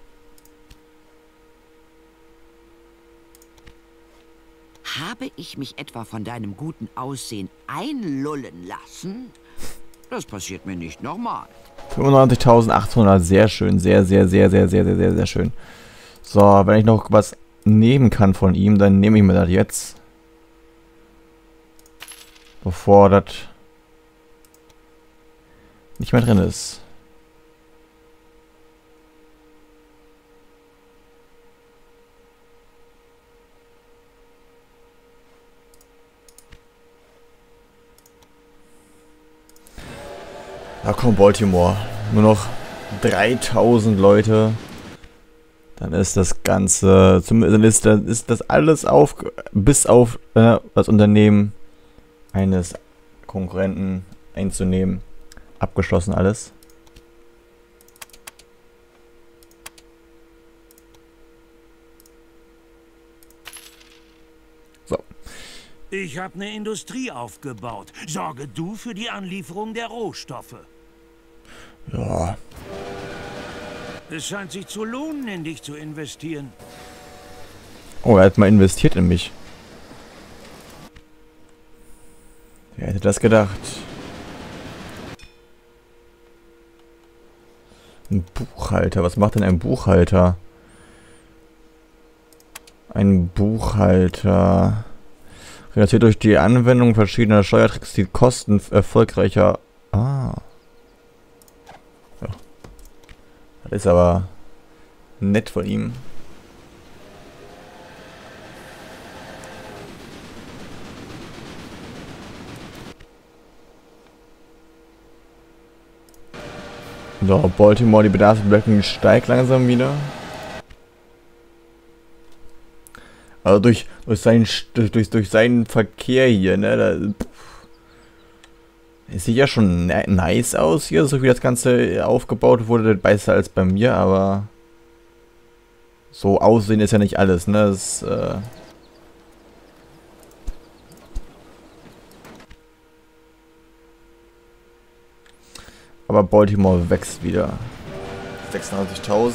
Habe ich mich etwa von deinem guten Aussehen einlullen lassen? Das passiert mir nicht nochmal. 95.800, sehr schön. Sehr schön. So, wenn ich noch was nehmen kann von ihm, dann nehme ich mir das jetzt. Bevor das nicht mehr drin ist. Na komm, Baltimore. Nur noch 3000 Leute. Dann ist das Ganze, zumindest ist das alles bis auf das Unternehmen eines Konkurrenten einzunehmen. Abgeschlossen alles. So. Ich habe eine Industrie aufgebaut. Sorge du für die Anlieferung der Rohstoffe. Ja. Es scheint sich zu lohnen, in dich zu investieren. Oh, er hat mal investiert in mich. Wer hätte das gedacht? Ein Buchhalter. Was macht denn ein Buchhalter? Ein Buchhalter reduziert durch die Anwendung verschiedener Steuertricks die Kosten erfolgreicher. Ah. Ja. Das ist aber nett von ihm. So, Baltimore, die Bedarfsblöcke steigt langsam wieder. Also durch seinen Verkehr hier, ne? Es sieht ja schon nice aus hier, so wie das Ganze aufgebaut wurde, besser als bei mir, aber so aussehen ist ja nicht alles, ne? Das, aber Baltimore wächst wieder. 96.000.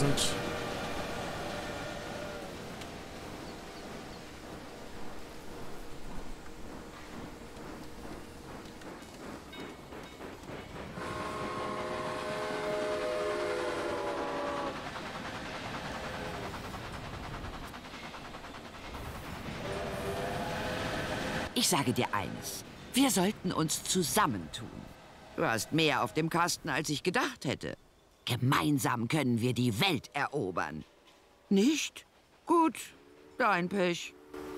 Ich sage dir eines. Wir sollten uns zusammentun. Du hast mehr auf dem Kasten, als ich gedacht hätte. Gemeinsam können wir die Welt erobern. Nicht? Gut, dein Pech.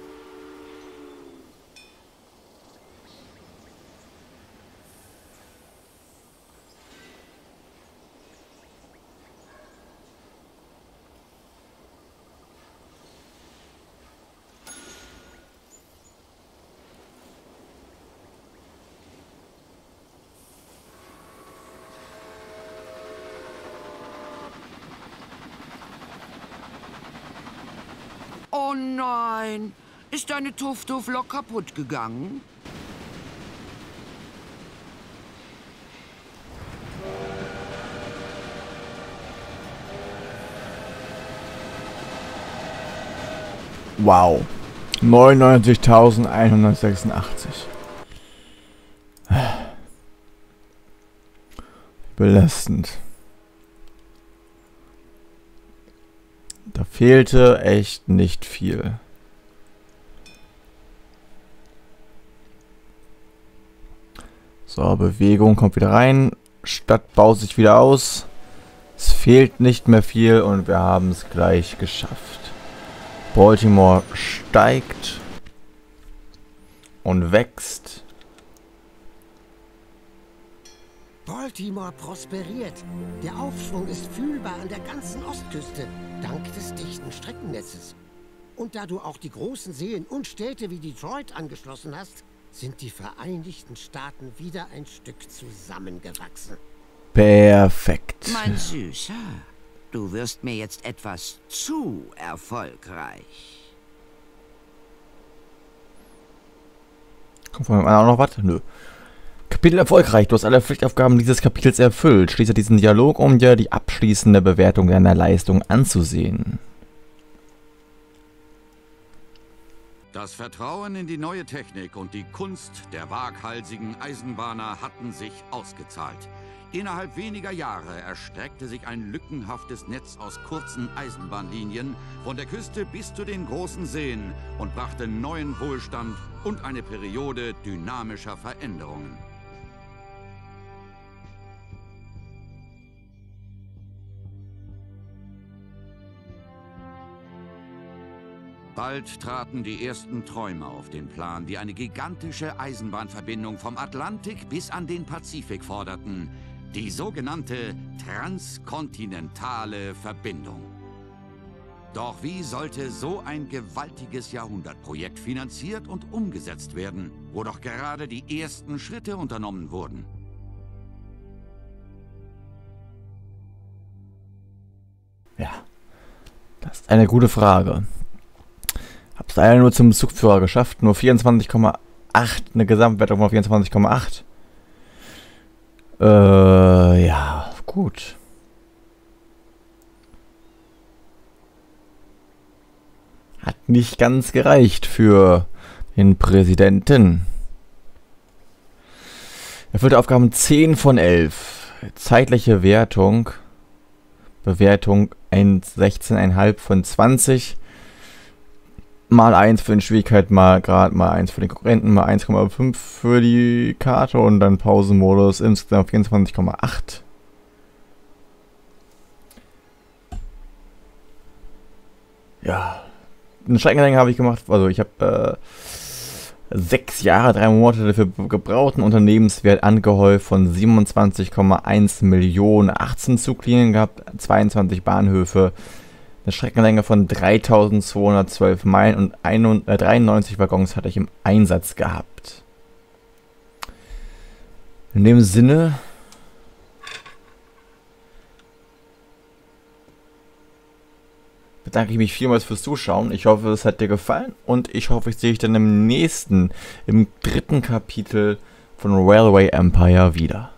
Oh nein, ist deine Tuff-Tuff-Lok kaputt gegangen? Wow. 99.186. Belastend. Da fehlte echt nicht viel. So, Bewegung kommt wieder rein. Stadt baut sich wieder aus. Es fehlt nicht mehr viel und wir haben es gleich geschafft. Baltimore steigt und wächst. Baltimore prosperiert. Der Aufschwung ist fühlbar an der ganzen Ostküste, dank des dichten Streckennetzes. Und da du auch die großen Seen und Städte wie Detroit angeschlossen hast, sind die Vereinigten Staaten wieder ein Stück zusammengewachsen. Perfekt. Mein Süßer, du wirst mir jetzt etwas zu erfolgreich. Kommt von dem anderen auch noch was? Nö. Kapitel erfolgreich. Du hast alle Pflichtaufgaben dieses Kapitels erfüllt. Schließe diesen Dialog, um dir die abschließende Bewertung deiner Leistung anzusehen. Das Vertrauen in die neue Technik und die Kunst der waghalsigen Eisenbahner hatten sich ausgezahlt. Innerhalb weniger Jahre erstreckte sich ein lückenhaftes Netz aus kurzen Eisenbahnlinien von der Küste bis zu den großen Seen und brachte neuen Wohlstand und eine Periode dynamischer Veränderungen. Bald traten die ersten Träume auf den Plan, die eine gigantische Eisenbahnverbindung vom Atlantik bis an den Pazifik forderten. Die sogenannte transkontinentale Verbindung. Doch wie sollte so ein gewaltiges Jahrhundertprojekt finanziert und umgesetzt werden, wo doch gerade die ersten Schritte unternommen wurden? Ja, das ist eine gute Frage. Hab's leider nur zum Zugführer geschafft, nur 24,8, eine Gesamtwertung von 24,8. Ja, gut. Hat nicht ganz gereicht für den Präsidenten. Erfüllte Aufgaben 10 von 11. Zeitliche Wertung. Bewertung 16,5 von 20. Mal 1 für den Schwierigkeit, mal Grad, mal 1 für den Konkurrenten, mal 1,5 für die Karte und dann Pausenmodus insgesamt 24,8. Ja, eine Streckenlänge habe ich gemacht, also ich habe 6 Jahre, 3 Monate dafür gebraucht, einen Unternehmenswert angehäuft von 27,1 Millionen, 18 Zuglinien gehabt, 22 Bahnhöfe, eine Streckenlänge von 3212 Meilen und 93 Waggons hatte ich im Einsatz gehabt. In dem Sinne bedanke ich mich vielmals fürs Zuschauen. Ich hoffe, es hat dir gefallen und ich hoffe, ich sehe dich dann im 3. Kapitel von Railway Empire wieder.